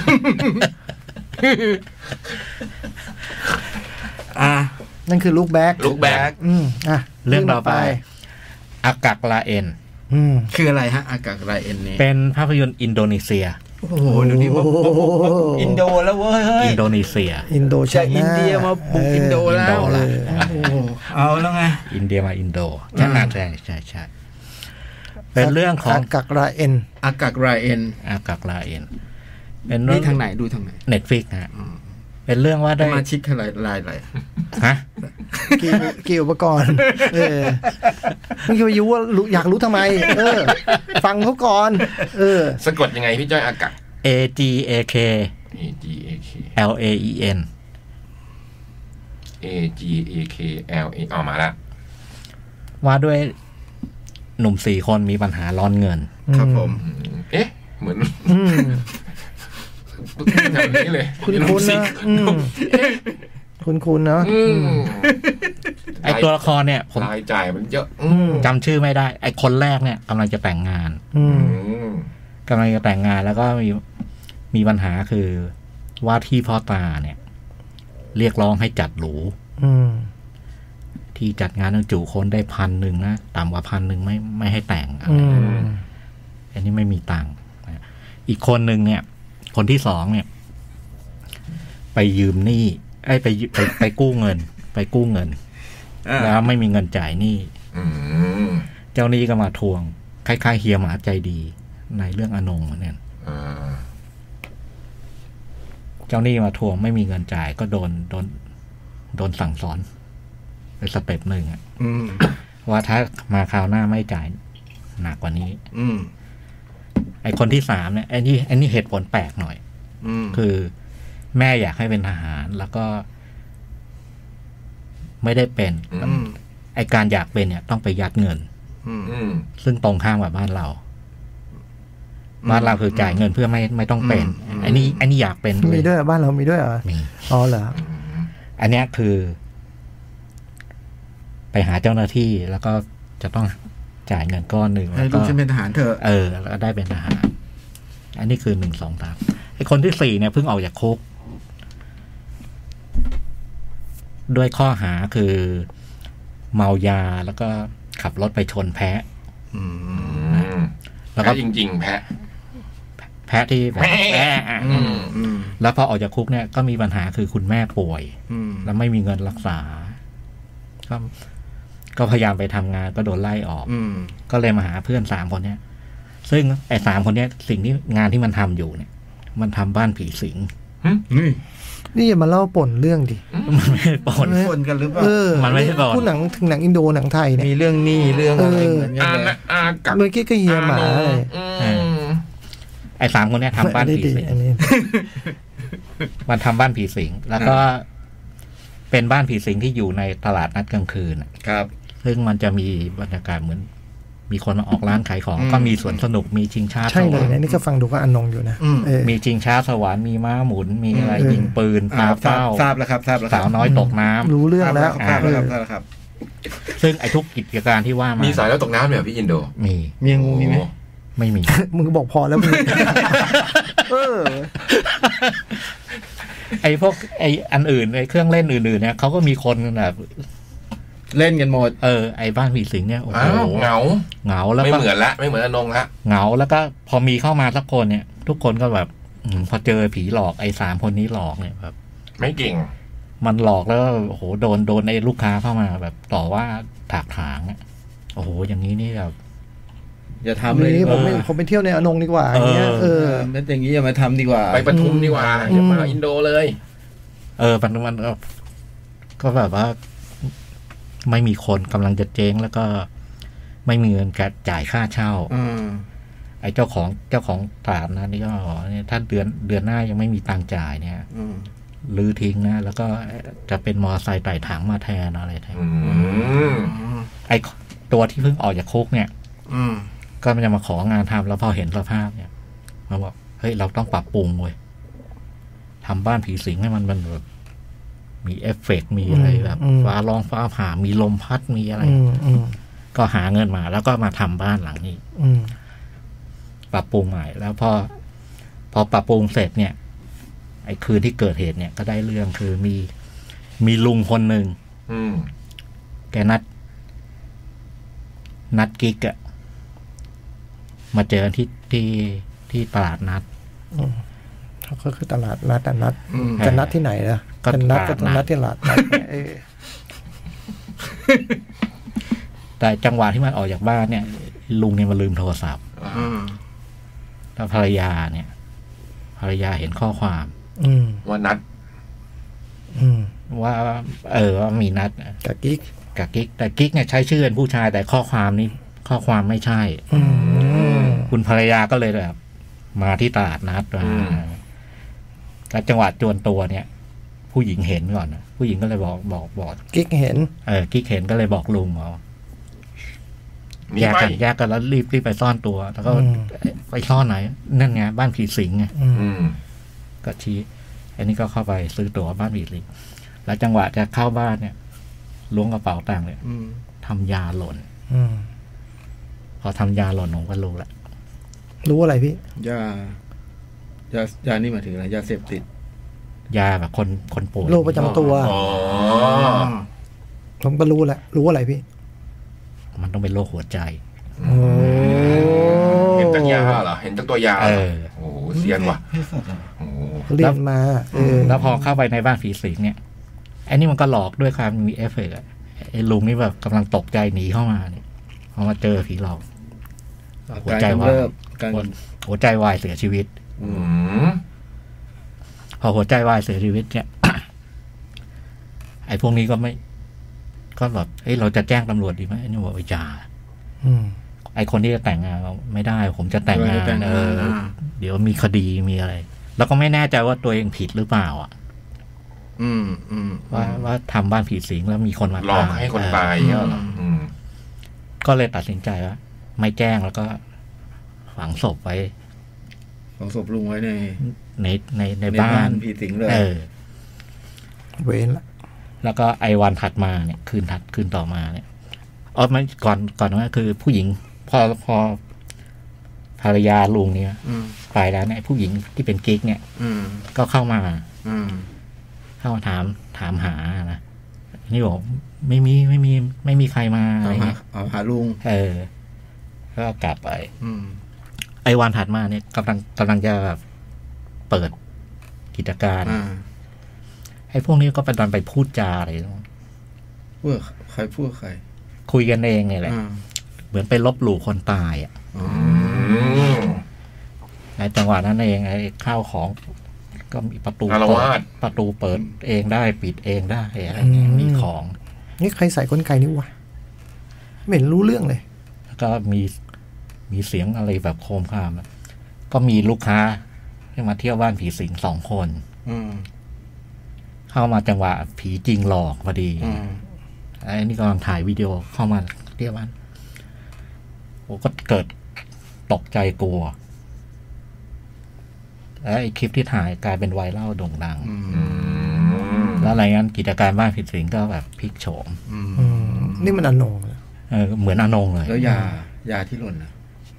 อ่ะนั่นคือลูกแบ็คลูกแบ็คอืมอ่ะเรื่องต่อไปอากากลาเอ็นคืออะไรฮะอากากลาเอ็นนี่เป็นภาพยนตร์อินโดนีเซียโอ้โหเดี๋ยวนี้ว่าอินโดแล้วเว้ยอินโดนีเซียอินโดใช่อินเดียมาบุกอินโดแล้วเอาแล้วไงอินเดียมาอินโดใช่ใช่ใช่ใช่เป็นเรื่องของอากากราเอ็นอากากราเอ็นอากากราเอ็นเป็นนี่ทางไหนดูทางไหน Netflix ฮะเป็นเรื่องว่าได้มาชิกอะไรลายอะไรฮะกี่อุปกรณ์เออมึงจะไปรู้ว่าอยากรู้ทำไมเออฟังเขาก่อนเออสะกดยังไงพี่จ้อยอากา A G A K A G A K L A E N A G A K L A เอามาแล้วว่าด้วยหนุ่มสี่คนมีปัญหาร้อนเงินครับผมเอ๊ะเหมือนแบบนี้เลยคุณคุณนะคุณคุณเนาะไอตัวละครเนี่ยรายจ่ายมันเยอะจำชื่อไม่ได้ไอคนแรกเนี่ยกำลังจะแต่งงานกำลังจะแต่งงานแล้วก็มีมีปัญหาคือว่าที่พ่อตาเนี่ยเรียกร้องให้จัดหรูที่จัดงานต้องจุคนได้พันหนึ่งนะต่ำกว่าพันหนึ่งไม่ไม่ให้แต่งอะไรอันนี้ไม่มีตังค์อีกคนหนึ่งเนี่ยคนที่สองเนี่ยไปยืมหนี้ไอ้ไปไปไปกู้เงินไปกู้เงินแล้วไม่มีเงินจ่ายหนี้เจ้าหนี้ก็มาทวงคล้ายๆเฮียหมาใจดีในเรื่องอนงเนี่ยเจ้าหนี้มาทวงไม่มีเงินจ่ายก็โดนโดนโดนสั่งสอนไปสเต็ปหนึ่งอ่ะว่าถ้ามาคราวหน้าไม่จ่ายหนักกว่านี้ไอคนที่สามเนี่ยไอ้นี่ไอ้นี่เหตุผลแปลกหน่อยคือแม่อยากให้เป็นทหารแล้วก็ไม่ได้เป็นไอการอยากเป็นเนี่ยต้องไปยัดเงินซึ่งตรงข้ามกับบ้านเราบ้านเราคือจ่ายเงินเพื่อไม่ไม่ต้องเป็นอันนี้อันนี้อยากเป็นมีด้วยบ้านเรามีด้วยเหรอมีอ๋อเหรออันนี้คือไปหาเจ้าหน้าที่แล้วก็จะต้องจ่ายเงินก้อนหนึ่งให้ลูกฉันเป็นทหารเถอะเออแล้วก็ได้เป็นทหารอันนี้คือหนึ่งสองสามไอ้คนที่สี่เนี่ยเพิ่งออกจากคุกด้วยข้อหาคือเมายาแล้วก็ขับรถไปชนแพะแล้วก็จริงๆแพะแพะที่แบบแพะแล้วพอออกจากคุกเนี่ยก็มีปัญหาคือคุณแม่ป่วยแล้วไม่มีเงินรักษาก็ก็พยายามไปทำงานก็โดนไล่ออกก็เลยมาหาเพื่อนสามคนเนี้ยซึ่งไอ้สามคนเนี้ยสิ่งที่งานที่มันทำอยู่เนี่ยมันทำบ้านผีสิงนี่นี่อย่ามาเล่าป่นเรื่องดิมันไม่ได้ปนคนกันหรือเปล่าเออมันไม่ใช่ป่นพูดหนังถึงหนังอินโดหนังไทยเนี่ยมีเรื่องหนี้เรื่องอะไรเหมือนกันอาเลยอากับเมื่อกี้ก็เฮียหมาเลยอืมไอ้สามคนเนี้ยทำบ้านผีสิงอันนี้มันทำบ้านผีสิงแล้วก็เป็นบ้านผีสิงที่อยู่ในตลาดนัดกลางคืนครับซึ่งมันจะมีบรรยากาศเหมือนมีคนมาออกร้านขายของอืมก็มีสวนสนุกมีชิงช้าใช่สเลวรยรนะค์นี่ก็ฟังดูก็อันนงอยู่นะอืมเออมีชิงช้าสวรรค์มีม้าหมุนมีอะไรเออยิงปืนปลาทราบเป้าทราบแล้วครับทราบแล้วคสารับวน้อยตกน้ำรู้เรื่องแล้วทราบแล้วครับทราบแล้วครับซึ่งไอ้ทุกกิจการที่ว่ามามีมีสายแล้วตกน้ำเนี่ยพี่อินโดมีมีงูมีไหมไม่มีมึงก็บอกพอแล้วมึงเออไอ้พวกไอ้อันอื่นไอ้เครื่องเล่นอื่นๆเนี่ยเขาก็มีคนแบบเล่นกันหมดเออไอ้บ้านผีสิงเนี่ยโอ้โหอ้าวเหงาเหงาแล้วไม่ก็เหมือนละไม่เหมือนอนงละเหงาแล้วก็พอมีเข้ามาสักคนเนี่ย ทุกคนก็แบบอมพอเจอผีหลอกไอ้สามคนนี้หลอกเนี่ยแบบไม่เก่งมันหลอกแล้วโอ้โหโดนโดนไอ้ลูกค้าเข้ามาแบบต่อว่าถากถางอะโอ้โหอย่างนี้นี่แบบอย่าทำเลยนี่ผมไม่เออผมไปเที่ยวในอนงดีกว่าอย่างเงี้ยเอเอเอออเป็นอย่างนี้อย่ามาทำดีกว่าไปปทุมดีกว่าอืมอย่ามาอินโดเลยเออมันมันก็ก็แบบว่า ไม่มีคนกำลังจะเจ๊งแล้วก็ไม่มีเงินจ่ายค่าเช่าอืมไอ้เจ้าของเจ้าของตลาดนะนี่ก็บอกเนี่ยถ้าเดือนเดือนหน้ายังไม่มีตังค์จ่ายเนี่ยอืมลื้อทิ้งนะแล้วก็จะเป็นมอไซค์ไต่ถังมาแทนอะไรแทนอืมไอ้ตัวที่เพิ่งออกจากคุกเนี่ยอืมก็มันจะมาของานทำแล้วพอเห็นสภาพเนี่ยมันบอกเฮ้ยเราต้องปรับปรุงเว้ยทำบ้านผีสิงให้มันมันแบบมีเอฟเฟกต์มีอะไรแบบอืมฟ้าร้องฟ้าผ่ามีลมพัดมีอะไรอืมอืมก็หาเงินมา แล้วก็มาทำบ้านหลังนี้อืมปรับปรุงใหม่แล้วพอพอปรับปรุงเสร็จเนี่ย ไอ้คืนที่เกิดเหตุเนี่ย ก็ได้เรื่องคือมีมีลุงคนหนึ่งอืมแกนัด นัดกิ๊กอะมาเจอที่ที่ที่ตลาดนัดก็คือตลาดนัดแต่นัดอืมจะนัดที่ไหนล่ะก็จะนัดก็ตลาดนัดนัดที่ตลาดนัดเออแต่จังหวะที่มันออกจากบ้านเนี่ย ลุงเนี่ยมาลืมโทรศัพท์อืมแล้วภรรยาเนี่ย ภรรยาเห็นข้อความอืมว่านัดอืมว่า เออว่ามีนัดกับกิ๊กกับกิ๊กแต่กิ๊กเนี่ยใช้ชื่อเป็นผู้ชายแต่ข้อความนี้ข้อความไม่ใช่อืมคุณภรรยาก็เลยแบบ มาที่ตลาดนัดมาอืมแล้วจังหวะจวนตัวเนี่ย ผู้หญิงเห็นก่อนนะผู้หญิงก็เลยบอกบอกบอกกิ๊กเห็นเออกิ๊กเห็นก็เลยบอกลุงว่าหนีแยกไปกันแยกกันแล้วรีบรีบไปซ่อนตัว แล้วก็อืมไปซ่อนไหนนั่นไงบ้านผีสิงไงอืมอืมก็ชี้อันนี้ก็เข้าไปซื้อตั๋วบ้านผีสิงแล้วจังหวะจะเข้าบ้านเนี่ยล้วงกระเป๋าตังค์เลยอืมทำยาหล่นอืมพอทำยาหล่นผมก็รู้ละรู้อะไรพี่ยายายานี่หมายถึงอะไรยาเสพติดยาแบบคนคนป่วยโรคประจำตัวอ๋อผมก็รู้แหละ รู้อะไรพี่มันต้องเป็นโรคหัวใจโอ้เห็นจากยาเหรอเห็นจากตัวยาเหรเอออโอ้โหเซียนว่ะเภสัชเหรอโอ้โหเรียนมา เออแล้วพอเข้าไปในบ้านผีสิงเนี่ยไอ้นี่มันก็หลอกด้วยความมีเอฟเฟกต์อะไอ้ลุงนี่แบบกำลังตกใจหนีเข้ามาเนี่ยพอมาเจอผีหลอกอาหัวการใจกำวายเริบการหัวหัวใจวายเสียชีวิตอืมพอหัวใจวายเสียชีวิตเนี่ย ไอ้พวกนี้ก็ไม่ ก็แบบเอ้ยเราจะแจ้งตำรวจดีไหมไอ้นี่บอกว่าอย่าอืมไอ้คนที่จะแต่งงานเราไม่ได้ ผมจะแต่งงานเออ เดี๋ยวมีคดีมีอะไร แล้วก็ไม่แน่ใจว่าตัวเองผิดหรือเปล่าอ่ะอืมอืมว่าว่าทำบ้านผีสิงแล้วมีคนมาหลอกตายให้คนเออตายเนี่ยเหรออืมก็เลยตัดสินใจว่าไม่แจ้งแล้วก็ฝังศพไว้ของศพลุงไว้ในในในในในบ้าบ้าน นผีสิงเลยเออเว้นละแล้วก็ไอวันถัดมาเนี่ย คืนถัดคืนต่อมาเนี่ยอ๋อไม่ก่อนก่อนว่าคือผู้หญิง พอพอภรรยาลุงเนี่ยอืมไปแล้วเนี่ยผู้หญิงที่เป็นกิ๊กเนี่ยอืมก็เข้ามาอืมเข้ามาถามถามหานะนี่บอกไม่มีไม่มีไม่มีใครมาอะไรเอาหาเงี้ยเอาหาลุงเออก็กลับไปอืมไอวันถัดมาเนี่ยกำลังกำลังจะแบบเปิดกิจการอ่าไอ้พวกนี้ก็ไปตอนไปพูดจาอะไรพูดกับใครพูดกับใครคุยกันเองเนี่ยแหละอ่าเหมือนไปลบหลู่คนตายอ่ะอ๋ออืมอ้จังหวะนั้นเองไอ้ข้าวของก็มีประตูอารวาสประตูเปิดเองได้ปิดเองได้อะไรเงี้ยมีของนี่ใครใส่กลไกนี่วะไม่เห็นรู้เรื่องเลยแล้วก็มีมีเสียงอะไรแบบโคมคามก็มีลูกค้าที่มาเที่ยวบ้านผีสิงสองคนเข้ามาจังหวะผีจริงหลอกพอดีไอ้นี่กำลังถ่ายวิดีโอเข้ามาเที่ยวบ้านโอ้ก็เกิดตกใจกลัวแล้วไอ้คลิปที่ถ่ายกลายเป็นไวรัลโด่งดังแล้วอะไรงั้นกิจการบ้านผีสิงก็แบบพลิกโฉมนี่มันอนงเออเหมือนอนงเลยแล้วยายาที่หล่นนะ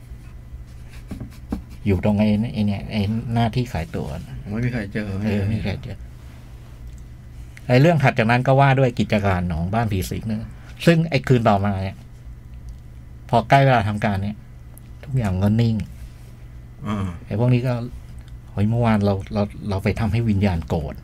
อยู่ตรงไอ้ไอ้เนี่ยไอ้หน้าที่ขายตัวไม่มีใครเจอเออไม่มีใครเจอไอ้เรื่องถัดจากนั้นก็ว่าด้วยกิจการของบ้านผีสิงเนี่ยซึ่งไอ้คืนต่อมาเนี่ยพอใกล้เวลาทำการเนี่ยทุกอย่างก็นิ่งไอ้พวกนี้ก็เฮ้ยเมื่อวานเราเราเราไปทำให้วิญญาณโกรธ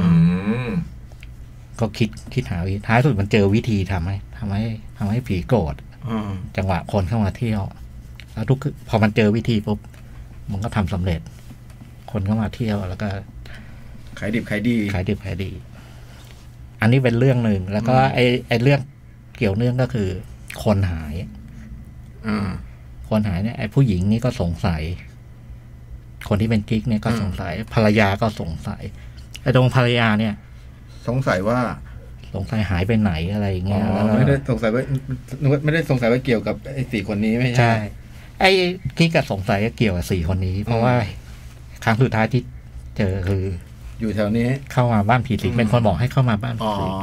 ก็คิดคิดหาวิธีท้ายสุดมันเจอวิธีทำให้ทำให้ทำให้ผีโกรธจังหวะคนเข้ามาเที่ยวแล้วทุกพอมันเจอวิธีปุ๊บมันก็ทำสำเร็จคนเข้ามาเที่ยวแล้วก็ขายดิบขายดีขายดิบขายดีอันนี้เป็นเรื่องหนึ่งแล้วก็ไอ้ไอ้เรื่องเกี่ยวเนื่องก็คือคนหายคนหายเนี่ยไอ้ผู้หญิงนี่ก็สงสัยคนที่เป็นกิ๊กเนี่ยก็สงสัยภรรยาก็สงสัยไอ้ตรงภรรยาเนี่ยสงสัยว่าสงสัยหายไปไหนอะไรอย่างเงี้ยแล้วไม่ได้สงสัยว่าไม่ได้สงสัยว่าเกี่ยวกับไอ้สี่คนนี้ไม่ใช่ไอ้กิ๊กก็สงสัยเกี่ยวกับสี่คนนี้เพราะว่าครั้งสุดท้ายที่เจอคืออยู่แถวนี้เข้ามาบ้านผีสิงเป็นคนบอกให้เข้ามาบ้านผีสิง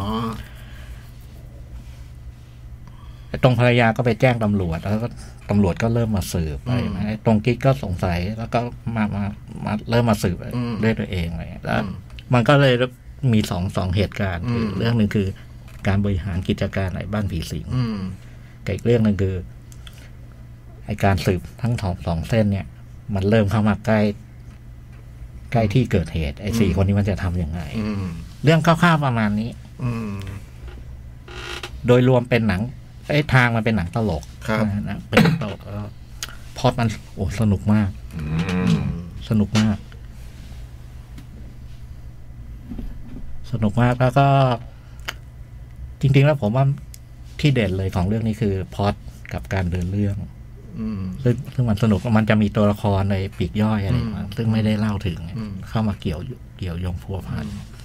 ตรงภรรยาก็ไปแจ้งตำรวจแล้วก็ตำรวจก็เริ่มมาสืบไปตรงกิ๊กก็สงสัยแล้วก็มามามาเริ่มมาสืบด้วยตัวเองอะไรแล้วมันก็เลยมีสองสองเหตุการณ์คือเรื่องหนึ่งคือการบริหารกิจการในบ้านผีสิงกับอีกเรื่องหนึ่งคือไอการสืบทั้งสองสองเส้นเนี่ยมันเริ่มเข้ามาใกล้ใกล้ที่เกิดเหตุไอ้สี่คนนี้มันจะทำยังไงเรื่องคร่าวๆประมาณนี้โดยรวมเป็นหนังไอ้ทางมันเป็นหนังตลกนะเป็นตลกแล้วพอดมันโอ้สนุกมากสนุกมากสนุกมากแล้วก็จริงๆแล้วผมว่าที่เด่นเลยของเรื่องนี้คือพอดกับการเดินเรื่องซึ่งซึ่งมันสนุกมันจะมีตัวละครในปีกย่อยอะไรมาซึ่งไม่ได้เล่าถึงเข้ามาเกี่ยวเกี่ยวโยงพัวพัน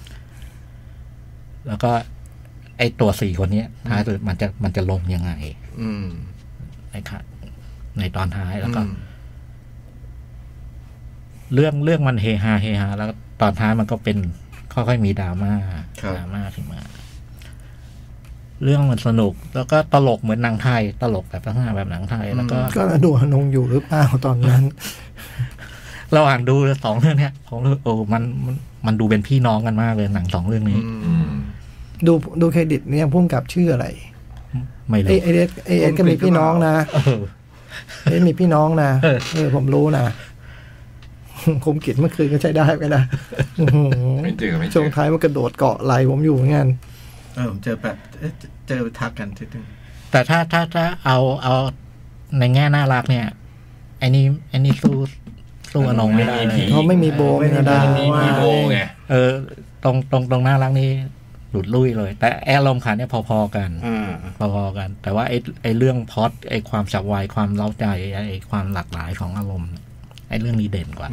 แล้วก็ไอตัวสี่คนนี้ท้ายสุดมันจะมันจะลงยังไงในค่ะในตอนท้ายแล้วก็เรื่องเรื่องมันเฮฮาเฮฮาแล้วตอนท้ายมันก็เป็นค่อยๆมีดราม่าดราม่าขึ้นมาเรื่องมันสนุกแล้วก็ตลกเหมือนหนังไทยตลกแบบลักษณะแบบหนังไทยแล้วก็ก็ดูอนงอยู่หรือเปล่าตอนนั้นเราอ่านดูสองเรื่องเนี้ยผมรู้โอ้มันมันมันดูเป็นพี่น้องกันมากเลยหนังสองเรื่องนี้ดูดูเครดิตเนี่ยพุ่งกับชื่ออะไรไม่รู้ไอเอสไอเอสก็มีพี่น้องนะเอสมีพี่น้องนะเออผมรู้นะคมกิจเมื่อคืนก็ใช้ได้ไปนะไม่เจอไม่เจอช่วงท้ายมันกระโดดเกาะไหลผมอยู่เหมือนกันเออผมเจอแบบเจอทักกันทีนึงแต่ถ้าถ้าถ้าเอาเอาในแง่น่ารักเนี่ยไอ้นี่ไอ้นี่สู้สู้อนงไม่ได้เขาไม่มีโบไม่ได้มีโบไงเออตรงตรงตรงน่ารักนี่หลุดลุ่ยเลยแต่อารมณ์ขันเนี่ยพอๆกันพอๆกันแต่ว่าไอ้ไอ้เรื่องพล็อตไอ้ความฉับไวความเล้าใจไอ้ความหลากหลายของอารมณ์ไอ้เรื่องนี้เด่นกว่า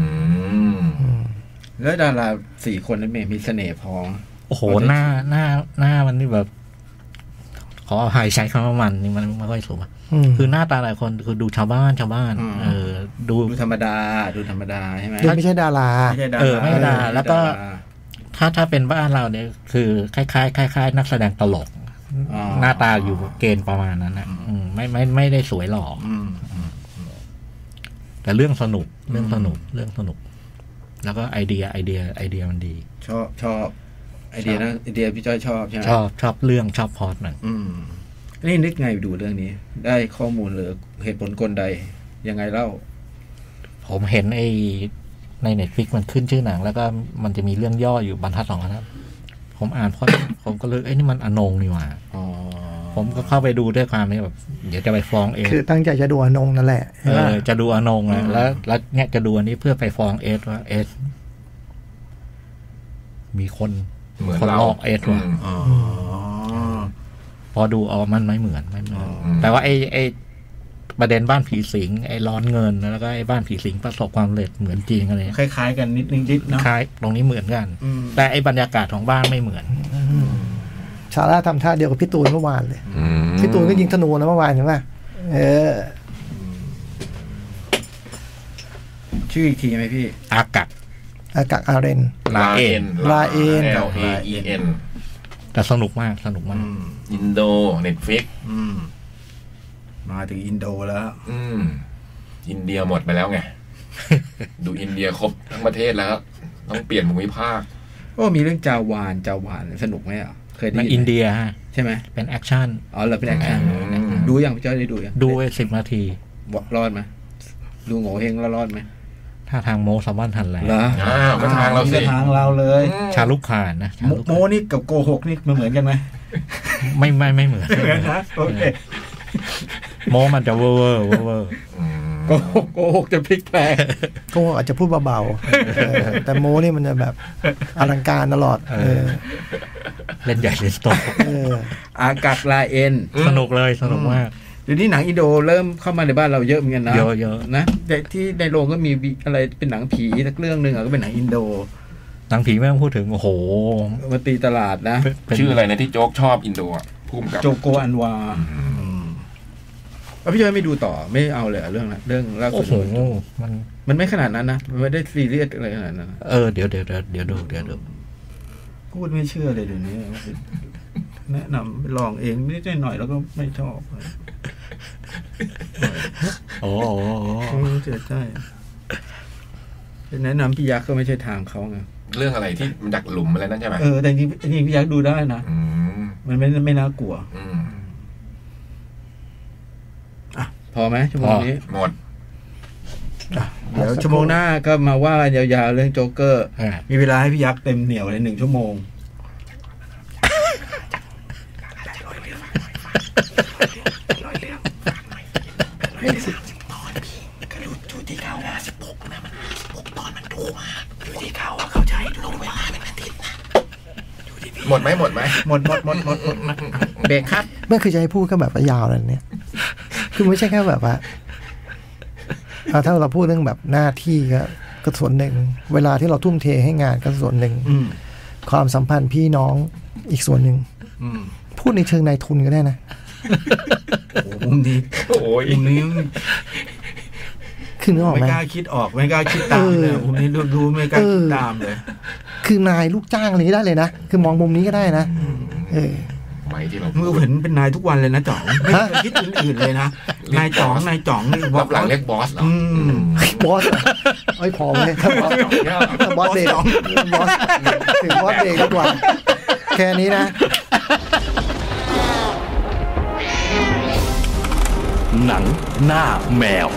แล้วดาราสี่คนนั้นมีเสน่ห์พอโอ้โหหน้าหน้าหน้ามันนี่แบบขออภัยใช้คำว่ามันนี่มันไม่ค่อยสูงคือหน้าตาหลายคนคือดูชาวบ้านชาวบ้านเออดูดูธรรมดาดูธรรมดาใช่ไหมไม่ใช่ดาราเออไม่ดาราแล้วก็ถ้าถ้าเป็นบ้านเราเนี่ยคือคล้ายๆคล้ายๆนักแสดงตลกหน้าตาอยู่เกณฑ์ประมาณนั้นนะไม่ไม่ไม่ได้สวยหล่อแต่เรื่องสนุกเรื่องสนุกเรื่องสนุกแล้วก็ไอเดียไอเดียไอเดียมันดีชอบชอบไอเดียนะไอเดียพี่จ้อยชอบใช่ไหมชอบชอบเรื่องชอบพอดมันอืมนี่นึกไงดูเรื่องนี้ได้ข้อมูลหรือเหตุผลกลใดยังไงเล่าผมเห็นไอในเน็ตฟลิกมันขึ้นชื่อหนังแล้วก็มันจะมีเรื่องย่ออยู่บรรทัดสองบรรทัดผมอ่านเพราะผมก็เลยไอ้นี่มันอนงนี่หว่าอ๋อผมก็เข้าไปดูด้วยความที่แบบเดี๋ยวจะไปฟ้องเอสคือตั้งใจจะดูอนงนั่นแหละเออจะดูอนงนะแล้วแล้วเนี่ยจะดูอันนี้เพื่อไปฟ้องเอสว่าเอสมีคนเหมือนคนเราลอกเอสว่ะพอดูอ๋อมันไม่เหมือนไม่เหมือนแต่ว่าไอ้ไอ้ประเด็นบ้านผีสิงไอ้ร้อนเงินแล้วก็ไอ้บ้านผีสิงประสบความสำเร็จเหมือนจริงอะไรคล้ายๆกันนิดนิดเนาะคล้ายตรงนี้เหมือนกันแต่ไอ้บรรยากาศของบ้านไม่เหมือนชาร่าทำท่าเดียวกับพี่ตูนเมื่อวานเลยพี่ตูนก็ยิงธนูนะเมื่อวานใช่ไหมเออชื่ออีกทีไหมพี่อากักอากักอาเรนลาเอ็นลาเอ็น L A E N แต่สนุกมากสนุกมากอินโดเน็ตฟลิกมาถึงอินโดแล้วอืมอินเดียหมดไปแล้วไง ดูอินเดียครบทั้งประเทศแล้วต้องเปลี่ยนภูมิภาคก็มีเรื่องจาวานจาวานสนุกไหมอ่ะเคยได้ยินอินเดียใช่ไหมเป็นแอคชั่นอ๋อเหรอเป็นแอคชั่นดูยังพี่จ้อยได้ดูยังดูไปสิบนาทีรอดไหมดูโง่เฮงแล้วรอดไหมถ้าทางโมสามารถทันแล้วเหรอก็ทางเราสิทางเราเลยชาลุกขานนะโมนี่กับโกหกนี่มันเหมือนกันไหมไม่ไม่ไม่เหมือนเหมือนนะโอเคโมมันจะเวอร์เวอร์เวอร์โกหกโกหกจะพลิกแปลงโกหกอาจจะพูดเบาๆแต่โมนี่มันจะแบบอลังการตลอดเล่นใหญ่เล่นโตอากักลาเอ็นสนุกเลยสนุกมากเดี๋ยวนี้หนังอินโดเริ่มเข้ามาในบ้านเราเยอะเหมือนกันนะเยอะเยอะนะแต่ที่ในโรงก็มีอะไรเป็นหนังผีสักเรื่องนึงอ่ะก็เป็นหนังอินโดหนังผีไม่ต้องพูดถึงโอ้โหมาตีตลาดนะชื่ออะไรนะที่โจ๊กชอบอินโดอ่ะพุ่มกับโจโกอันวาพี่จ้อยไม่ดูต่อไม่เอาเลยเรื่องนั้นเรื่องล่าสุดมันมันไม่ขนาดนั้นนะมันไม่ได้ซีเรียสอะไรขนาดนั้นเออเดี๋ยวเดี๋ยวเดี๋ยวดูเดี๋ยวดูพูดไม่เชื่อเลยเดี๋ยวนี้แนะนำไปลองเองนิดหน่อยแล้วก็ไม่ชอบโอ้โหเสียใจแนะนำพี่ยักษ์ก็ไม่ใช่ทางเขาไงเรื่องอะไรที่มันดักหลุมอะไรนั่นใช่ไหมเออแต่จริงจริงพี่ยักษ์ดูได้นะมันไม่ไม่น่ากลัวพอไหมชั่วโมงนี้หมดเดี๋ยวชั่วโมงหน้าก็มาว่ากันยาวๆเรื่องโจ๊กเกอร์มีเวลาให้พี่ยักษ์เต็มเหนียวเลยหนึ่งชั่วโมงหมดไหมหมดไหมหมดหมดหมดหมดหมดเบรกครับไม่คือจะให้พูดก็แบบยาวอะไรเนี้ยคือไม่ใช่แค่แบบว่าถ้าเราพูดเรื่องแบบหน้าที่ก็ก็ส่วนหนึ่งเวลาที่เราทุ่มเทให้งานก็ส่วนหนึ่งความสัมพันธ์พี่น้องอีกส่วนหนึ่งพูดในเชิงนายทุนก็ได้นะโอ้มุมนี้โอ้ยมุมนี้คือนึกออกไหมไม่กล้าคิดออกไม่กล้าคิดตามเลยมุมนี้ดูไม่กล้าคิดตามเลยคือนายลูกจ้างอะไรได้เลยนะคือมองมุมนี้ก็ได้นะเออไม่ที่เราเห็นเป็นนายทุกวันเลยนะจ๋องไม่เคยคิดอื่นๆเลยนะนายจ๋องนายจ๋องนี่รับหลังเรียกบอสเหรอบอสไอ้พอเลยถ้าบอสบอสเด็กบอสถึงบอสเด็กดีกว่าแค่นี้นะหนังหน้าแมว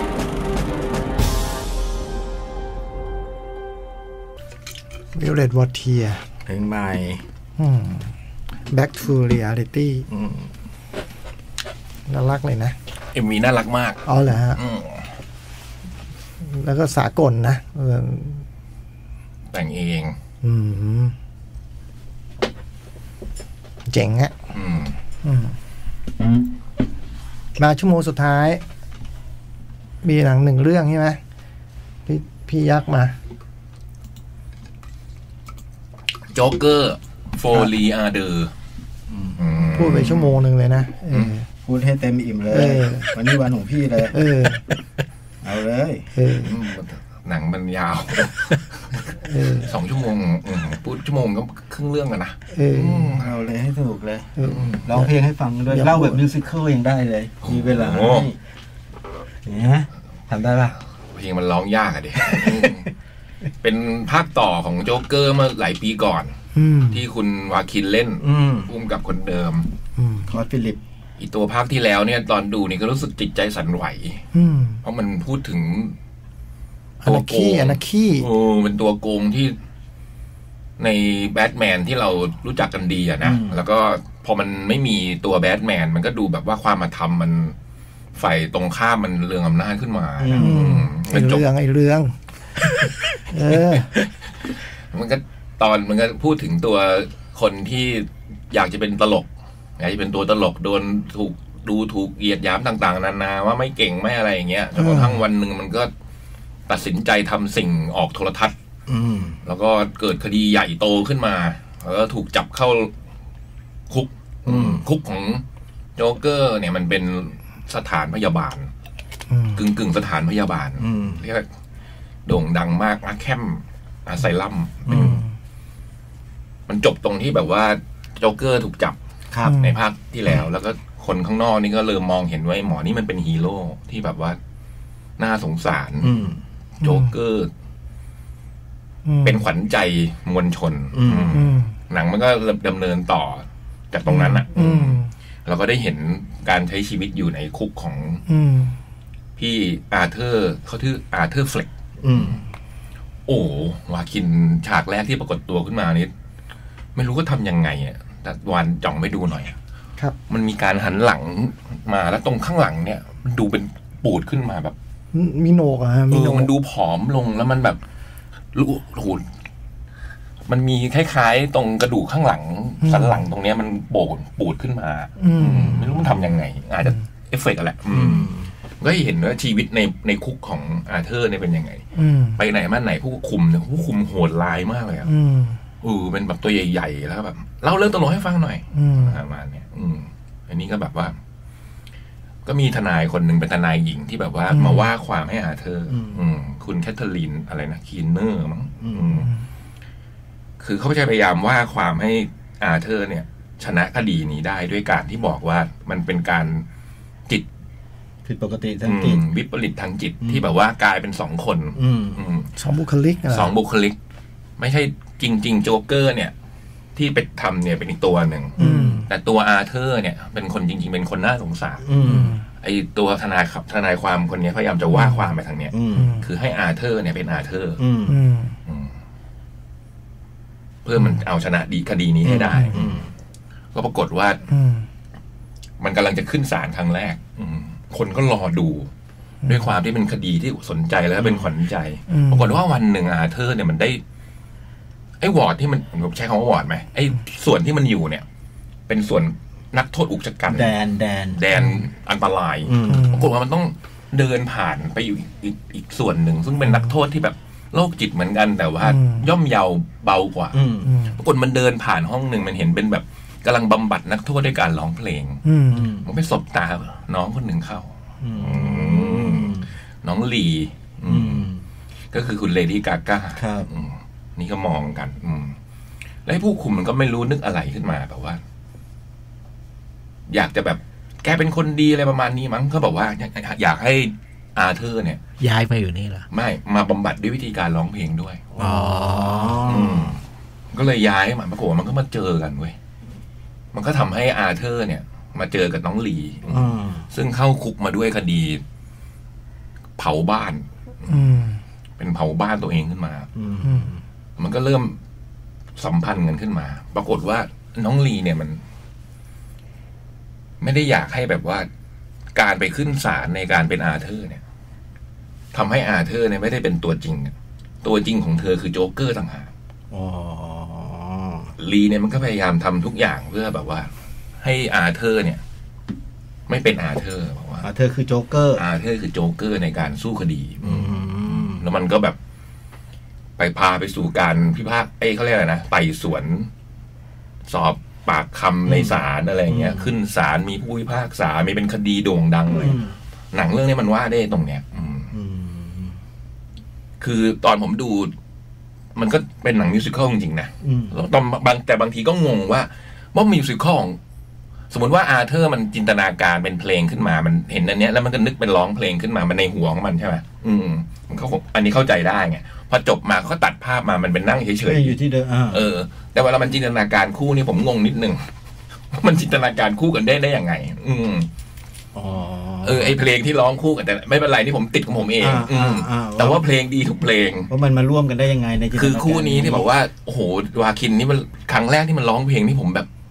Violet Voltier เพลงใหม่ Back to Reality น่ารักเลยนะเอ็มวีน่ารักมากอ๋อเหรอฮะแล้วก็สากลนะแต่งเองอืมเจ๋งฮะมาชั่วโมงสุดท้ายมีหนังหนึ่งเรื่องใช่ไหมพี่พี่ยักษ์มาโจ๊กเกอร์โฟลีอาร์เดอร์พูดไปชั่วโมงหนึ่งเลยนะพูดให้เต็มอิ่มเลยวันนี้วันของพี่เลยเออเอาเลยหนังมันยาวสองชั่วโมงพูดชั่วโมงก็ครึ่งเรื่องกันนะเอาเลยให้สนุกเลยร้องเพลงให้ฟังด้วยเล่าแบบมิวสิคัลยังได้เลยมีเวลาให้เนี่ยทำได้ป่ะเพลงมันร้องยากอะดิเป็นภาคต่อของโจ๊กเกอร์เมื่อหลายปีก่อนที่คุณวาคินเล่นพุ่มกับคนเดิมคอร์ดฟิลิปอีตัวภาคที่แล้วเนี่ยตอนดูนี่ก็รู้สึกจิตใจสั่นไหวเพราะมันพูดถึงตัวโกงอนาคีโอ้เป็นตัวโกงที่ในแบทแมนที่เรารู้จักกันดีอะนะแล้วก็พอมันไม่มีตัวแบทแมนมันก็ดูแบบว่าความมาทำมันฝ่ายตรงข้ามมันเรืองอำนาจขึ้นมาไอ้เรื่องไอ้เรื่องเออมันก็ตอนมันก็พูดถึงตัวคนที่อยากจะเป็นตลกอยากจะเป็นตัวตลกโดนถูกดูถูกเหยียดหยามต่างๆนานาว่าไม่เก่งไม่อะไรอย่างเงี้ยจนกระทั่งวันหนึ่งมันก็ตัดสินใจทำสิ่งออกโทรทัศน์แล้วก็เกิดคดีใหญ่โตขึ้นมาแล้วก็ถูกจับเข้าคุกคุกของโจ๊กเกอร์เนี่ยมันเป็นสถานพยาบาลกึ่งกึ่งสถานพยาบาลเรียกโด่งดังมากอาแคมอาไซลัมมันจบตรงที่แบบว่าโจ๊กเกอร์ถูกจับในภาคที่แล้วแล้วก็คนข้างนอกนี่ก็เริ่มมองเห็นว่าหมอนี่มันเป็นฮีโร่ที่แบบว่าน่าสงสารโจ๊กเกอร์เป็นขวัญใจมวลชนหนังมันก็ดำเนินต่อจากตรงนั้นอ่ะเราก็ได้เห็นการใช้ชีวิตอยู่ในคุกของพี่อาร์เธอร์เขาชื่ออาร์เธอร์เฟล็กโอ้วาคินฉากแรกที่ปรากฏตัวขึ้นมานี่ไม่รู้ว่าทำยังไงอ่ะแต่วันจ่องไปดูหน่อยครับมันมีการหันหลังมาแล้วตรงข้างหลังเนี่ยมันดูเป็นปูดขึ้นมาแบบมีโหนกอะฮะมีโหนกมันดูผอมลงแล้วมันแบบลูกหูมันมีคล้ายๆตรงกระดูกข้างหลังสันหลังตรงนี้มันโบกปูดขึ้นมาไม่รู้มันทำยังไงอาจจะเอฟเฟกต์แหละก็เห็นว่าชีวิตในในคุกของอาร์เธอร์เนี่ยเป็นยังไงไปไหนมาไหนผู้คุมเนี่ยผู้คุมโหดร้ายมากเลยอ่ะเออเป็นแบบตัวใหญ่ๆแล้วแบบเล่าเรื่องตลกให้ฟังหน่อยประมาณเนี้ยอืมอันนี้ก็แบบว่าก็มีทนายคนหนึ่งเป็นทนายหญิงที่แบบว่ามาว่าความให้อาร์เธอร์อืมคุณแคทเธอรีนอะไรนะคีนเนอร์มั้งคือเขาพยายามว่าความให้อาร์เธอร์เนี่ยชนะคดีนี้ได้ด้วยการที่บอกว่ามันเป็นการจิตผิดปกติทางจิตวิปริตทางจิตที่แบบว่ากลายเป็นสองคนสองบุคลิกสองบุคลิกไม่ใช่จริงๆโจ๊กเกอร์เนี่ยที่ไปทำเนี่ยเป็นอีกตัวหนึ่งแต่ตัวอาร์เธอร์เนี่ยเป็นคนจริงๆเป็นคนน่าสงสารไอตัวทนายทนายความคนนี้พยายามจะว่าความไปทางเนี้ยคือให้อาร์เธอร์เนี่ยเป็นอาร์เธอร์เพื่อมันเอาชนะดีคดีนี้ให้ได้ก็ปรากฏว่ามันกำลังจะขึ้นศาลครั้งแรกคนก็รอดูด้วยความที่เป็นคดีที่สนใจแล้วเป็นขวัญใจปรากฏว่าวันหนึ่งอาร์เธอร์เนี่ยมันได้ไอ้วอร์ดที่มันผมใช้คำว่าวอร์ดไหมไอ้ส่วนที่มันอยู่เนี่ยเป็นส่วนนักโทษอุกชะกันแดนแดนแดนอันตรายปรากฏว่ามันต้องเดินผ่านไปอยู่อีกอีกส่วนหนึ่งซึ่งเป็นนักโทษที่แบบโรคจิตเหมือนกันแต่ว่าย่อมเยาเบากว่าปรากฏมันเดินผ่านห้องหนึ่งมันเห็นเป็นแบบกำลังบำบัดนักโทษด้วยการร้องเพลงมันไปสบตาน้องคนหนึ่งเข้าน้องลีก็คือคุณเลดี้กาก้านี่ก็มองกันอืมแล้วผู้คุมมันก็ไม่รู้นึกอะไรขึ้นมาแบบว่าอยากจะแบบแกเป็นคนดีอะไรประมาณนี้มั้งเขาบอกว่าอยากให้อาร์เธอร์เนี่ยย้ายมาอยู่นี่เหรอไม่มาบำบัดด้วยวิธีการร้องเพลงด้วยอ๋อก็เลยย้ายมาปรากฏมันก็มาเจอกันเว้ยมันก็ทำให้อาร์เธอร์เนี่ยมาเจอกับน้องลีซึ่งเข้าคุกมาด้วยคดีเผาบ้านเป็นเผาบ้านตัวเองขึ้นมามันก็เริ่มสัมพันธ์กันขึ้นมาปรากฏว่าน้องลีเนี่ยมันไม่ได้อยากให้แบบว่าการไปขึ้นศาลในการเป็นอาร์เธอร์เนี่ยทำให้อาร์เธอร์เนี่ยไม่ได้เป็นตัวจริงตัวจริงของเธอคือโจ๊กเกอร์ต่างหากลีเนี่ยมันก็พยายามทำทุกอย่างเพื่อแบบว่าให้อาร์เธอร์เนี่ยไม่เป็นอาร์เธอร์บอกว่าอาร์เธอร์คือโจ๊กเกอร์อาร์เธอร์คือโจ๊กเกอร์ในการสู้คดีแล้วมันก็แบบไปพาไปสู่การพิพากษาเอ้เขาเรียกอะไรนะไต่สวนสอบปากคำในศาลอะไรเงี้ยขึ้นศาลมีผู้พิพากษามีเป็นคดีโด่งดังเลยหนังเรื่องนี้มันว่าได้ตรงเนี้ยคือตอนผมดูมันก็เป็นหนังมิวสิคัลจริงๆนะแล้วตอนบางแต่บางทีก็งงว่าว่ามิวสิคัลของสมมติว่าอาร์เธอร์มันจินตนาการเป็นเพลงขึ้นมามันเห็นอันเนี้ยแล้วมันก็นึกเป็นร้องเพลงขึ้นมามันในหัวของมันใช่ไหมอืมมันเขาอันนี้เข้าใจได้ไงพอจบมาเขาตัดภาพมามันเป็นนั่งเฉยๆอยู่ที่เดิมเออแต่เวลามันจินตนาการคู่นี่ผมงงนิดนึงมันจินตนาการคู่กันได้ได้ยังไงอืมอ๋อเออไอเพลงที่ร้องคู่กันแต่ไม่เป็นไรที่ผมติดของผมเองอืมแต่ว่าเพลงดีทุกเพลงว่ามันมาร่วมกันได้ยังไงในคือคู่นี้ที่บอกว่าโอ้โหวาคินนี่มันครั้งแรกที่มันร้องเพลงนี่ผมแบบ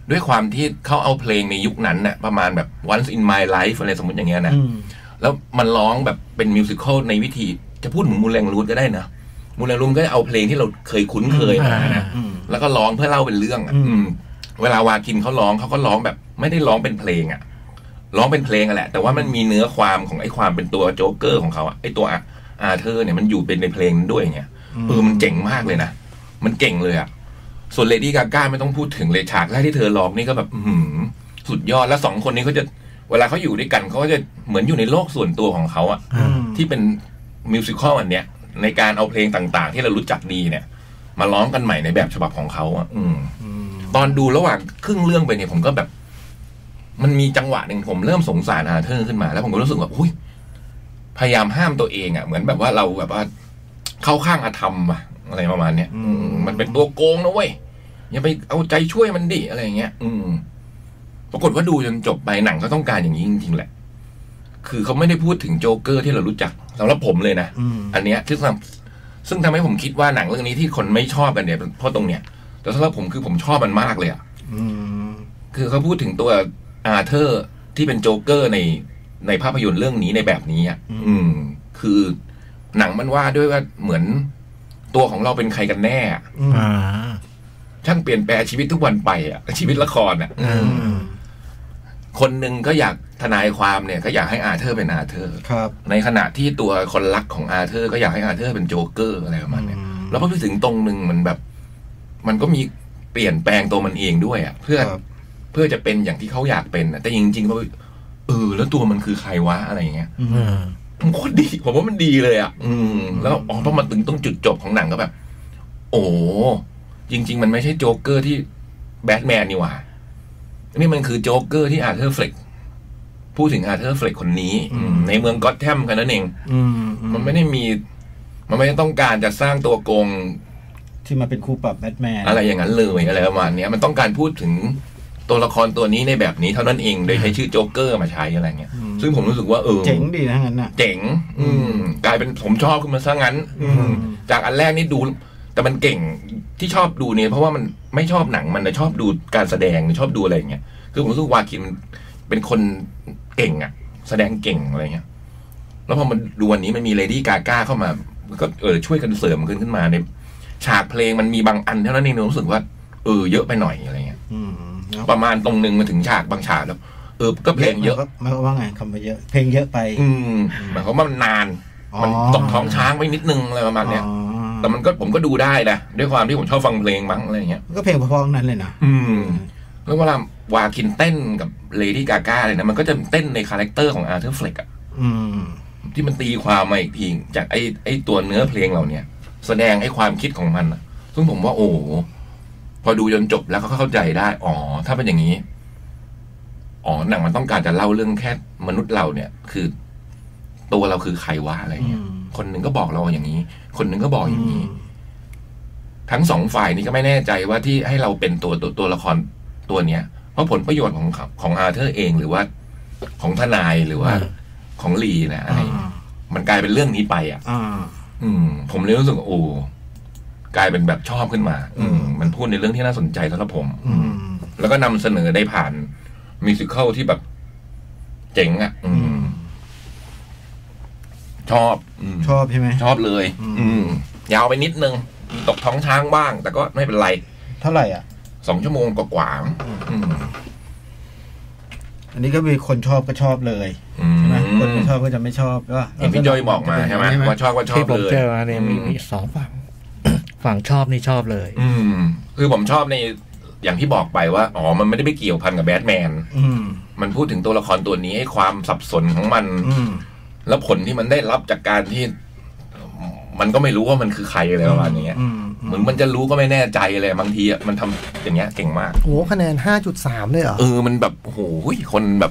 ด้วยความที่เขาเอาเพลงในยุคนั้นเนี่ยประมาณแบบ once in my life อะไรสมมติอย่างเงี้ยนะแล้วมันร้องแบบเป็นมิวสิควลในวิธีจะพูดเหมือนมูแรงรูทก็ได้นะมูแรงรูทก็จะเอาเพลงที่เราเคยคุ้นเคยมานะแล้วก็ร้องเพื่อเล่าเป็นเรื่องอ่ะเวลาวาคินเขาร้องเขาก็ร้องแบบไม่ได้ร้องเป็นเพลงอ่ะร้องเป็นเพลงอ่ะแหละแต่ว่ามันมีเนื้อความของไอ้ความเป็นตัวโจ๊กเกอร์ของเขาอ่ะไอ้ตัวอาเธอร์เนี่ยมันอยู่เป็นในเพลงด้วยไงเออมันเจ๋งมากเลยนะมันเก่งเลยอ่ะส่วนเลดี้กาก้าไม่ต้องพูดถึงเลยฉากแรกที่เธอร้องนี่ก็แบบอืสุดยอดแล้วสองคนนี้เขาจะเวลาเขาอยู่ด้วยกันเขาก็จะเหมือนอยู่ในโลกส่วนตัวของเขาอ่ะที่เป็นมิวสิควลอันเนี้ยในการเอาเพลงต่างๆที่เรารู้จักดีเนี่ยมาร้องกันใหม่ในแบบฉบับของเขาอ่ะอืมตอนดูระหว่างครึ่งเรื่องไปเนี่ยผมก็แบบมันมีจังหวะหนึ่งผมเริ่มสงสารอาเธอร์ขึ้นมาแล้วผมก็รู้สึกว่าอุ้ยพยายามห้ามตัวเองอ่ะเหมือนแบบว่าเราแบบว่าเข้าข้างอาธรรมอะอะไรประมาณเนี้ยมันเป็นตัวโกงนะเว้ยอย่าไปเอาใจช่วยมันดิอะไรอย่างเงี้ยอืมปรากฏว่าดูจนจบไปหนังก็ต้องการอย่างนี้จริงๆแหละคือเขาไม่ได้พูดถึงโจ๊กเกอร์ที่เรารู้จักสำหรับผมเลยนะอันเนี้ยที่ซึ่งซึ่งทำให้ผมคิดว่าหนังเรื่องนี้ที่คนไม่ชอบกันเนี่ยเพราะตรงเนี้ยแต่สำหรับผมคือผมชอบมันมากเลยอ่ะคือเขาพูดถึงตัวอาเธอร์ที่เป็นโจ๊กเกอร์ในในภาพยนตร์เรื่องนี้ในแบบนี้อ่ะอืมคือหนังมันว่าด้วยว่าเหมือนตัวของเราเป็นใครกันแน่อ่าช่างเปลี่ยนแปลงชีวิตทุกวันไปอ่ะชีวิตละครอ่ะคนหนึ่งก็อยากทนายความเนี่ยก็อยากให้อาเธอร์เป็นอาเธอร์ครับในขณะที่ตัวคนรักของอาเธอร์ก็อยากให้อาเธอร์เป็นโจ๊กเกอร์อะไรประมาณนี้แล้วพอไปถึงตรงหนึ่งมันแบบมันก็มีเปลี่ยนแปลงตัวมันเองด้วยอ่ะเพื่อเพื่อจะเป็นอย่างที่เขาอยากเป็นแต่จริงๆว่าเออแล้วตัวมันคือใครวะอะไรอย่างเงี้ยมันโคตรดีผมว่ามันดีเลยอ่ะอืมแล้วอ๋อพอมาถึงตรงจุดจบของหนังก็แบบโอ้จริงๆมันไม่ใช่โจ๊กเกอร์ที่แบทแมนนี่หว่านี่มันคือโจ๊กเกอร์ที่อาเธอร์เฟล็กพูดถึงอาเธอร์เฟล็กคนนี้ในเมืองก็อตแทมกันนั่นเองมันไม่ได้มีมันไม่ได้ต้องการจะสร้างตัวโกงที่มาเป็นคู่ปรับแบทแมนอะไรอย่างนั้นเลยอะไรประมาณนี้มันต้องการพูดถึงตัวละครตัวนี้ในแบบนี้เท่านั้นเองโดยใช้ชื่อโจ๊กเกอร์มาใช้อะไรเงี้ยซึ่งผมรู้สึกว่าเออเจ๋งดีนะงั้นน่ะเจ๋งอืมกลายเป็นผมชอบขึ้นมาซะงั้นจากอันแรกนี่ดูแต่มันเก่งที่ชอบดูเนี่ยเพราะว่ามันไม่ชอบหนังมันชอบดูการแสดงชอบดูอะไรอย่างเงี้ยคือผมรู้สึกวาคินเป็นคนเก่งอ่ะแสดงเก่งอะไรเงี้ยแล้วพอมันดูวันนี้มันมีเลดี้กาก้าเข้ามาก็เออช่วยกันเสริมขึ้นขึ้นมาในฉากเพลงมันมีบางอันเท่านั้นเองรู้สึกว่าเออเยอะไปหน่อยอะไรเงี้ยประมาณตรงนึงมาถึงฉากบางฉากแล้วเออก็เพลงเยอะหมายความว่าไงคำว่าเยอะเพลงเยอะไปอืมหมายความว่ามันนานมันตกท้องช้างไปนิดนึงอะไรประมาณเนี้ยแต่มันก็ผมก็ดูได้นะด้วยความที่ผมชอบฟังเพลงมั้งอะไรเงี้ยก็เพลงเพราะๆนั้นเลยนะอืมแล้วเวลาวาคินเต้นกับเลดี้กาก้าเลยนะมันก็จะเต้นในคาแรคเตอร์ของอาร์เธอร์เฟล็กอ่ะที่มันตีความมาอีกทีจากไอ้ไอ้ตัวเนื้อเพลงเราเนี่ยแสดงไอ้ความคิดของมันอ่ะซึ่งผมว่าโอ้พอดูจนจบแล้วก็เข้าใจได้อ๋อถ้าเป็นอย่างนี้อ๋อหนังมันต้องการจะเล่าเรื่องแค่มนุษย์เราเนี่ยคือตัวเราคือใครวะอะไรเงี้ยคนหนึ่งก็บอกเราอย่างนี้คนหนึ่งก็บอกอย่างนี้ทั้งสองฝ่ายนี้ก็ไม่แน่ใจว่าที่ให้เราเป็นตัวตัวตัวละครตัวเนี้ยเพราะผลประโยชน์ของของอาเธอร์เองหรือว่าของทนายหรือว่าของลีนะอะไรมันกลายเป็นเรื่องนี้ไปอ่ะอืมผมเลยรู้สึกโอ้กลายเป็นแบบชอบขึ้นมา อืมมันพูดในเรื่องที่น่าสนใจสำหรับผมอืมแล้วก็นำเสนอได้ผ่านมิวสิคัลที่แบบเจ๋งอ่ะอืมชอบชอบใช่ไหมชอบเลยอืมยาวไปนิดนึงตกท้องช้างบ้างแต่ก็ไม่เป็นไรเท่าไหร่อ่ะสองชั่วโมงกว่าๆอันนี้ก็มีคนชอบก็ชอบเลยใช่ไหมคนไม่ชอบก็จะไม่ชอบก็เห็นพี่จอยบอกมาใช่ไหมว่าชอบก็ชอบเลยที่ผมเจอมาเนี่ยมีสองฝั่งฝั่งชอบนี่ชอบเลยอืมคือผมชอบในอย่างที่บอกไปว่าอ๋อมันไม่ได้ไปเกี่ยวพันกับแบทแมนมันพูดถึงตัวละครตัวนี้ให้ความสับสนของมันแล้วผลที่มันได้รับจากการที่มันก็ไม่รู้ว่ามันคือใครอะไรประมาณนี้เหมือนมันจะรู้ก็ไม่แน่ใจเลยบางทีอ่ะมันทำอย่างเงี้ยเก่งมากโอ้คะแนน ห้าจุดสาม เลยเหรอเออมันแบบโอ้โหคนแบบ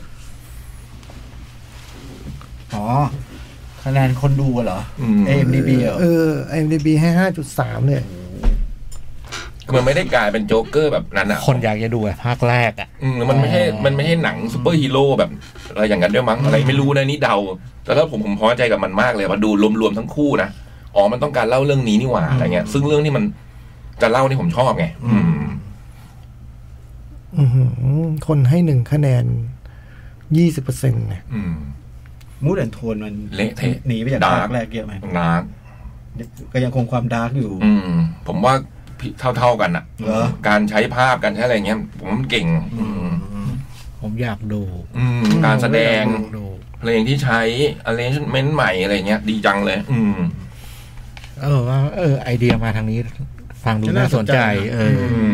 อ๋อคะแนนคนดูเหรอ เอ เอ็ม ดี บี เหรอเออ เอ เอ็ม ดี บี ให้ ห้าจุดสาม เลยมันไม่ได้กลายเป็นโจ๊กเกอร์แบบนั้นอ่ะคนอยากจะดูภาคแรกอ่ะอืมมันไม่ใช่มันไม่ใช่หนังซูเปอร์ฮีโร่แบบอะไรอย่างนั้นด้วยมั้งอะไรไม่รู้นะนี่เดาแต่แล้วผมผมพอใจกับมันมากเลยว่าดูรวมๆทั้งคู่นะอ๋อมันต้องการเล่าเรื่องนี้นี่หว่าอะไรเงี้ยซึ่งเรื่องที่มันจะเล่านี่ผมชอบไงอืมอคนให้หนึ่งคะแนนยี่สิบเปอร์เซ็นต์เนี่ยมูดแอนโทนมันเละเทะหนีไปจากภาคแรกเยอะไหมดาร์กก็ยังคงความดาร์กอยู่อืมผมว่าเท่าๆกันอะเหรอการใช้ภาพการใช้อะไรเงี้ยผมมันเก่ง อืมผมอยากดูอืมการแสดงเพลงที่ใช้ arrangement ใหม่อะไรเงี้ยดีจังเลย อืมเออว่าเออไอเดียมาทางนี้ ฟังดูน่าสนใจเอ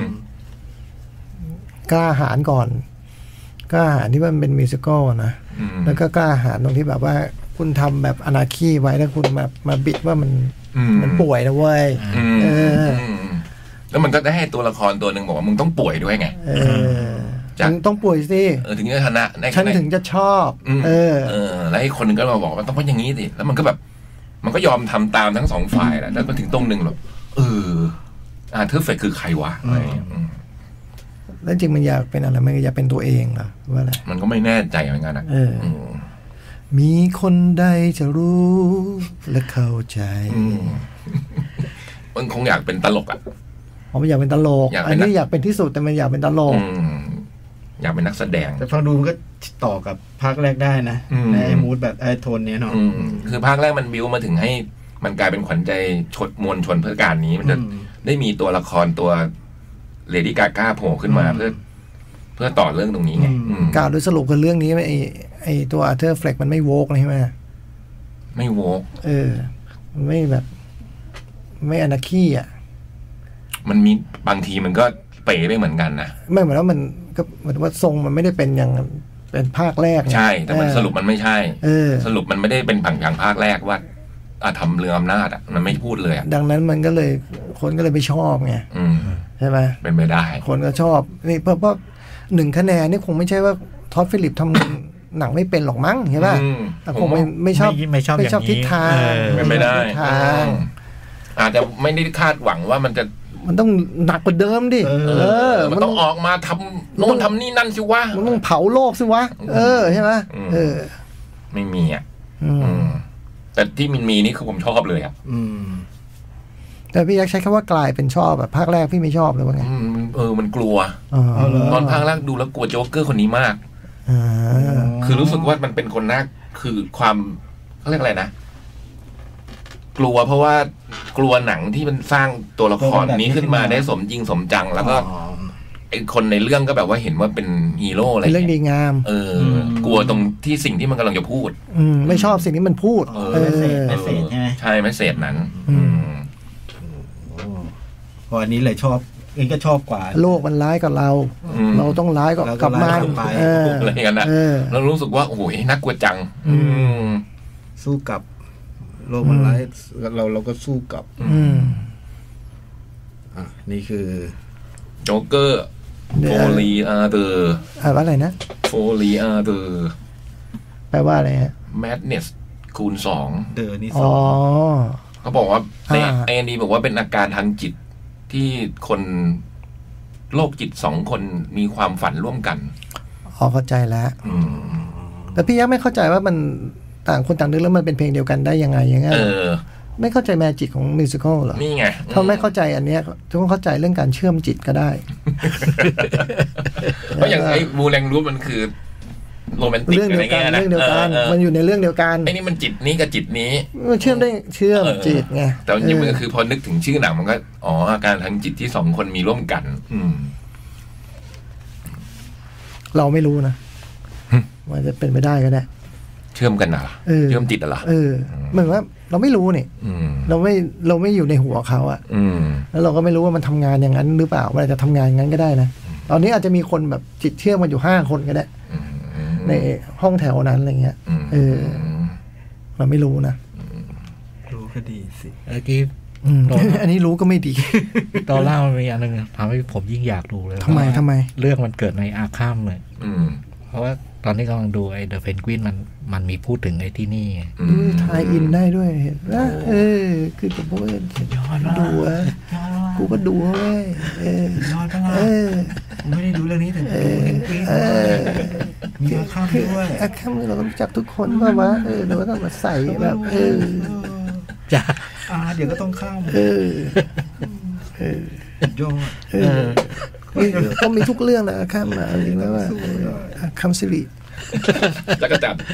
อกล้าหาญก่อนกล้าหาญที่มันเป็นมิวสิคอลนะแล้วก็กล้าหาญตรงที่แบบว่าคุณทำแบบอนาคีไว้แล้วคุณมามาบิดว่ามันมันป่วยนะเว้ยเออแล้วมันก็ได้ให้ตัวละครตัวหนึ่งบอกว่ามึงต้องป่วยด้วยไงเออมึงต้องป่วยสิเออถึงจะชนะฉันถึงจะชอบเออเออแล้วไอ้คนนึงก็มาบอกว่าต้องเป็นอย่างนี้สิแล้วมันก็แบบมันก็ยอมทำตามทั้งสองฝ่ายแหละแล้วก็ถึงตรงหนึ่งแบบเอออ่าเธอเฟกคือใครวะอะไรแล้วจริงมันอยากเป็นอะไรมันอยากเป็นตัวเองเหรอว่าอะไรมันก็ไม่แน่ใจเหมือนกันนะมีคนใดจะรู้และเข้าใจมันคงอยากเป็นตลกอ่ะผมอยากเป็นตลกอันนี้อยากเป็นที่สุดแต่มันอยากเป็นตลกอยากเป็นนักแสดงแต่ฟังดูมันก็ต่อกับภาคแรกได้นะในไอ้มูดแบบไอ้โทนนี้เนาะคือภาคแรกมันบิวมาถึงให้มันกลายเป็นขวัญใจชดมวลชนเพื่อการนี้มันจะได้มีตัวละครตัวเลดี้กาก้าโผล่ขึ้นมาเพื่อเพื่อต่อเรื่องตรงนี้ไงกล่าวโดยสรุปกันเรื่องนี้ไอ้ไอ้ตัวอาร์เธอร์แฟลกมันไม่โวกเลยใช่ไหมไม่โวกเออมันไม่แบบไม่อนาคีอ่ะมันมีบางทีมันก็เป๋ไปเหมือนกันนะไม่เหมือนว่ามันก็เหมือนว่าทรงมันไม่ได้เป็นอย่างเป็นภาคแรกใช่แต่มันสรุปมันไม่ใช่สรุปมันไม่ได้เป็นผังอย่างภาคแรกว่าอาทำเรืออำนาจอ่ะมันไม่พูดเลยดังนั้นมันก็เลยคนก็เลยไม่ชอบไงใช่ไหมเป็นไม่ได้คนก็ชอบนี่เพราะเพราะหนึ่งคะแนนนี่คงไม่ใช่ว่าท็อดฟิลิปทำหนังไม่เป็นหรอกมั้งใช่ป่ะแต่คงไม่ไม่ชอบไม่ชอบไม่ชอบทิศทางเป็นไม่ได้อาจจะไม่ได้คาดหวังว่ามันจะมันต้องหนักกว่าเดิมดิเออมันต้องออกมาทำโน่นทำนี่นั่นสิวะมันต้องเผาโลกสิวะเออใช่ไหมเออไม่มีอ่ะแต่ที่มันมีนี่คือผมชอบเลยอ่ะแต่พี่ยักษ์ใช้คำว่ากลายเป็นชอบแบบภาคแรกพี่ไม่ชอบเลยว่าไงเออมันกลัวตอนภาคแรกดูแล้วกลัวโจ๊กเกอร์คนนี้มากคือรู้สึกว่ามันเป็นคนน่าคือความเขาเรียกอะไรนะกลัวเพราะว่ากลัวหนังที่มันสร้างตัวละครนี้ขึ้นมาได้สมจริงสมจังแล้วก็ไอคนในเรื่องก็แบบว่าเห็นว่าเป็นฮีโร่อะไรเรื่องดีงามเออกลัวตรงที่สิ่งที่มันกำลังจะพูดอืมไม่ชอบสิ่งที่มันพูดเออไม่เสร็จใช่ไหมใช่ไม่เสร็จนั้นพออันนี้เลยชอบเองก็ชอบกว่าโลกมันร้ายกับเราเราต้องร้ายกับมันอะไรอย่างนั้นนะเรารู้สึกว่าโอ้ยน่ากลัวจังสู้กับโลกมันร้ายเราเราก็สู้กับอ่ะนี่คือโจ๊กเกอร์โฟลีอาร์เตอร์อ่านว่าอะไรนะโฟลีอาร์เตอร์แปลว่าอะไรฮะแมดเนสคูณสองเดอร์นี่สองเขาบอกว่าในไอเอ็นดีบอกว่าเป็นอาการทางจิตที่คนโรคจิตสองคนมีความฝันร่วมกันอ๋อเข้าใจแล้วแต่พี่ยังไม่เข้าใจว่ามันต่างคนต่างนึกแล้วมันเป็นเพลงเดียวกันได้ยังไงอย่างเงี้ยไม่เข้าใจแมจิกของมิวสิคอลเหรอนี่ไงถ้าไม่เข้าใจอันเนี้ยต้องเข้าใจเรื่องการเชื่อมจิตก็ได้เพราะอย่างไอ้บูแรงรู้มันคือโรแมนติกอะไรเงี้ยนะเรื่องเดียวกันมันอยู่ในเรื่องเดียวกันไอ้นี่มันจิตนี้กับจิตนี้มันเชื่อมได้เชื่อมจิตไงแต่จริงๆมันก็คือพอนึกถึงชื่อหนังมันก็อ๋ออาการทางจิตที่สองคนมีร่วมกันอืมเราไม่รู้นะว่าจะเป็นไปได้ก็ได้เชื่อมกันเหรอเชื่อมจิตเหรอเออเหมือนว่าเราไม่รู้นี่เราไม่เราไม่อยู่ในหัวเขาอะแล้วเราก็ไม่รู้ว่ามันทำงานอย่างนั้นหรือเปล่ามันอาจจะทำงานอย่างนั้นก็ได้นะตอนนี้อาจจะมีคนแบบจิตเชื่อมกันอยู่ห้าคนก็ได้ในห้องแถวนั้นอะไรเงี้ยเออเราไม่รู้นะรู้ก็ดีสิเมื่อกี้อันนี้รู้ก็ไม่ดีตอนเล่ามันมีอันนึงทำให้ผมยิ่งอยากดูเลยทำไมทำไมเรื่องมันเกิดในอาร์คัมเลยเพราะว่าตอนนี้กำลังดูไอ้เดอะเพนกวินมันมันมีพูดถึงไอ้ที่นี่ทายอินได้ด้วยเห็นนะเออคือผมก็ดูอ่ะกูก็ดูเว้ยเออยอดมากไม่ได้ดูเรื่องนี้แต่ดูเพนกวินมีอาคัมด้วยอาคัมเราต้องจับทุกคนว่าวะเออเราก็ต้องมาใส่แบบเออจ้ะอ่าเดี๋ยวก็ต้องข้ามเออเออยอดเออก็มีทุกเรื่องนะข้ามมาอะไรแล้วว่าคำสิริแล้วก็จับ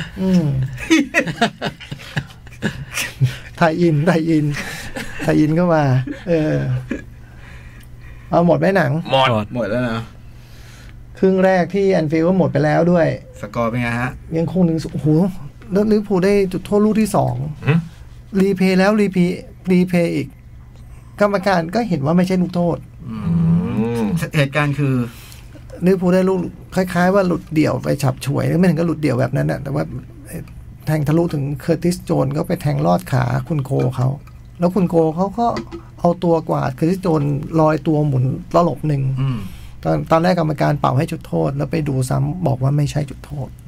ไทยอินไทยอินไทยอินก็มาเออเอาหมดไหมหนังหมดหมดแล้วนะครึ่งแรกที่แอนฟิลด์ก็หมดไปแล้วด้วยสกอร์เป็นไงฮะยังคงหนึ่งโอ้โหแล้วลิเวอร์พูลได้จุดโทษลูกที่สองรีเพย์แล้วรีพีรีเพย์อีกกรรมการก็เห็นว่าไม่ใช่ลูกโทษเหตุการณ์คือลิเวอร์พูลได้ลูกคล้ายๆว่าหลุดเดี่ยวไปฉับฉวยไม่ถึงก็หลุดเดี่ยวแบบนั้นนะแต่ว่าแทงทะลุถึงเคอร์ติสโจนก็ไปแทงลอดขาคุณโคเขาแล้วคุณโคเขาก็เอาตัวกวาดเคอร์ติสโจนลอยตัวหมุนตลบหนึ่งตอนตอนแรกกรรมการเป่าให้จุดโทษแล้วไปดูซ้ำบอกว่าไม่ใช่จุดโทษ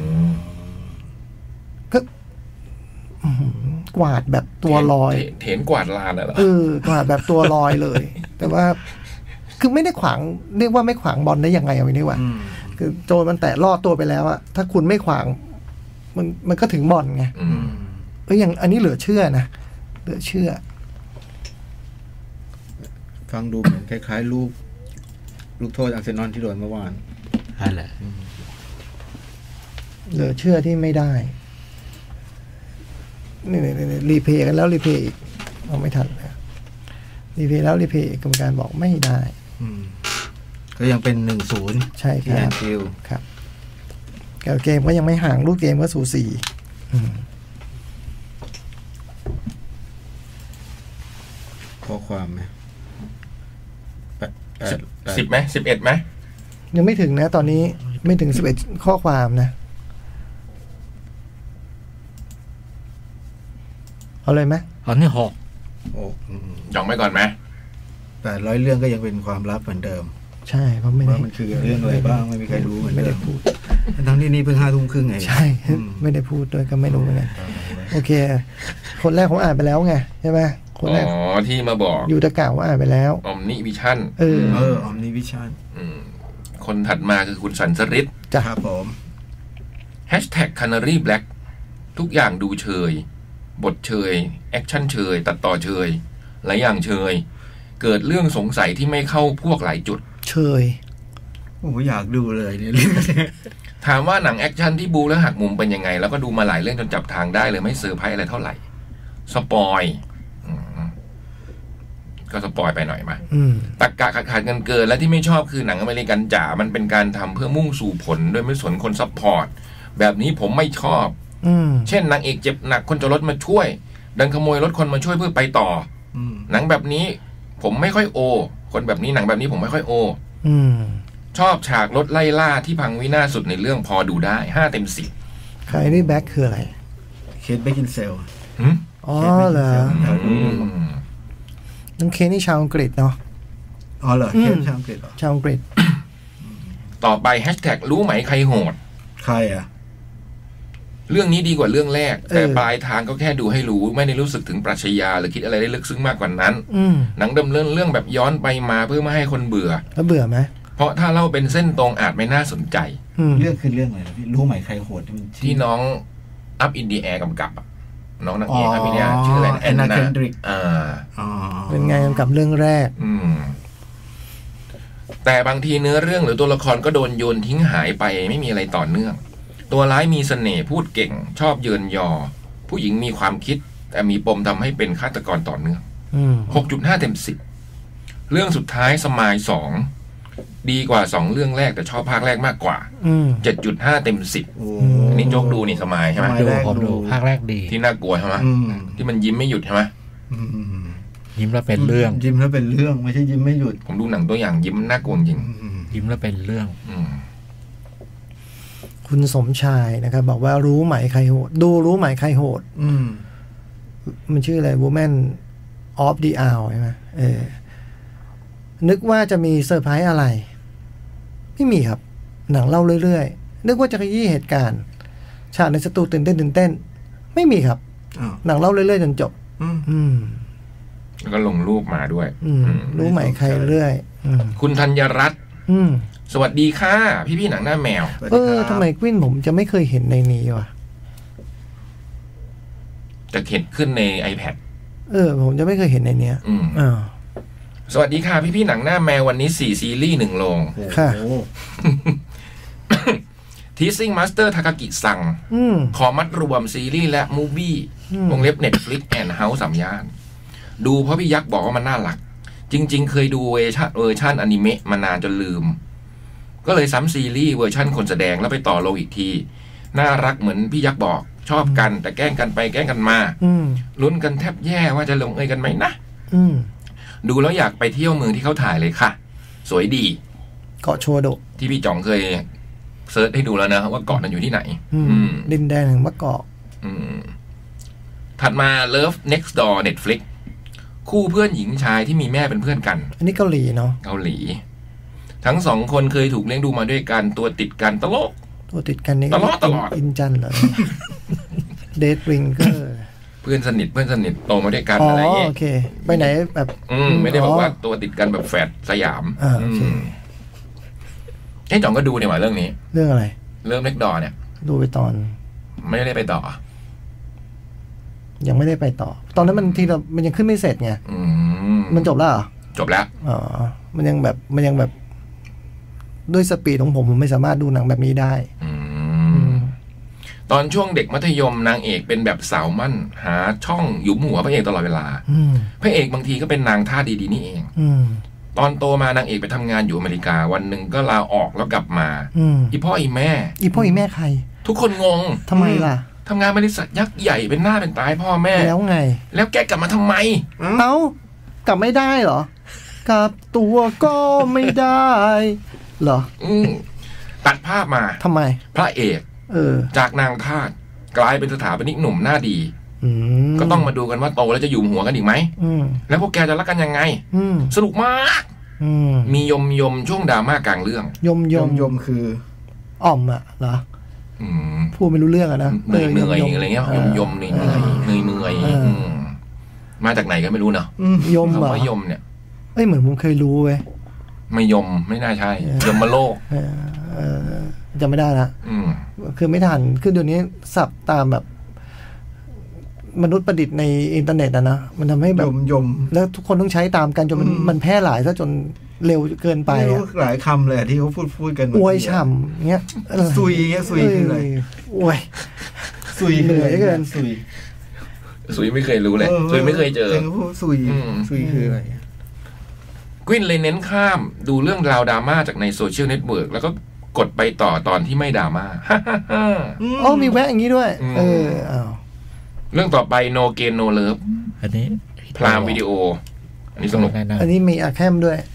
ก็กวาดแบบตัวลอยเห็นกวาดลานเหรอเออกวาดแบบตัวลอยเลยแต่ว่าคือไม่ได้ขวางเรียกว่าไม่ขวางบอลได้ยังไงเอาไว้นี่ว่าคือโจนมันแตะลอดตัวไปแล้วอะถ้าคุณไม่ขวางมันมันก็ถึงบอลไงเอออย่างอันนี้เหลือเชื่อนะเหลือเชื่อฟังดูเหมือนคล้ายๆลูกลูกโทษอาร์เซนอลที่โดนเมื่อวานนั่นแหละเหลือเชื่อที่ไม่ได้นี่นี่รีเพย์กันแล้วรีเพย์อีกเอาไม่ทันนะรีเพย์แล้วรีเพย์กรรมการบอกไม่ได้ก็ยังเป็นหนึ่งศูนย์ใช่ครับแอนฟิลด์ครับเกมก็ยังไม่ห่างลูกเกมก็สูสีข้อความไหมสิบไหมสิบเอ็ดไหมยังไม่ถึงนะตอนนี้ไม่ถึงสิบเอ็ดข้อความนะเอาเลยไหมตอนนี้หกโอ้ย่องไปก่อนไหมแต่ร้อยเรื่องก็ยังเป็นความลับเหมือนเดิมใช่เพราะไม่ได้มันคือเรื่องอะไรบ้างไม่มีใครรู้เหมือนเดิมทั้งที่นี่เพิ่งห้าทุ่มครึ่งไงใช่ไม่ได้พูดด้วยก็ไม่รู้เหมือนกันโอเคคนแรกผมอ่านไปแล้วไงใช่ไหมคนแรกอ๋อที่มาบอกอยู่ตะกล่าวว่าอ่านไปแล้วออมนิวิชั่นเออเออออมนิวิชั่นคนถัดมาคือคุณสันสฤทธิ์จ้ะครับผมแฮชแท็ก Canary Black ทุกอย่างดูเชยบทเชยแอคชั่นเชยตัดต่อเชยหลายอย่างเชยเกิดเรื่องสงสัยที่ไม่เข้าพวกหลายจุดเชยโอ้อยากดูเลยเนี่ยถามว่าหนังแอคชั่นที่บูและหักมุมเป็นยังไงแล้วก็ดูมาหลายเรื่องจนจับทางได้เลยไม่เซอร์ไพรส์อะไรเท่าไหร่สปอยก็สปอยไปหน่อยมาตักกะขาดขาดเงินเกินและที่ไม่ชอบคือหนังอเมริกันจ๋ามันเป็นการทำเพื่อมุ่งสู่ผลโดยไม่สนคนซัพพอร์ตแบบนี้ผมไม่ชอบเช่นนางเอกเจ็บหนักคนจะรถมาช่วยดันขโมยรถคนมาช่วยเพื่อไปต่อหนังแบบนี้ผมไม่ค่อยโอคนแบบนี้หนังแบบนี้ผมไม่ค่อยโอชอบฉากรถไล่ล่าที่พังวินาศสุดในเรื่องพอดูได้ห้าเต็มสิบใครนี่แบ็คคืออะไรเคทเบกินเซลอ๋อเหรอนั่นเคนี่ชาวอังกฤษเนาะอ๋อเหรอเคทชาวอังกฤษชาวอังกฤษต่อไปแฮชแท็กรู้ไหมใครโหดใครอ่ะเรื่องนี้ดีกว่าเรื่องแรกแต่ปลายทางก็แค่ดูให้รู้ไม่ได้รู้สึกถึงปรัชญาหรือคิดอะไรได้ลึกซึ้งมากกว่านั้นหนังดำเนินเรื่องแบบย้อนไปมาเพื่อไม่ให้คนเบื่อแล้วเบื่อไหมเพราะถ้าเล่าเป็นเส้นตรงอาจไม่น่าสนใจเรื่องคือเรื่องอะไรพี่รู้ไหมใครโหดที่น้องอัพอินดีแอร์กำกับน้องนางเอกครับพี่เนี่ยชื่ออะไรแอนนาเคนดริกอ่าเป็นไงกำกับเรื่องแรกอืมแต่บางทีเนื้อเรื่องหรือตัวละครก็โดนโยนทิ้งหายไปไม่มีอะไรต่อเนื่องตัวร้ายมีเสน่ห์พูดเก่งชอบเยินยอผู้หญิงมีความคิดแต่มีปมทำให้เป็นฆาตกรต่อเนื่อง หกจุดห้า เต็มสิบเรื่องสุดท้ายสมายสองดีกว่าสองเรื่องแรกแต่ชอบภาคแรกมากกว่า เจ็ดจุดห้า เต็มสิบอันนี้โจ๊กดูนี่สมายใช่ไหมดูผมดูภาคแรกดีที่น่ากลัวใช่ไหมที่มันยิ้มไม่หยุดใช่ไหมยิ้มแล้วเป็นเรื่องยิ้มแล้วเป็นเรื่องไม่ใช่ยิ้มไม่หยุดผมดูหนังตัวอย่างยิ้มน่ากลัวจริงยิ้มแล้วเป็นเรื่องคุณสมชายนะครับบอกว่ารู้ไหมใครโหดดูรู้ไหมใครโหดอืมมันชื่ออะไร Woman of the Hour ใช่ไหมเออนึกว่าจะมีเซอร์ไพรส์อะไรไม่มีครับหนังเล่าเรื่อยๆนึกว่าจะขยี้เหตุการณ์ฉากในสตูตื่นเต้นตื่นเต้นไม่มีครับหนังเล่าเรื่อยๆจนจบอืมแล้วก็ลงรูปมาด้วยรู้ไหมใครเรื่อยคุณธัญรัตน์สวัสดีค่ะพี่พี่หนังหน้าแมวเออทำไมกวินผมจะไม่เคยเห็นในนี้วะจะเห็นขึ้นใน iPad เออผมจะไม่เคยเห็นในเนี้ยอืมอ่าสวัสดีค่ะพี่พี่หนังหน้าแมววันนี้สี่ซีรีส์หนึ่งโรงค่ะ Teasing Master ทาคากิซังขอมัดรวมซีรีส์และมูฟวี่วงเล็บ Netflix and House สามย่านดูเพราะพี่ยักษ์บอกว่ามันน่ารักจริงๆเคยดูเวอร์ชันเวอร์ชันอนิเมะมานานจนลืมก็เลยซ้ำซีรีส์เวอร์ชันคนแสดงแล้วไปต่อลงอีกทีน่ารักเหมือนพี่ยักษ์บอกชอบกันแต่แกล้งกันไปแกล้งกันมาลุ้นกันแทบแย่ว่าจะลงเอยกันไหมนะดูแล้วอยากไปเที่ยวเมืองที่เขาถ่ายเลยค่ะสวยดีเกาะโชโดะที่พี่จ่องเคยเซิร์ชให้ดูแล้วนะว่าเกาะนั้นอยู่ที่ไหนดินแดนแห่งมะกอกถัดมา Love Next Door Netflix คู่เพื่อนหญิงชายที่มีแม่เป็นเพื่อนกันอันนี้เกาหลีเนาะเกาหลีทั้งสองคนเคยถูกเลี้ยงดูมาด้วยกันตัวติดกันตลกตัวติดกันนี่ตลอดตลอดอินจันเหรอเดทริงเกอร์เพื่อนสนิทเพื่อนสนิทโตมาด้วยกันอะไรอย่างเงี้ยโอเคไปไหนแบบอืมไม่ได้บอกว่าตัวติดกันแบบแฝดสยามอ่าโอเคไอ้จ่องก็ดูเนี่ยว่าเรื่องนี้เรื่องอะไรเรื่องเล็กดอเนี่ยดูไปตอนไม่ได้ไปต่อยังไม่ได้ไปต่อตอนนั้นมันทีเรามันยังขึ้นไม่เสร็จไงมันจบแล้วเหรอจบแล้วอ๋อมันยังแบบมันยังแบบด้วยสปีดของผมผมไม่สามารถดูหนังแบบนี้ได้ตอนช่วงเด็กมัธยมนางเอกเป็นแบบสาวมั่นหาช่องหยุมหัวพระเอกตลอดเวลาพระเอกบางทีก็เป็นนางท่าดีๆนี่เองตอนโตมานางเอกไปทำงานอยู่อเมริกาวันหนึ่งก็ลาออกแล้วกลับมาอีพ่ออีแม่อีพ่ออีแม่ใครทุกคนงงทำไมล่ะทำงานบริษัทยักษ์ใหญ่เป็นหน้าเป็นตาพ่อแม่แล้วไงแล้วแกกลับมาทำไมเอ้ากลับไม่ได้เหรอกลับตัวก็ไม่ได้เหรอตัดภาพมาทำไมพระเอกเออจากนางทาสกลายเป็นสถาปนิกหนุ่มหน้าดีก็ต้องมาดูกันว่าโตแล้วจะอยู่หัวกันอีกไหมแล้วพวกแกจะรักกันยังไงสนุกมากมียมยมช่วงดราม่ากลางเรื่องยมยมยมคืออ่อมอะเหรอพูดไม่รู้เรื่องอะนะเหนื่อยเหนื่อยอะไรเงี้ยยมยมเหนื่อยเหนื่อยเหนื่อยเหนื่อยมาจากไหนก็ไม่รู้เนาะยมว่ายมเนี่ยเอ้ยเหมือนผมเคยรู้เว้ยไม่ยมไม่น่าใช่ยมมาโลกจะไม่ได้ละคือไม่ทันคือเดี๋ยวนี้สับตามแบบมนุษย์ประดิษฐ์ในอินเทอร์เน็ตอะนะมันทำให้แบบยมแล้วทุกคนต้องใช้ตามกันจนมันมันแพร่หลายซะจนเร็วเกินไปอะหลายคำเลยที่เขาพูดพูดกันอวยฉ่ำเงี้ยซุยเงี้ยซุยคืออะไรอวยซุยเหนื่อยเกินซุยซุยไม่เคยรู้เลยซุยไม่เคยเจอซุยซุยคืออะไรกวินเลยเน้นข้ามดูเรื่องราวดราม่าจากในโซเชียลเน็ตเวิร์กแล้วก็กดไปต่อตอนที่ไม่ดราม่าอ๋อมีแวะอย่างนี้ด้วยเอออ้าวเรื่องต่อไป No Gain No Love อันนี้พรามวิดีโออันนี้สนุกอันนี้มีอาแคมด้วย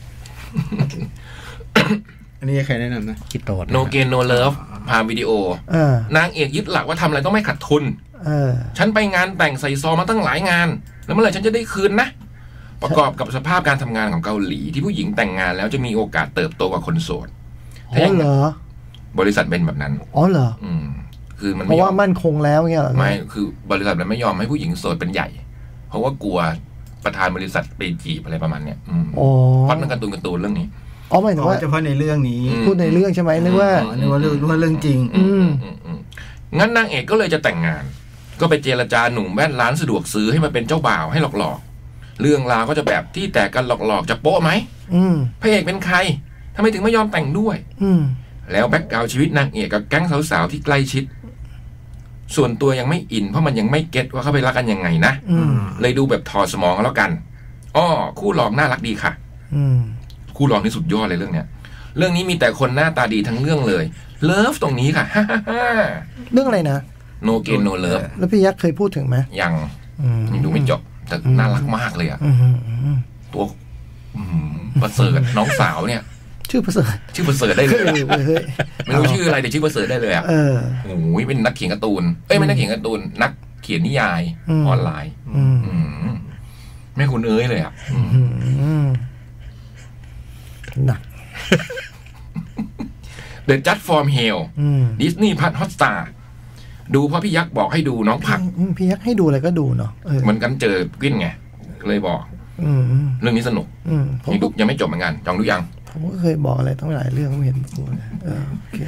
อันนี้ใครแนะนำนะคิดโต No Gain No Love พรามวิดีโอนางเอกยึดหลักว่าทำอะไรต้องไม่ขาดทุนฉันไปงานแต่งใส่ซองมาตั้งหลายงานแล้วเมื่อไหร่ฉันจะได้คืนนะประกอบกับสภาพการทำงานของเกาหลีที่ผู้หญิงแต่งงานแล้วจะมีโอกาสเติบโตกว่าคนโสดอ๋อเหรอบริษัทเป็นแบบนั้นอ๋อเหรออืมคือมันเพราะว่ามั่นคงแล้วเงี้ยไม่คือบริษัทมันไม่ยอมให้ผู้หญิงโสดเป็นใหญ่เพราะว่ากลัวประธานบริษัทไปจีบอะไรประมาณเนี้ยอ๋อพัดมันการ์ตูนการ์ตูนเรื่องนี้อ๋อหมายถึงว่าเฉพาะในเรื่องนี้พูดในเรื่องใช่ไหมนึกว่านึกว่าเรื่องว่าเรื่องจริงอืมงั้นนางเอกก็เลยจะแต่งงานก็ไปเจรจาหนุ่มแว่นร้านสะดวกซื้อให้มาเป็นเจ้าบ่าวให้หลอกๆเรื่องราวก็จะแบบที่แตกกันหลอกๆจะโป๊ะไหมพระเอกเป็นใครทำไมถึงไม่ยอมแต่งด้วยแล้วแบ็คกราวด์ชีวิตนางเอกกับแก๊งสาวๆที่ใกล้ชิดส่วนตัวยังไม่อินเพราะมันยังไม่เก็ตว่าเขาไปรักกันยังไงนะเลยดูแบบถอดสมองแล้วกันอ้อคู่รองน่ารักดีค่ะคู่รองที่สุดยอดเลยเรื่องเนี้ยเรื่องนี้มีแต่คนหน้าตาดีทั้งเรื่องเลยเลิฟตรงนี้ค่ะเรื่องอะไรนะ No Gain No Love แล้วพี่ยักษ์เคยพูดถึงไหมยังยังดูไม่จบแต่น่ารักมากเลยอ่ะตัวประเสริฐน้องสาวเนี่ยชื่อประเสริฐชื่อประเสริฐได้เลยไม่รู้ชื่ออะไรแต่ชื่อประเสริฐได้เลยอ่ะโอ้ยเป็นนักเขียนการ์ตูนเอ้ยไม่นักเขียนการ์ตูนนักเขียนนิยายออนไลน์แม่คุณเอ้ยเลยอ่ะหนัก The Judge from Hell Disney Plus Hotstar ดูเพราะพี่ยักษ์บอกให้ดูน้องผักพี่ยักษ์ให้ดูอะไรก็ดูเนาะเหมือนกันเจอกิ้นไงเลยบอกเรื่องนี้สนุกยังดูยังไม่จบเหมือนกันจองดูยังผมก็เคยบอกอะไรต้องหลายเรื่องไม่เห็นพูดเออโอเค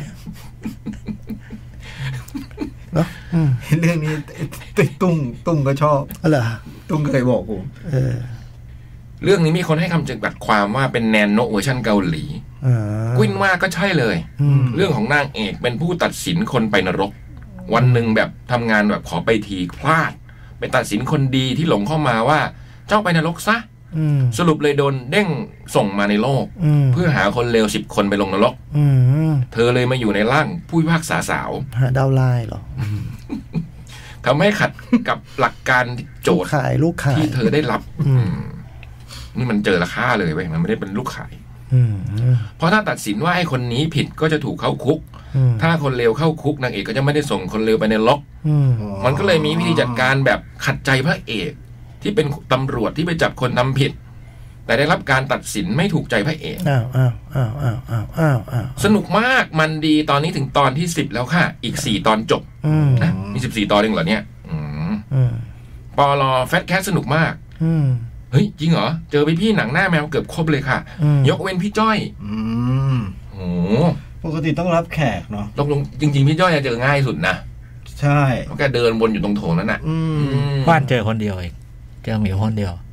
เนาะเรื่องนี้ตุ้งตุ้งก็ชอบอะไรตุ้งเคยบอกผมเออเรื่องนี้มีคนให้คำจำกัดความว่าเป็นแนนโนเวอร์ชันเกาหลีกวินว่าก็ใช่เลยเรื่องของนางเอกเป็นผู้ตัดสินคนไปนรกวันหนึ่งแบบทำงานแบบขอไปทีพลาดไปตัดสินคนดีที่หลงเข้ามาว่าเจ้าไปนรกซะสรุปเลยโดนเด้งส่งมาในโลกเพื่อหาคนเลวสิบคนไปลงนรกเธอเลยมาอยู่ในร่างผู้พิพากษาสาวหาดาวไลน์หรอทำให้ขัดกับหลักการโจทย์ขายลูกขายที่เธอได้รับนี่มันเจอราคาเลยเว้ยมันไม่ได้เป็นลูกขายเพราะถ้าตัดสินว่าไอ้คนนี้ผิดก็จะถูกเข้าคุกถ้าคนเลวเข้าคุกนางเอกก็จะไม่ได้ส่งคนเลวไปในนรกมันก็เลยมีวิธีจัดการแบบขัดใจพระเอกที่เป็นตำรวจที่ไปจับคนทำผิดแต่ได้รับการตัดสินไม่ถูกใจพระเอกอ้าวอ้าวอ้าวอ้าวอ้าวอ้าวอ้าวสนุกมากมันดีตอนนี้ถึงตอนที่สิบแล้วค่ะอีกสี่ตอนจบนะมีสิบสี่ตอนเองเหรอเนี่ยปอลอแฟตแคสสนุกมากเฮ้ยจริงเหรอเจอพี่พี่หนังหน้าแมวเกือบครบเลยค่ะยกเว้นพี่จ้อยโอ้ปกติต้องรับแขกเนาะลงลงจริงๆพี่จ้อยจะเจอง่ายสุดนะใช่เพราะแกเดินวนอยู่ตรงโถงนั้นน่ะบ้านเจอคนเดียวเองเจอหมิวคนเดียว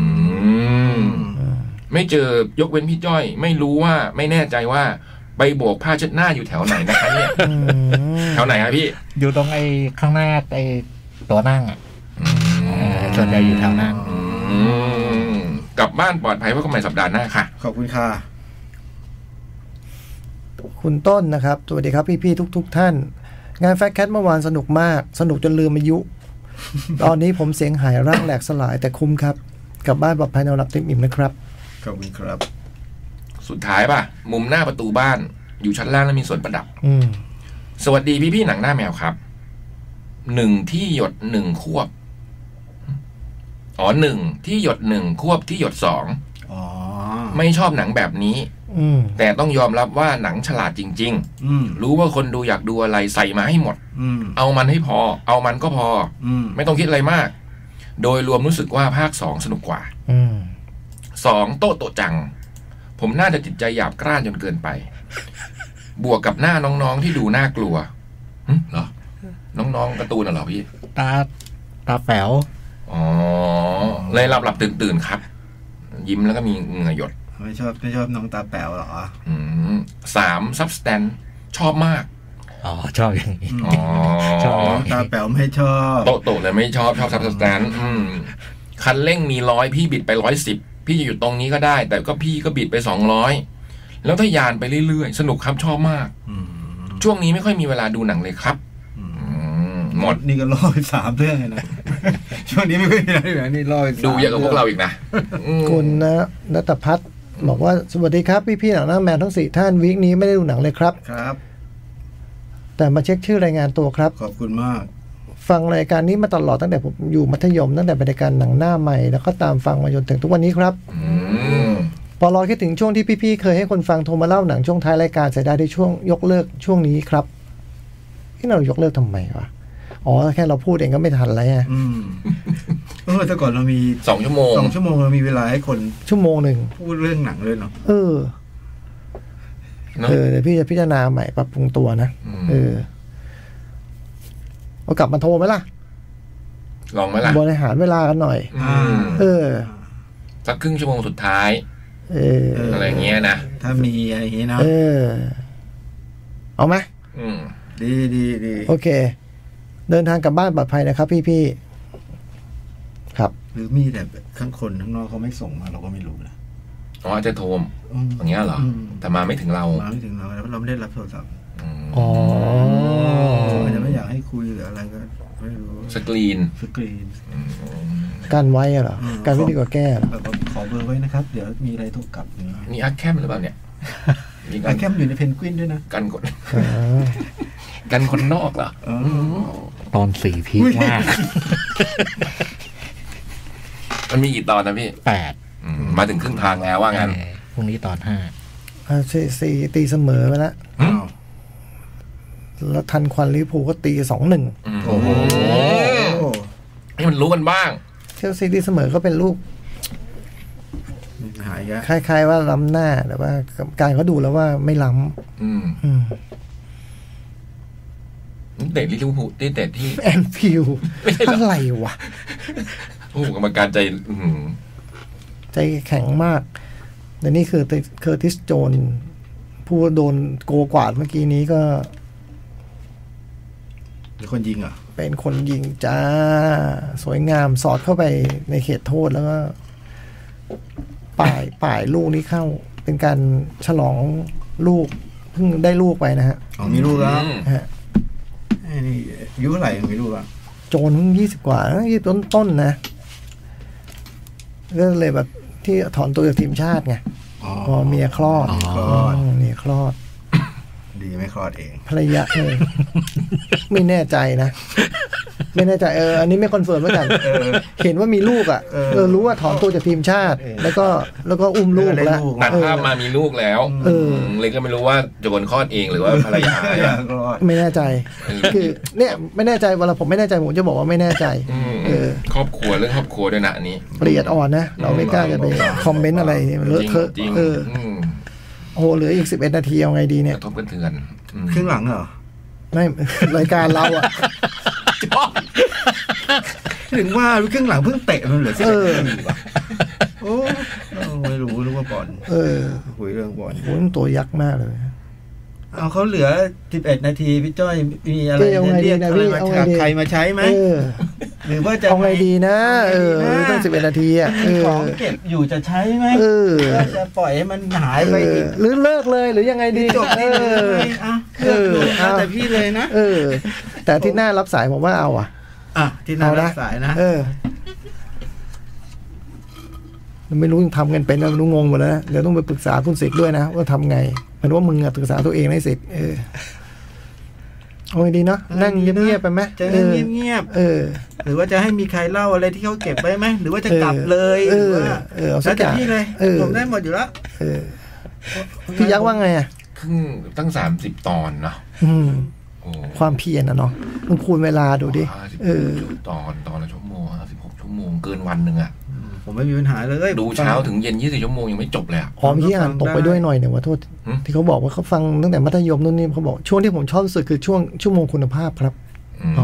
ไม่เจอยกเว้นพี่จ้อยไม่รู้ว่าไม่แน่ใจว่าไปโบกผ้าเช็ดหน้าอยู่แถวไหนนะคะเนี่ยแถวไหนครับพี่อยู่ตรงไอ้ข้างหน้าไอ้ตัวนั่งอ่ะส่วนใหญ่อยู่แถวนั่งกลับบ้านปลอดภัยไว้กันใหม่สัปดาห์หน้าค่ะขอบคุณค่ะคุณต้นนะครับสวัสดีครับพี่ๆทุกๆท่านงานแฟคแคทเมื่อวานสนุกมากสนุกจนลืมอายุตอนนี้ผมเสียงหายร่างแหลกสลายแต่คุ้มครับกลับบ้านปลอดภัยนอนหลับเต็มอิ่มนะครับขอบคุณครับสุดท้ายป่ะมุมหน้าประตูบ้านอยู่ชั้นล่างแล้วมีส่วนประดับสวัสดีพี่ๆหนังหน้าแมวครับหนึ่งที่หยดหนึ่งควบอ๋อหนึ่งที่หยดหนึ่งควบที่หยดสองอ๋อไม่ชอบหนังแบบนี้แต่ต้องยอมรับว่าหนังฉลาดจริงๆรู้ว่าคนดูอยากดูอะไรใส่มาให้หมดเอามันให้พอเอามันก็พอไม่ต้องคิดอะไรมากโดยรวมรู้สึกว่าภาคสองสนุกกว่าสองโต๊ะโตจังผมน่าจะจิตใจหยาบกร้านจนเกินไปบวกกับหน้าน้องๆที่ดูน่ากลัวเหรอน้องๆการ์ตูนเหรอพี่ตาตาแป๋วอ๋อเลยหลับหลับตื่นตื่นครับยิ้มแล้วก็มีเหงื่อหยดไม่ชอบไม่ชอบน้องตาแป๋วหรออืมสามซับสแตนชอบมากอ๋อชอบอย่างนี้อ๋อชอบน้องตาแป๋วไม่ชอบโตโตเลยไม่ชอบชอบซับสแตนอืมคันเร่งมีร้อยพี่บิดไปร้อยสิบพี่จะอยู่ตรงนี้ก็ได้แต่ก็พี่ก็บิดไปสองร้อยแล้วทะยานไปเรื่อยๆสนุกครับชอบมากช่วงนี้ไม่ค่อยมีเวลาดูหนังเลยครับหมดนี่ก็รอไปสามเรื่องเลยนะช่วงนี้ไม่ค่อยมีอะไรแบบนี้รอดูเยอะกว่าพวกเราอีกนะคุณนะณัฐพัฒน์บอกว่าสวัสดีครับพี่ๆหนังหน้าแมวทั้งสี่ท่านวีคนี้ไม่ได้ดูหนังเลยครับครับแต่มาเช็คชื่อรายงานตัวครับขอบคุณมากฟังรายการนี้มาตลอดตั้งแต่ผมอยู่มัธยมตั้งแต่เป็นรายการหนังหน้าใหม่แล้วก็ตามฟังมาจนถึงทุกวันนี้ครับพอรอคิดถึงช่วงที่พี่ๆเคยให้คนฟังโทรมาเล่าหนังช่วงท้ายรายการเสียดายในช่วงยกเลิกช่วงนี้ครับที่เรายกเลิกทำไมวะอ๋อแค่เราพูดเองก็ไม่ทันแล้วไงเออแต่ก่อนเรามีสองชั่วโมงสองชั่วโมงเรามีเวลาให้คนชั่วโมงหนึ่งพูดเรื่องหนังเลยเนาะเออเออเดี๋ยวพี่จะพิจารณาใหม่ปรับปรุงตัวนะเออเอากลับมาโทรไหมล่ะลองไหมล่ะบริหารเวลากันหน่อยเออสักครึ่งชั่วโมงสุดท้ายเอออะไรเงี้ยนะถ้ามีอะไรอย่างเงี้ยนะเออเอาไหมอืมดีดีดีโอเคเดินทางกลับบ้านปลอดภัยนะครับพี่ๆครับหรือมีแต่ข้างคนข้างนอกเขาไม่ส่งมาเราก็ไม่รู้นะอ๋อจะโทรอย่างเงี้ยเหรอแต่มาไม่ถึงเรามาไม่ถึงเราแล้วเราไม่ได้รับโทรศัพท์อ๋ออาจจะไม่อยากให้คุยหรืออะไรก็ไม่รู้สกรีนสกรีนการไว้เหรอการไม่ดีกว่าแก้เหรอขอเบอร์ไว้นะครับเดี๋ยวมีอะไรโทรกลับนี่อาร์แคมหรือเปล่าเนี่ยอาร์แคมอยู่ในเพนกวินด้วยนะกันคนกันคนนอกเหรอตอนสี่พีคมากมันมีกี่ตอนนะพี่แปดมาถึงครึ่งทางแล้วว่างั้นพรุ่งนี้ตอนห้าอ่าสี่สี่ตีเสมอไปแล้วแล้วทันควันลิเวอร์พูลก็ตีสองหนึ่งโอ้โหให้มันรู้กันบ้างเชลซีตีเสมอก็เป็นลูกหายคล้ายๆว่าล้ำหน้าแต่ว่าการเขาดูแล้วว่าไม่ล้ำอืมอืมเตะลิเวอร์พูลเตะที่แอนฟิลด์อะไรวะโอ้กรรมการใจใจแข็งมากแต่นี่คือเคอร์ติสโจนผู้โดนโกกวาดเมื่อกี้นี้ก็เป็นคนยิงเหรอเป็นคนยิงจ้าสวยงามสอดเข้าไปในเขตโทษแล้วก็ป่ายป่ายลูกนี้เข้าเป็นการฉลองลูกเพิ่งได้ลูกไปนะฮะอ๋อมีลูกแล้วฮะนี่อายุเท่าไหร่มีลูกแล้วโจนเพิ่งยี่สิบกว่ายี่ต้นต้นนะก็เลยแบบที่ถอนตัวจากทีมชาติไงพอเมียคลอดเมียคลอดดีไม่คลอดเองภรรยาเออไม่แน่ใจนะไม่แน่ใจเอออันนี้ไม่คอนเฟิร์มเหมือนกันเห็นว่ามีลูกอ่ะเออรู้ว่าถอนตัวจากทีมชาติแล้วก็แล้วก็อุ้มลูกแล้วตัดภาพมามีลูกแล้วเออเลยก็ไม่รู้ว่าโจนคลอดเองหรือว่าภรรยาไม่แน่ใจคือเนี่ยไม่แน่ใจเวลาผมไม่แน่ใจผมจะบอกว่าไม่แน่ใจเออครอบครัวเรื่องครอบครัวด้วยนะอันนี้ละเอียดอ่อนนะเราไม่กล้าจะไปคอมเมนต์อะไรเลอะเทอะเออโอ้เหลืออีกสิบเอ็ดนาทีเอาไงดีเนี่ยกระทบกันเถื่อนครึ่งหลังเหรอไม่รายการเราอ่ะถึงว่าครึ่งหลังเพิ่งเตะมันเหลือสิบเอ็ดนาทีว่ะโอ้ไม่รู้รู้ว่าบอลเออคุยเรื่องบอลโอ้ตัวยักษ์มากเลยเอาเขาเหลือสิบเอ็ดนาทีพี่จ้อยมีอะไรเรียกอะไรมาใครมาใช้ไหมหรือว่าจะเอาไงดีนะเออตั้งสิบเอ็ดนาทีอ่ะของเก็บอยู่จะใช้ไหมเออจะปล่อยให้มันหายไปอีกหรือเลิกเลยหรือยังไงดีจบที่เลยอ่ะเออแต่พี่เลยนะเออแต่ที่หน้ารับสายผมว่าเอาอ่ะอ่ะที่หน้ารับสายนะเออไม่รู้ทำกันเป็นแล้วรู้งงหมดแล้วเดี๋ยวต้องไปปรึกษาคุณศิษย์ด้วยนะว่าทำไงมันว่ามึงอะปรึกษาตัวเองได้สิเออโอ้ยดีเนาะนั่งเงียบๆไปไหมจะนั่งเงียบๆเออหรือว่าจะให้มีใครเล่าอะไรที่เขาเก็บไว้ไหมหรือว่าจะกลับเลยหรือว่าเออเอาสักอย่างพี่เลยผมได้หมดอยู่แล้วเออพี่ยักษ์ว่าไงอ่ะครึ่งตั้งสามสิบตอนเนาะความเพียรนะเนาะมันคูณเวลาดูดิเออตอนตอนละชั่วโมงห้าสิบหกชั่วโมงเกินวันหนึ่งอ่ะผมไม่มีปัญหาเลยดูเช้าถึงเย็นยี่สิบชั่วโมงยังไม่จบเลยอ๋อพี่อ่านตกไปด้วยหน่อยเนี่ยว่าโทษที่เขาบอกว่าเขาฟังตั้งแต่มัธยมนู่นนี่เขาบอกช่วงที่ผมชอบสุดคือช่วงชั่วโมงคุณภาพครับอ๋อ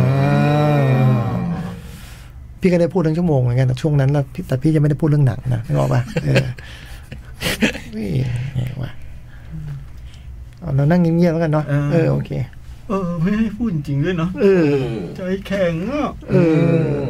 พี่ก็ได้พูดทั้งชั่วโมงเหมือนกันแต่ช่วงนั้นนะแต่พี่ยังไม่ได้พูดเรื่องหนังนะนึกออกป่ะเออนี่ไงวะเรานั่งเงียบๆแล้วกันเนาะเออโอเคเออไม่ให้พูดจริงด้วยเนาะเออใจแข็งอ่ะเออ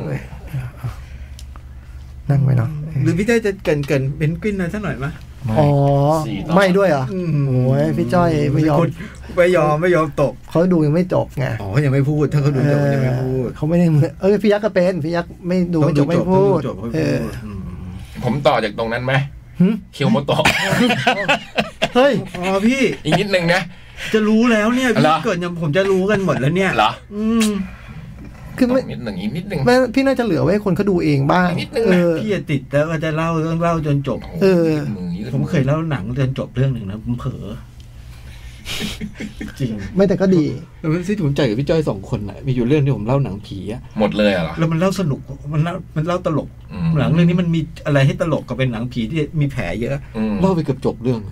นั่งไว้เนาะหรือพี่จ้อยจะเกินเกินเป็นกวินหน่อยสักหน่อยไหมอ๋อไม่ด้วยเหรอโอ้ยพี่จ้อยไม่ยอมไม่ยอมไม่ยอมตกเขาดูยังไม่จบไงอ๋อยังไม่พูดถ้าเขาดูจบยังไม่พูดเขาไม่ได้เออพี่ยักษ์ก็เป็นพี่ยักษ์ไม่ดูไม่จบไม่พูดเออผมต่อจากตรงนั้นไหมเคียวโมโตะเฮ้ยอ๋อพี่อีกนิดนึงนะจะรู้แล้วเนี่ยพี่เกิดยังผมจะรู้กันหมดแล้วเนี่ยเหรออืมคือไม่นิดหนึ่งอีกนิดหนึ่งพี่น่าจะเหลือไว้คนเขาดูเองบ้างเออพี่จะติดแล้วก็จะเล่าเรื่องเล่าจนจบเออผมเคยเล่าหนังจนจบเรื่องหนึ่งนะผมเผลอจริงไม่แต่ก็ดีแล้วที่ผมใจกับพี่จ้อยสองคนน่ะมีอยู่เรื่องที่ผมเล่าหนังผีอะหมดเลยเหรอแล้วมันเล่าสนุกมันเล่ามันเล่าตลกหนังเรื่องนี้มันมีอะไรให้ตลกกับเป็นหนังผีที่มีแผลเยอะเล่าไปเกือบจบเรื่อง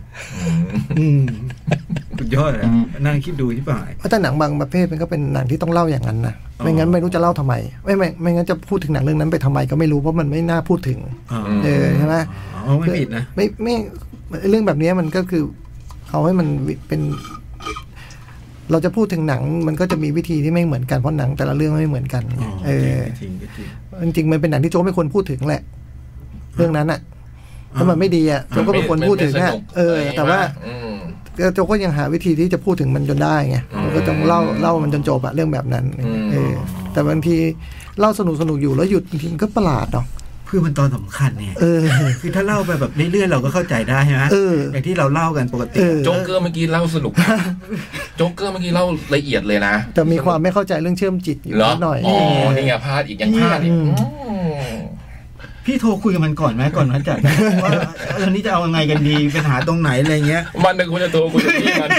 สุดยอดเลยนั่งคิดดูที่ป่ายแต่หนังบางประเภทมันก็เป็นหนังที่ต้องเล่าอย่างนั้นนะไม่งั้นไม่รู้จะเล่าทำไมไม่ไม่ไม่งั้นจะพูดถึงหนังเรื่องนั้นไปทำไมก็ไม่รู้เพราะมันไม่น่าพูดถึงเออใช่ไหมไม่ผิดนะไม่ไม่เรื่องแบบนี้มันก็คือเอาให้มันเป็นเราจะพูดถึงหนังมันก็จะมีวิธีที่ไม่เหมือนกันเพราะหนังแต่ละเรื่องไม่เหมือนกันเออจริงๆมันเป็นหนังที่โจ๊กไม่ควรพูดถึงแหละเรื่องนั้นอ่ะถ้ามันไม่ดีอ่ะโจ๊กก็ไม่ควรพูดถึงนะเออแต่ว่าโจ๊กก็ยังหาวิธีที่จะพูดถึงมันจนได้ไงมันก็ต้องเล่าเล่ามันจนจบอะเรื่องแบบนั้นเออแต่บางทีเล่าสนุกสนุกอยู่แล้วหยุดบางทีก็ประหลาดเนาะคือมันตอนสำคัญเนี่ยคือถ้าเล่าไปแบบเรื่อยๆเราก็เข้าใจได้ใช่ไหมอย่างที่เราเล่ากันปกติโจ๊กเกอร์เมื่อกี้เล่าสนุกโจ๊กเกอร์เมื่อกี้เล่าละเอียดเลยนะแต่มีความไม่เข้าใจเรื่องเชื่อมจิตอยู่นิดหน่อยอ๋อนี่ไงพลาดอีกยังพลาดอีกพี่โทรคุยกับมันก่อนไหมก่อนนะจัดว่าเรื่องนี้จะเอายังไงกันดีปัญหาตรงไหนอะไรเงี้ยมันนึกว่าจะโทรคุยกับพี่มัน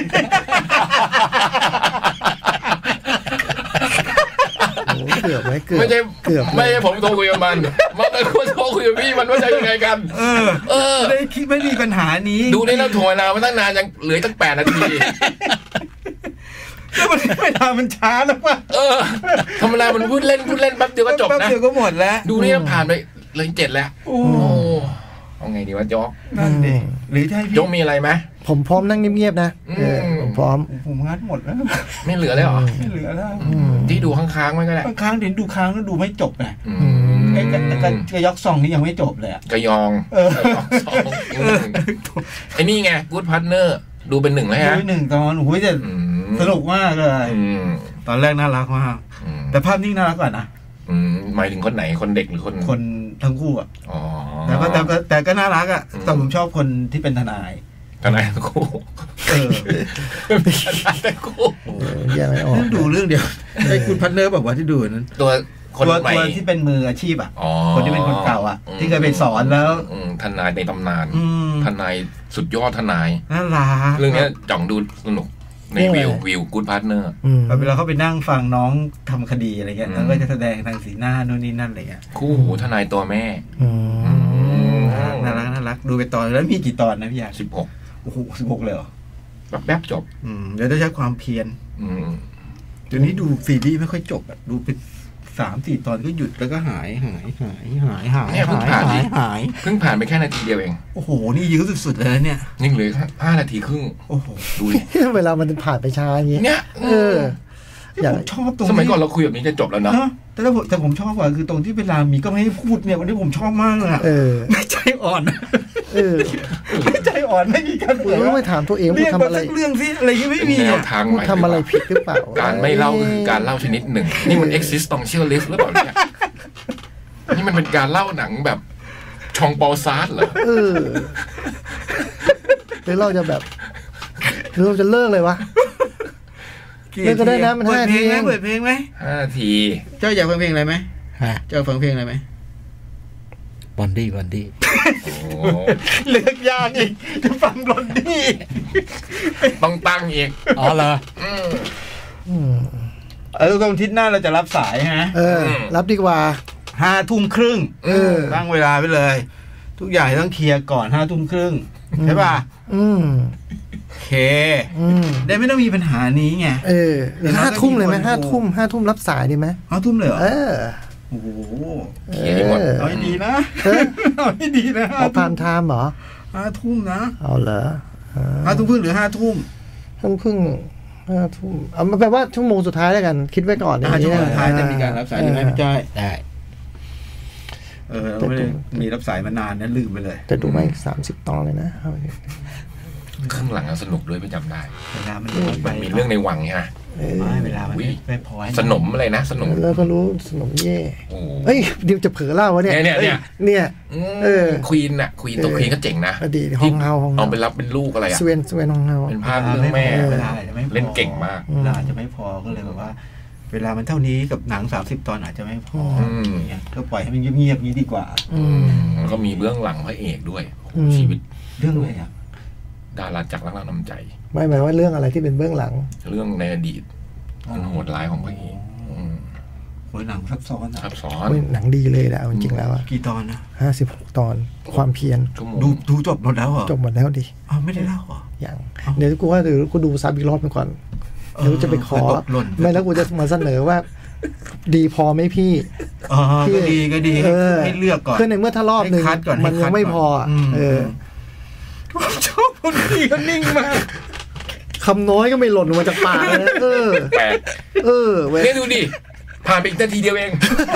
เกือบไหมเกือบไม่ใช่เกือบไม่ใช่ผมโทรคุยกับมันมันเป็นคนโทรคุยกับพี่มันว่าจะยังไงกันเออเออไม่คิดไม่มีปัญหานี้ดูนี่เราโทรนานมาตั้งนานยังเหลือตั้งแปดนาทีก็มันเวลามันช้าแล้วป่ะเออธรรมดามันพูดเล่นพูดเล่นแป๊บเดียวก็จบนะแป๊บเดียวก็หมดแล้วดูนี่ผ่านไปเลยเจ็ดแล้วโอ้เอาไงดีวะโจ๊กนั่นดิหรือจะให้พี่โจ๊กมีอะไรไหมผมพร้อมนั่งเงียบๆนะเอออืมผมพร้อมผมงัดหมดแล้วไม่เหลือเลยเหรอไม่เหลือแล้วอืมที่ดูค้างๆไว้ก็ได้บางครั้งเดี๋ยวดูค้างแล้วดูไม่จบไงอืมไอ้กระกระกระยอกซองนี่ยังไม่จบเลยอะกระยองเออกระยองสองอืมไอ้นี่ไง Good Partner ดูเป็นหนึ่งแล้วฮะดูหนึ่งตอนโอ้โหจะอืมสนุกมากเลยอืมตอนแรกน่ารักมากอืมแต่ภาพนิ่งน่ารักกว่านะอืมหมายถึงคนไหนคนเด็กหรือคนคนทั้งคู่อ่ะอ๋อแต่ก็แต่ก็แต่ก็น่ารักอ่ะอืมแต่ผมชอบคนที่เป็นทนายทนายทั้งคู่เออทนายทั้งคู่เออแยกไม่ออกนั่นดูเรื่องเดียวไอ้คุณพันเนอร์บอกว่าที่ดูนั้นตัวคนตัวใหม่ตัวที่เป็นมืออาชีพอ่ะอ๋อคนที่เป็นคนเก่าอ่ะมที่เคยไปสอนแล้วอืมทนายในตำนานอืมทนายสุดยอดทนายน่ารักเรื่องเนี้ยจ่องดูสนุกในวิววิวกู๊ดพาร์ทเนอร์อืมเวลาเขาไปนั่งฟังน้องทำคดีอะไรเงี้ยอืมแล้วก็จะแสดงทางสีหน้านู่นนี่นั่นอะไรเงี้ยคู่หูทนายตัวแม่อืมน่ารักน่ารักดูไปตอนแล้วมีกี่ตอนนะพี่ยาสิบหกโอ้โหสิบหกเลยเหรอแบบแป๊บจบอืมเดี๋ยวต้องใช้ความเพียรอืมเดี๋ยวนี้ดูซีรีส์ไม่ค่อยจบอ่ะดูไปสามสี่ตอนก็หยุดแล้วก็หายหายหายหายหายเนี่ยเพิ่งหายผ่านหาดิยหายเพิ่งผ่านไปแค่นาทีเดียวเองโอ้โหนี่ยื้อสุดๆเลยนะเนี่ยนี่เหลือห้านาทีครึ่งโอ้โหดูดิเวลามันผ่านไปช้าอย่างงี้เนี่ยเออ อยากผมชอบตรงสมัยก่อนที่เราคุยแบบนี้จะจบแล้วเนาะเนอะแต่ถ้าผมแต่ผมชอบกว่าคือตรงที่เวลามีก็ไม่ให้พูดเนี่ยวันนี้ผมชอบมากเลยอะเออไม่ใจอ่อนเออไม่ใจอ่อนไม่มีการกูต้องไปถามตัวเองเรีว่ายกทำมาอะไรสักเรื่องสิอะไรที่ไม่เป็นมีแนวอะทางกูใหม่ทำอะไรผิดหรือเปล่าการไม่เล่าก็คือการเล่าชนิดหนึ่ง นี่มัน existentialist หรือเปล่าเนี่ยนี่มันเป็นการเล่าหนังแบบชองปอลซาร์ดเหรอเออหรือเราจะแบบหรือเราจะเลิกเลยวะ เล่นก็ได้นะมันเปิดห้าเพลงไหมทีเองเปิดเพลงไหมห้านาทีเจ้าอยากฟังเพลงอะไรไหมฮะเจ้าฟังเพลงอะไรไหมบอนดี้บอนดี้โอ้เลือกยากอีกจะฟังบลอนดี้ต้องตั้งอีกอ๋อเหรออืมอืมเออตรงทิศหน้าเราจะรับสายฮะเออ รับดีกว่าห้าทุ่มครึ่งเออตั้งเวลาไปเลย ทุกอย่างต้องเคลียร์ก่อนห้าทุ่มครึ่งใช่ป่ะอืมโอเคอืมได้ไม่ต้องมีปัญหานี้ไงเออหรือห้าทุ่มเลยไหมแล้วก็มีคนห้าทุ่มห้าทุ่มรับสายดีไหมห้าทุ่มเลยเหรอเออโอ้โหเคลียร์ให้หมดเออเอาให้ดีนะเออเอาให้ดีนะเอาพามไทม์เหรอห้าทุ่มนะเอาเหรอห้าทุ่มครึ่งหรือห้าทุ่มเพิ่งเพิ่งห้าทุ่มเอามาแปลว่าชั่วโมงสุดท้ายแล้วกัน คิดไว้ก่อนห้าชั่วโมงสุดท้ายจะมีการรับสายใช่ไหมพี่จ้อยได้เออเราไม่ได้มีรับสายมานานนะลืมไปเลยจะดูมาอีกสามสิบตอนเลยนะเอาไปครึ่งหลังอะสนุกด้วยไม่จำได้เวลามันน้อยไปมันมีเรื่องในวังไงฮะเออไม่เวลามันอุ๊ยไม่พอให้สนมอะไรนะสนมแล้วก็รู้สนมเย่โอ้เอ้ยเดี๋ยวจะเผลอเล่าวะเนี่ยเนี่ยเนี่ยเนี่ย เออควีนอะควีนตัวควีนก็เจ๋งนะอดีตห้องเฮาห้องเฮาเอาไปรับเป็นลูกอะไรอะสเวนสเวนห้องเฮาเป็นภาพเรื่องแม่เวลาอาจจะไม่พอเล่นเก่งมากเวลาอาจจะไม่พอก็เลยแบบว่า เวลามันเท่านี้กับหนังสามสิบตอนอาจจะไม่พออืมอย่างเงี้ยก็ปล่อยให้มันเงียบๆนี้ดีกว่าอืมแล้วก็มีเบื้องหลังพระเอกด้วยโอ้โหอืมชีวิตเรื่องอะไรอ่ะดาราจักรรักน้ำใจไม่หมายว่าเรื่องอะไรที่เป็นเบื้องหลังเรื่องในอดีตมันโหดร้ายของพระเอกอืมโอ้ยหนังซับซ้อนอ่ะซับซ้อนเฮ้ยหนังดีเลยแหละเอาจริงๆแล้วอะกี่ตอนนะห้าสิบหกตอนความเพียรชั่วโมงดูดูจบหมดแล้วเหรอจบหมดแล้วดิอ๋อไม่ได้เล่าเหรออย่างเดี๋ยวกูว่าเดี๋ยวกูดูซับอีกรอบหนึงก่อนเดี๋ยวจะไปขอเตกหล่นไม่แล้วกูจะมาเสนอว่า ดีพอไหมพี่อ๋อก็ดีก็ดีเออให้เลือกก่อนคือในเมื่อถ้ารอบหนึ่งให้คัดก่อนมันให้คัยัดงไม่ก่อนพออะอืมเออผมชอบคนดีก็นิ่งมากคำน้อยก็ไม่หล่นออกมาจากปากเลยนะเออแปลกเออเว้ยเนี่ยดูดิ ผ่านไปอีกนาทีเดียวเอง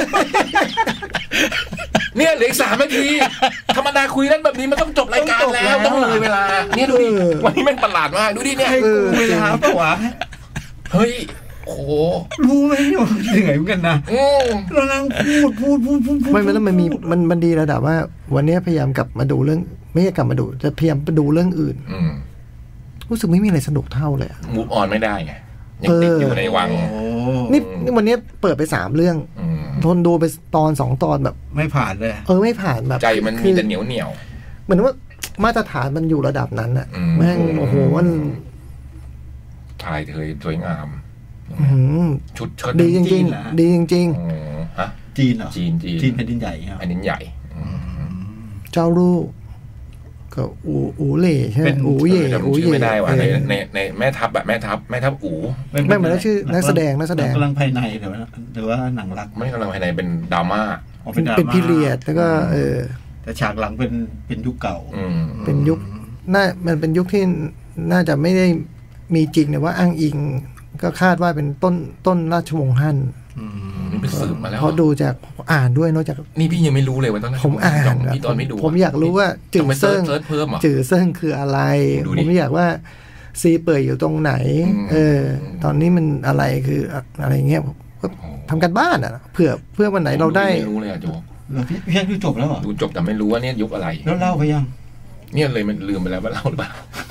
เนี่ยเหลืออีกสามนาที ธรรมดาคุยเล่นแบบนี้มันต้องจบรายการแล้ว ต้องเลยเวลา เนี่ยดูดิ วันนี้แม่งประหลาดมาก ดูดิเนี่ยให้กูเวลาปะวะเฮ้ย โอ้โหรู้ไหมว่าเหนื่อยเหมือนกันนะอืมเรานั่งพูดพูดพูดพูดพูดไม่ไม่แล้วมันมีมันมันดีระดับว่า วันนี้พยายามกลับมาดูเรื่อง ไม่ใช่กลับมาดูจะพยายามไปดูเรื่องอื่นอืมรู้สึกไม่มีอะไรสนุกเท่าเลยอะมูฟออนไม่ได้ไง ยังติดอยู่ในวังโอ้นี่นี่วันนี้เปิดไปสามเรื่องอืมทนดูไปตอนสองตอนแบบไม่ผ่านเลยเออไม่ผ่านแบบใจมันคืมีอแต่เหนียวเหนียวเหมือนว่ามาตรฐานมันอยู่ระดับนั้นอะอืมแม่งโอ้โหมันถ่ายเธอสวยงามอื้อหือชุดเชิดดีจริงๆ ดีจริงอ๋อฮะจีนเหรอจีนจีนจีนแผ่นดินใหญ่ครับอันนี้ใหญ่อืมๆ เจ้าลูกก็อูอูเล่ใช่ไหมเป็นอูเย่จำอูชื่อเย่ไม่ได้ว่ะเอในอในในแม่ทัพอะแม่ทัพแม่ทัพอู๋ไม่เหมือนชื่อนักแสดงนักแสดงกำลังภายในหรือว่าหรือว่าหนังรักไม่กำลังภายในเป็นดราม่าอ๋อเป็นดราเป็นม่าพีเรียดแล้วก็เออแแต่ฉากหลังเป็นเป็นยุคเก่าเป็นยุคน่ามันเป็นยุคที่น่าจะไม่ได้มีจริงเนี่ยว่าอ้างอิงก็คาดว่าเป็นต้นต้นราชวงศ์ฮั่นนี่ไปสืบมาแล้วเพราะดูจากอ่านด้วยนอกจากนี่พี่ยังไม่รู้เลยว่าต้นราชวงศ์ผมอ่านพี่ตอนไม่ดูผมอยากรู้ว่าจื่อเซิ่งจื่อเซิ่งคืออะไรผมอยากว่าซีเปิดอยู่ตรงไหนเออตอนนี้มันอะไรคืออะไรเงี้ยก็ทำกันบ้านอ่ะเผื่อเพื่อวันไหนเราได้ไม่รู้เลยอ่ะโจพี่พี่ดูจบแล้วเหรอดูจบแต่ไม่รู้ว่าเนี่ยยุคอะไรแล้วเล่าไปยังเนี่ยเลยมันลืมไปแล้วว่าเล่าหรือเปล่า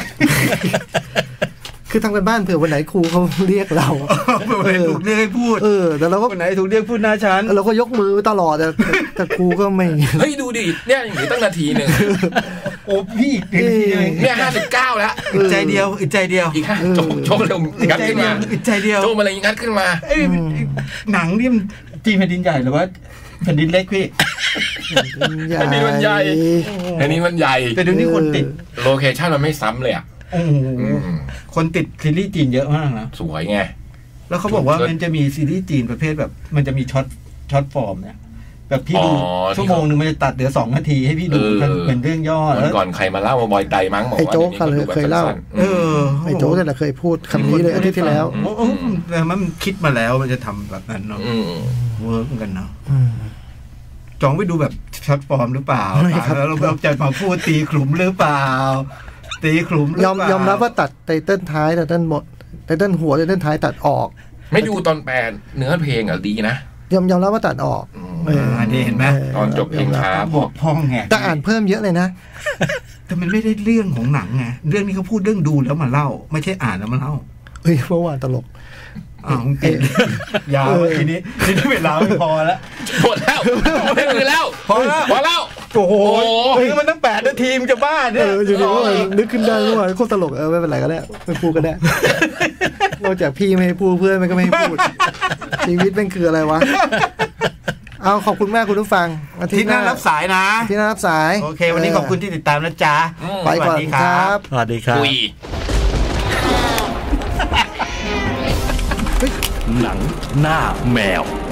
คือทำกันบ้านเผื่อวันไหนครูเขาเรียกเราเผื่อวันไหนถูกเรียกให้พูดเออแต่เราก็วันไหนถูกเรียกพูดหน้าชั้นเราก็ยกมือตลอดแต่แต่ครูก็ไม่เฮ้ยดูดิเนี่ยอย่างนี้ตั้งนาทีหนึ่งโอ้พี่เนี่ยห้าสิบเก้าแล้วอึดใจเดียวอึดใจเดียวอีกโจโจเร็วงัดขึ้นมาอึดใจเดียวโจมาอะไรงัดขึ้นมาหนังนี่มันจีแผ่นดินใหญ่หรือว่าแผ่นดินเล็กพี่แผ่นดินมันใหญ่แผ่นดินมันใหญ่แต่เดี๋ยวนี้คนติดโลเคชั่นมันไม่ซ้ำเลยอ่ะคนติดซีรีส์จีนเยอะมากนะสวยไงแล้วเขาบอกว่ามันจะมีซีรีส์จีนประเภทแบบมันจะมีช็อตช็อตฟอร์มเนี่ยแบบพี่ดูชั่วโมงนึงมันจะตัดเหลือสองนาทีให้พี่ดูเป็นเรื่องย่อแล้วก่อนใครมาเล่ามาบอยไตมั้งบอกว่าไอ้โจ๊กเคยเล่าเออไอ้โจ๊กนี่แหละเคยพูดคำนี้เลยอาทิตย์ที่แล้วแต่มันคิดมาแล้วมันจะทำแบบนั้นเนาะเวิร์กกันเนาะจองไปดูแบบช็อตฟอร์มหรือเปล่าแล้วเราจะมาพูดตีขลุ่มหรือเปล่าตีขลุ่มยอมยอมรับว่าตัดไตเติ้ลท้ายไตเติ้ลหมดไตเติ้ลหัวไตเติ้ลท้ายตัดออกไม่ดูตอนแปลเนื้อเพลงอ่ะดีนะยอมยอมรับว่าตัดออกเอออันนี้เห็นไหมตอนจบเพลงช้าบอกพ่องไงแต่อ่านเพิ่มเยอะเลยนะแต่มันไม่ได้เรื่องของหนังไงเรื่องนี้เขาพูดเรื่องดูแล้วมาเล่าไม่ใช่อ่านแล้วมาเล่าเฮ้ยเมื่อวานตลกอ้าวเก่งยาวทีนี้ทีนี้เวลาไม่พอแล้วหมดแล้วไม่มีแล้วพอแล้วพอแล้วโอ้โหมันตั้งแปดนาทีมันจะบ้าเนี่ยเอออยู่ดีนึกขึ้นได้เมื่อวานโคตรตลกเออไม่เป็นไรก็ได้ไม่พูดก็ได้นอกจากพี่ไม่ให้พูดเพื่อนมันก็ไม่ให้พูดชีวิตมันคืออะไรวะเอาขอบคุณมากคุณผู้ฟังอาทิตย์หน้ารับสายนะที่หน้ารับสายโอเควันนี้ขอบคุณที่ติดตามนะจ๊ะไปก่อนครับสวัสดีครับหนังหน้าแมว